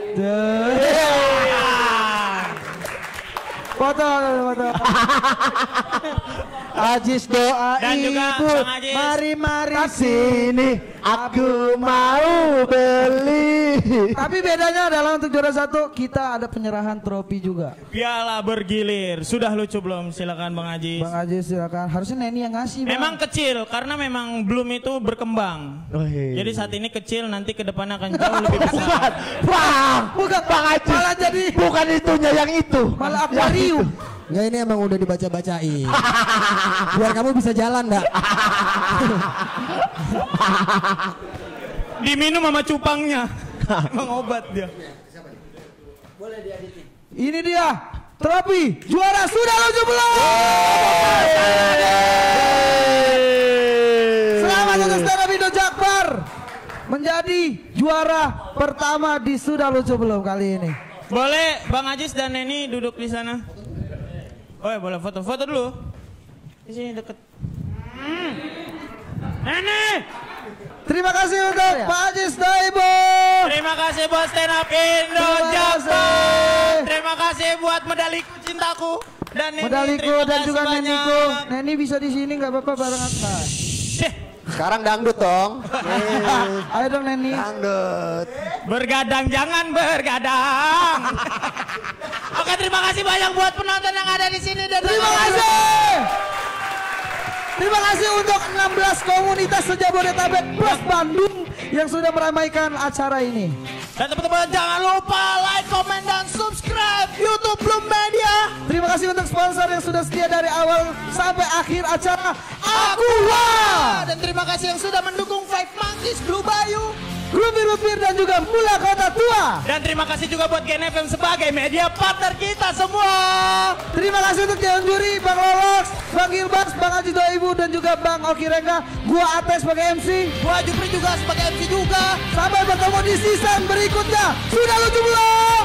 Foto. Ajis doa Dan juga ibu, Bang Ajis. mari sini, aku mau beli. Tapi bedanya adalah untuk juara 1 kita ada penyerahan trofi juga. Piala bergilir. Sudah lucu belum? Silakan Bang Ajis. Bang Ajis silakan. Harusnya Neni yang ngasih. Bang. Memang kecil karena memang belum itu berkembang. Jadi saat ini kecil, nanti ke depan akan jauh lebih besar. Bukan Bang Ajis. malah jadi Bukan itunya yang itu. malah akuarium. Ya ini emang udah dibaca-bacain. Biar kamu bisa jalan, Mbak. Diminum sama cupangnya. Emang obat dia. Ini dia trofi juara sudah lucu belum? Selamat untuk Stand Up Indo Jakbar menjadi juara pertama di Sudah Lucu Belum kali ini. Boleh Bang Ajis dan Neni duduk di sana. Oh ya boleh foto dulu. Di sini deket. Neni. Terima kasih untuk Pak Ajis Daibo. Terima kasih buat Stand Up Indo Jakbar. Terima kasih buat medaliku cintaku dan Neni. Medaliku terima dan kasih juga banyak. Neniku. Neni bisa di sini nggak apa-apa bareng Atta. Sekarang dangdut dong. Ayo dong Neni. Dangdut. Bergadang jangan bergadang. Oke, terima kasih banyak buat penonton yang ada di sini dan Terima kasih. Terima kasih untuk 16 komunitas se-Jabodetabek plus Bandung yang sudah meramaikan acara ini. Dan teman-teman jangan lupa like, comment, dan subscribe YouTube Bloom Media. Terima kasih untuk sponsor yang sudah setia dari awal sampai akhir acara Aqua. Dan terima kasih yang sudah mendukung Five Monkeys, Blue Bayou, Grup Birupir dan juga Mula Kota Tua. dan terima kasih juga buat Gen FM sebagai media partner kita semua. Terima kasih untuk Dewan Juri, Bang Lolox, Bang Gilbas, Bang Haji Doibu dan juga Bang Oki Rengga. Gua Ate sebagai MC. Gua Jupri juga sebagai MC juga. Sampai bertemu di season berikutnya. Sudah lucu belum?